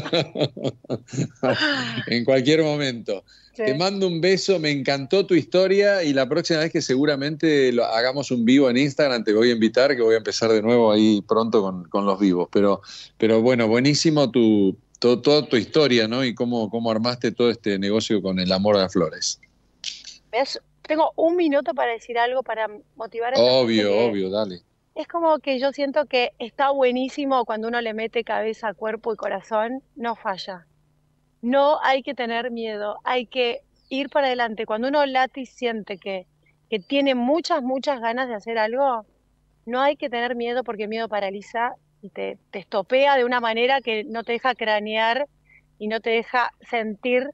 En cualquier momento. Sí. Te mando un beso, me encantó tu historia, y la próxima vez que seguramente hagamos un vivo en Instagram te voy a invitar, que voy a empezar de nuevo ahí pronto con los vivos. Pero bueno, buenísimo toda tu historia, ¿no? Y cómo armaste todo este negocio con el amor a las flores. ¿Ves? Tengo un minuto para decir algo, para motivar a esa gente Obvio, dale. Es como que yo siento que está buenísimo cuando uno le mete cabeza, cuerpo y corazón, no falla. No hay que tener miedo, hay que ir para adelante. Cuando uno late y siente que tiene muchas ganas de hacer algo, no hay que tener miedo, porque el miedo paraliza y te estopea de una manera que no te deja cranear y no te deja sentir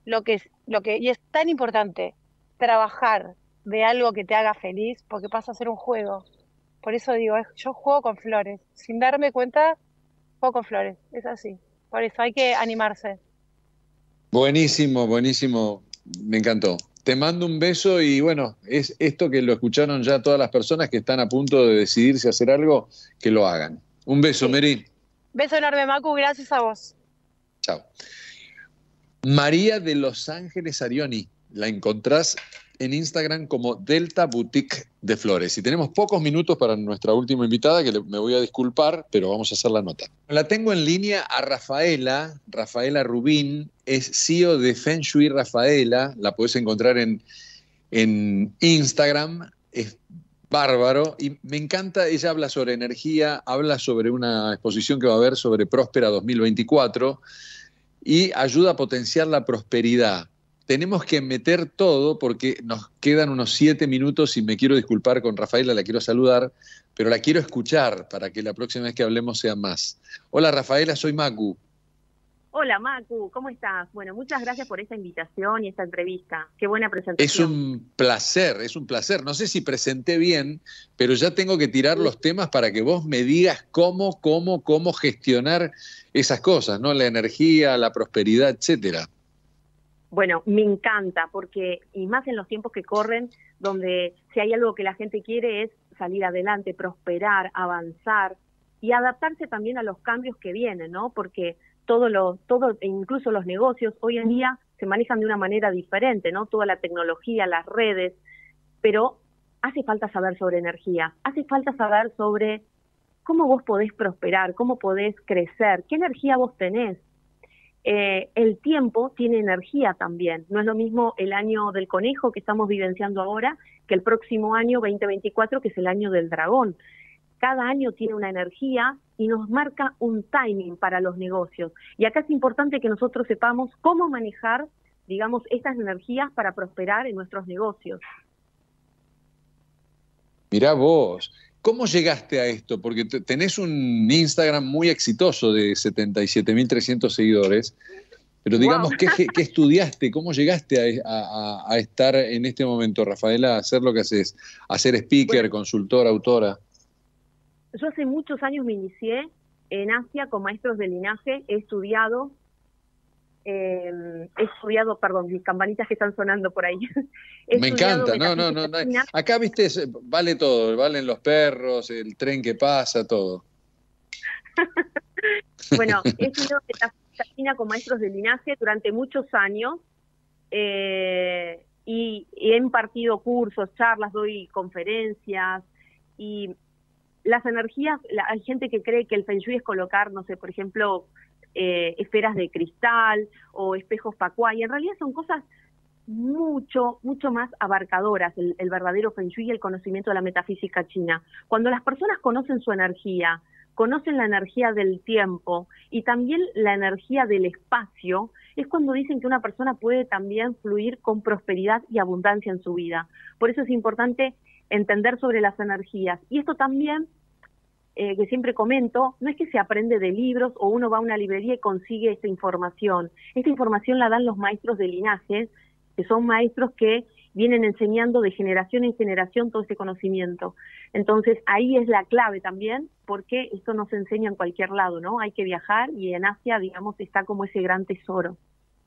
y es tan importante trabajar de algo que te haga feliz, porque pasa a ser un juego. Por eso digo, yo juego con flores, sin darme cuenta, juego con flores, es así. Por eso hay que animarse. Buenísimo, buenísimo, me encantó. Te mando un beso y bueno, es esto que lo escucharon ya todas las personas que están a punto de decidirse a hacer algo, que lo hagan. Un beso, Mary. Beso enorme, Macu, gracias a vos. Chao. María de Los Ángeles Arioni, la encontrás en Instagram como Delta Boutique de Flores. Y tenemos pocos minutos para nuestra última invitada, que me voy a disculpar, pero vamos a hacer la nota. La tengo en línea a Rafaela Rubín, es CEO de Feng Shui Rafaela, la podés encontrar en Instagram, es bárbaro, y me encanta, ella habla sobre energía, habla sobre una exposición que va a haber sobre Próspera 2024, y ayuda a potenciar la prosperidad. Tenemos que meter todo porque nos quedan unos 7 minutos y me quiero disculpar con Rafaela, la quiero saludar, pero la quiero escuchar para que la próxima vez que hablemos sea más. Hola Rafaela, soy Macu. Hola Macu, ¿cómo estás? Bueno, muchas gracias por esta invitación y esta entrevista. Qué buena presentación. Es un placer, es un placer. No sé si presenté bien, pero ya tengo que tirar los temas para que vos me digas cómo gestionar esas cosas, ¿no? La energía, la prosperidad, etcétera. Bueno, me encanta, porque, y más en los tiempos que corren, donde si hay algo que la gente quiere es salir adelante, prosperar, avanzar y adaptarse también a los cambios que vienen, ¿no? Porque todo, incluso los negocios, hoy en día se manejan de una manera diferente, ¿no? Toda la tecnología, las redes, pero hace falta saber sobre energía, hace falta saber sobre cómo vos podés prosperar, cómo podés crecer, qué energía vos tenés. El tiempo tiene energía también. No es lo mismo el año del conejo que estamos vivenciando ahora que el próximo año 2024, que es el año del dragón. Cada año tiene una energía y nos marca un timing para los negocios. Y acá es importante que nosotros sepamos cómo manejar, digamos, estas energías para prosperar en nuestros negocios. Mirá vos. ¿Cómo llegaste a esto? Porque tenés un Instagram muy exitoso de 77.300 seguidores, pero digamos, wow. ¿qué estudiaste? ¿Cómo llegaste a estar en este momento, Rafaela, a hacer lo que haces? A ser speaker, consultora, autora. Yo hace muchos años me inicié en Asia con maestros de linaje, he estudiado, perdón, mis campanitas que están sonando por ahí. Me encanta, no. Acá, viste, vale todo, valen los perros, el tren que pasa, todo. Bueno, he estudiado metafísica china con maestros de linaje durante muchos años y he impartido cursos, charlas, doy conferencias y las energías, hay gente que cree que el Feng Shui es colocar, no sé, por ejemplo, esferas de cristal o espejos Pacuay. En realidad son cosas mucho más abarcadoras, el verdadero Feng Shui y el conocimiento de la metafísica china. Cuando las personas conocen su energía, conocen la energía del tiempo y también la energía del espacio, es cuando dicen que una persona puede también fluir con prosperidad y abundancia en su vida. Por eso es importante entender sobre las energías. Y esto también, que siempre comento, no es que se aprende de libros o uno va a una librería y consigue esta información. Esta información la dan los maestros de linaje, que son maestros que vienen enseñando de generación en generación todo este conocimiento. Entonces ahí es la clave también, porque esto no se enseña en cualquier lado, ¿no? Hay que viajar y en Asia, digamos, está como ese gran tesoro.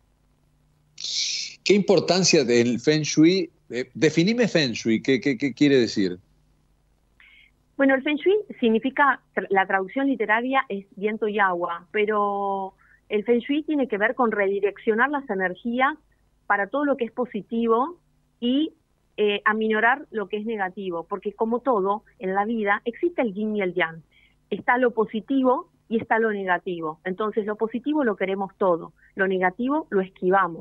¿Qué importancia del Feng Shui? Definime Feng Shui, ¿qué quiere decir? Bueno, el Feng Shui significa, la traducción literaria es viento y agua, pero el Feng Shui tiene que ver con redireccionar las energías para todo lo que es positivo y aminorar lo que es negativo, porque como todo en la vida existe el yin y el yang. Está lo positivo y está lo negativo. Entonces lo positivo lo queremos todo, lo negativo lo esquivamos.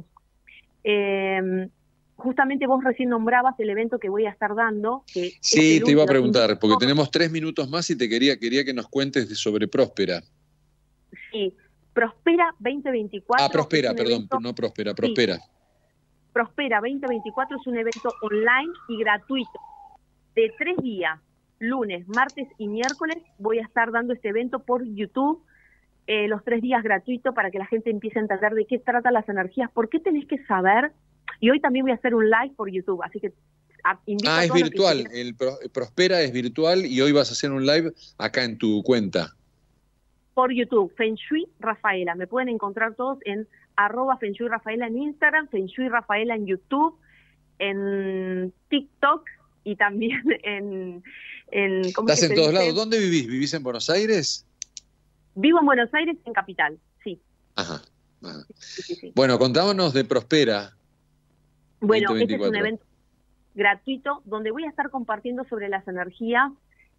Justamente vos recién nombrabas el evento que voy a estar dando. Que sí, te iba a preguntar, porque tenemos 3 minutos más y quería que nos cuentes sobre Próspera. Sí, Próspera 2024. Ah, Próspera, perdón, no Próspera, Próspera. Sí. Próspera 2024 es un evento online y gratuito de 3 días, lunes, martes y miércoles. Voy a estar dando este evento por YouTube los 3 días gratuitos para que la gente empiece a entender de qué tratan las energías, por qué tenés que saber. Y hoy también voy a hacer un live por YouTube, así que invito a es todos los que virtual, quieran. el Prospera es virtual y hoy vas a hacer un live acá en tu cuenta. Por YouTube, Feng Shui Rafaela. Me pueden encontrar todos en @Feng Shui Rafaela en Instagram, Feng Shui Rafaela en YouTube, en TikTok y también en ¿cómo Estás que en se todos dice? lados. ¿Dónde vivís? ¿Vivís en Buenos Aires? Vivo en Buenos Aires, en Capital, sí. Ajá. Ajá. Sí. Bueno, contámonos de Prospera. Bueno, este es 2024. un evento gratuito donde voy a estar compartiendo sobre las energías,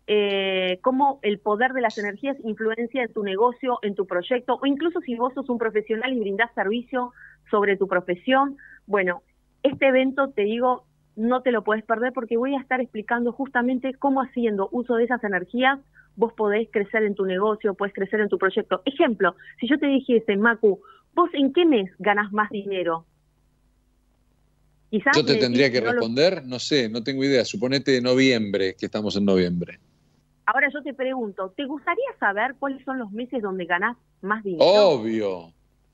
cómo el poder de las energías influencia en tu negocio, en tu proyecto, o incluso si vos sos un profesional y brindás servicio sobre tu profesión. Bueno, este evento, te digo, no te lo puedes perder porque voy a estar explicando justamente cómo haciendo uso de esas energías vos podés crecer en tu negocio, podés crecer en tu proyecto. Ejemplo, si yo te dijese, Macu, ¿vos en qué mes ganás más dinero? Quizás Yo te me tendría decís, que no lo- responder, no sé, no tengo idea. Suponete noviembre, que estamos en noviembre. Ahora yo te pregunto, ¿te gustaría saber cuáles son los meses donde ganás más dinero? Obvio.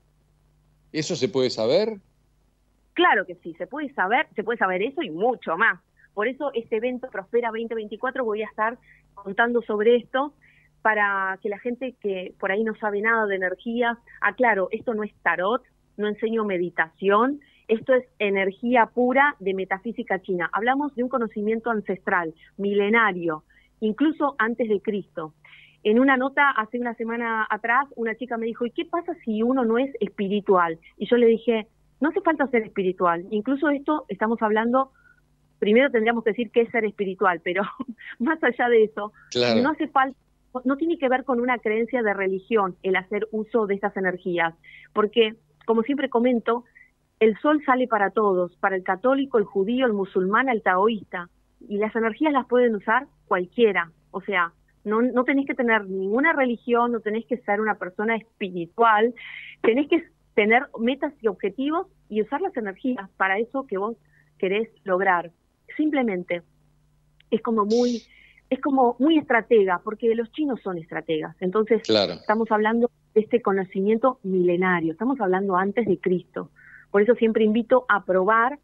¿Eso se puede saber? Claro que sí, se puede saber eso y mucho más. Por eso este evento Prospera 2024 voy a estar contando sobre esto para que la gente que por ahí no sabe nada de energía, aclaro, esto no es tarot, no enseño meditación, esto es energía pura de metafísica china. Hablamos de un conocimiento ancestral, milenario, incluso antes de Cristo. En una nota hace una semana atrás, una chica me dijo, ¿y qué pasa si uno no es espiritual? Y yo le dije, no hace falta ser espiritual. Incluso esto estamos hablando, primero tendríamos que decir qué es ser espiritual, pero más allá de eso, Claro. no hace falta, no tiene que ver con una creencia de religión el hacer uso de estas energías, porque, como siempre comento, el sol sale para todos, para el católico, el judío, el musulmán, el taoísta, y las energías las pueden usar cualquiera, o sea, no tenés que tener ninguna religión, no tenés que ser una persona espiritual, tenés que tener metas y objetivos y usar las energías para eso que vos querés lograr. Simplemente es como muy estratega, porque los chinos son estrategas. Entonces, Claro. estamos hablando de este conocimiento milenario, estamos hablando antes de Cristo. Por eso siempre invito a probar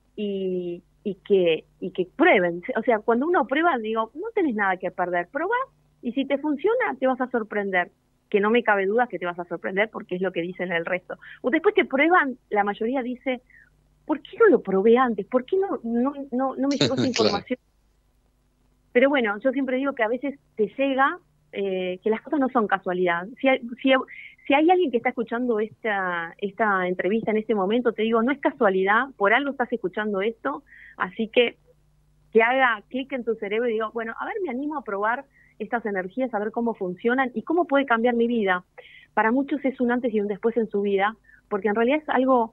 y que prueben. O sea, cuando uno prueba, digo, no tenés nada que perder, probá y si te funciona, te vas a sorprender. Que no me cabe duda que te vas a sorprender porque es lo que dicen el resto. O después que prueban, la mayoría dice, ¿por qué no lo probé antes? ¿Por qué no me llegó esa información? Pero bueno, yo siempre digo que a veces te llega, que las cosas no son casualidad. Si hay alguien que está escuchando esta entrevista en este momento, te digo, no es casualidad, por algo estás escuchando esto, así que haga clic en tu cerebro y digo, bueno, a ver, me animo a probar estas energías, a ver cómo funcionan y cómo puede cambiar mi vida. Para muchos es un antes y un después en su vida, porque en realidad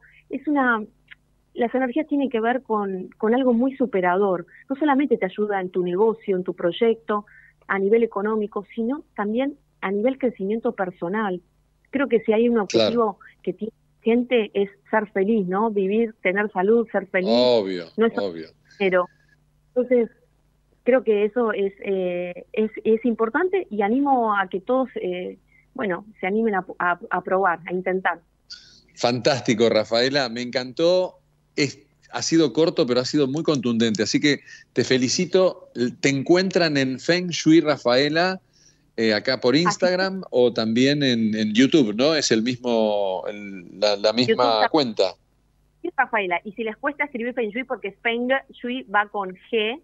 las energías tienen que ver con algo muy superador. No solamente te ayuda en tu negocio, en tu proyecto, a nivel económico, sino también a nivel crecimiento personal. Creo que si hay un objetivo que tiene gente es ser feliz, ¿no? Vivir, tener salud, ser feliz. Obvio, no es obvio. dinero. Entonces, creo que eso es importante y animo a que todos, se animen a probar, a intentar. Fantástico, Rafaela, me encantó. Ha sido corto, pero ha sido muy contundente. Así que te felicito. Te encuentran en Feng Shui Rafaela, acá por Instagram o también en YouTube, ¿no? Es el mismo, la misma YouTube, cuenta. Sí, Rafaela. Y si les cuesta escribir Feng Shui, porque Feng Shui va con G,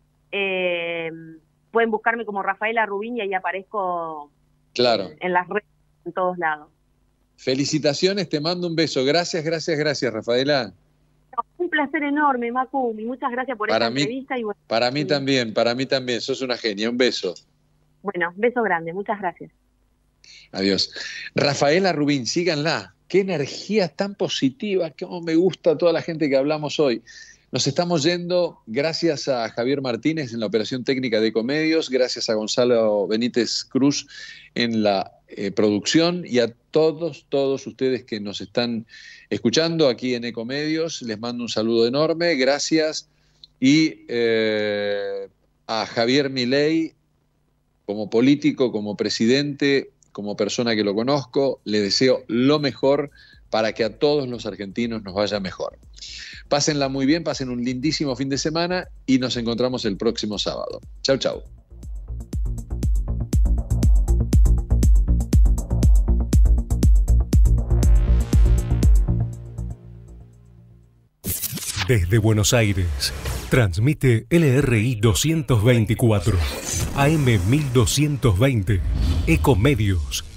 pueden buscarme como Rafaela Rubín y ahí aparezco Claro. en las redes, en todos lados. Felicitaciones, te mando un beso. Gracias, Rafaela. Un placer enorme, Macu, y muchas gracias por esta entrevista. Y para mí también, sos una genia. Un beso. Bueno, beso grande, muchas gracias. Adiós. Rafaela Rubín, síganla. Qué energía tan positiva, cómo me gusta toda la gente que hablamos hoy. Nos estamos yendo gracias a Javier Martínez en la operación técnica de Ecomedios, gracias a Gonzalo Benítez Cruz en la producción y a todos ustedes que nos están escuchando aquí en Ecomedios. Les mando un saludo enorme, gracias. Y a Javier Milei, como político, como presidente, como persona que lo conozco, le deseo lo mejor para que a todos los argentinos nos vaya mejor. Pásenla muy bien, pasen un lindísimo fin de semana y nos encontramos el próximo sábado. Chau, chau. Desde Buenos Aires, transmite LRI 224, AM 1220, Ecomedios.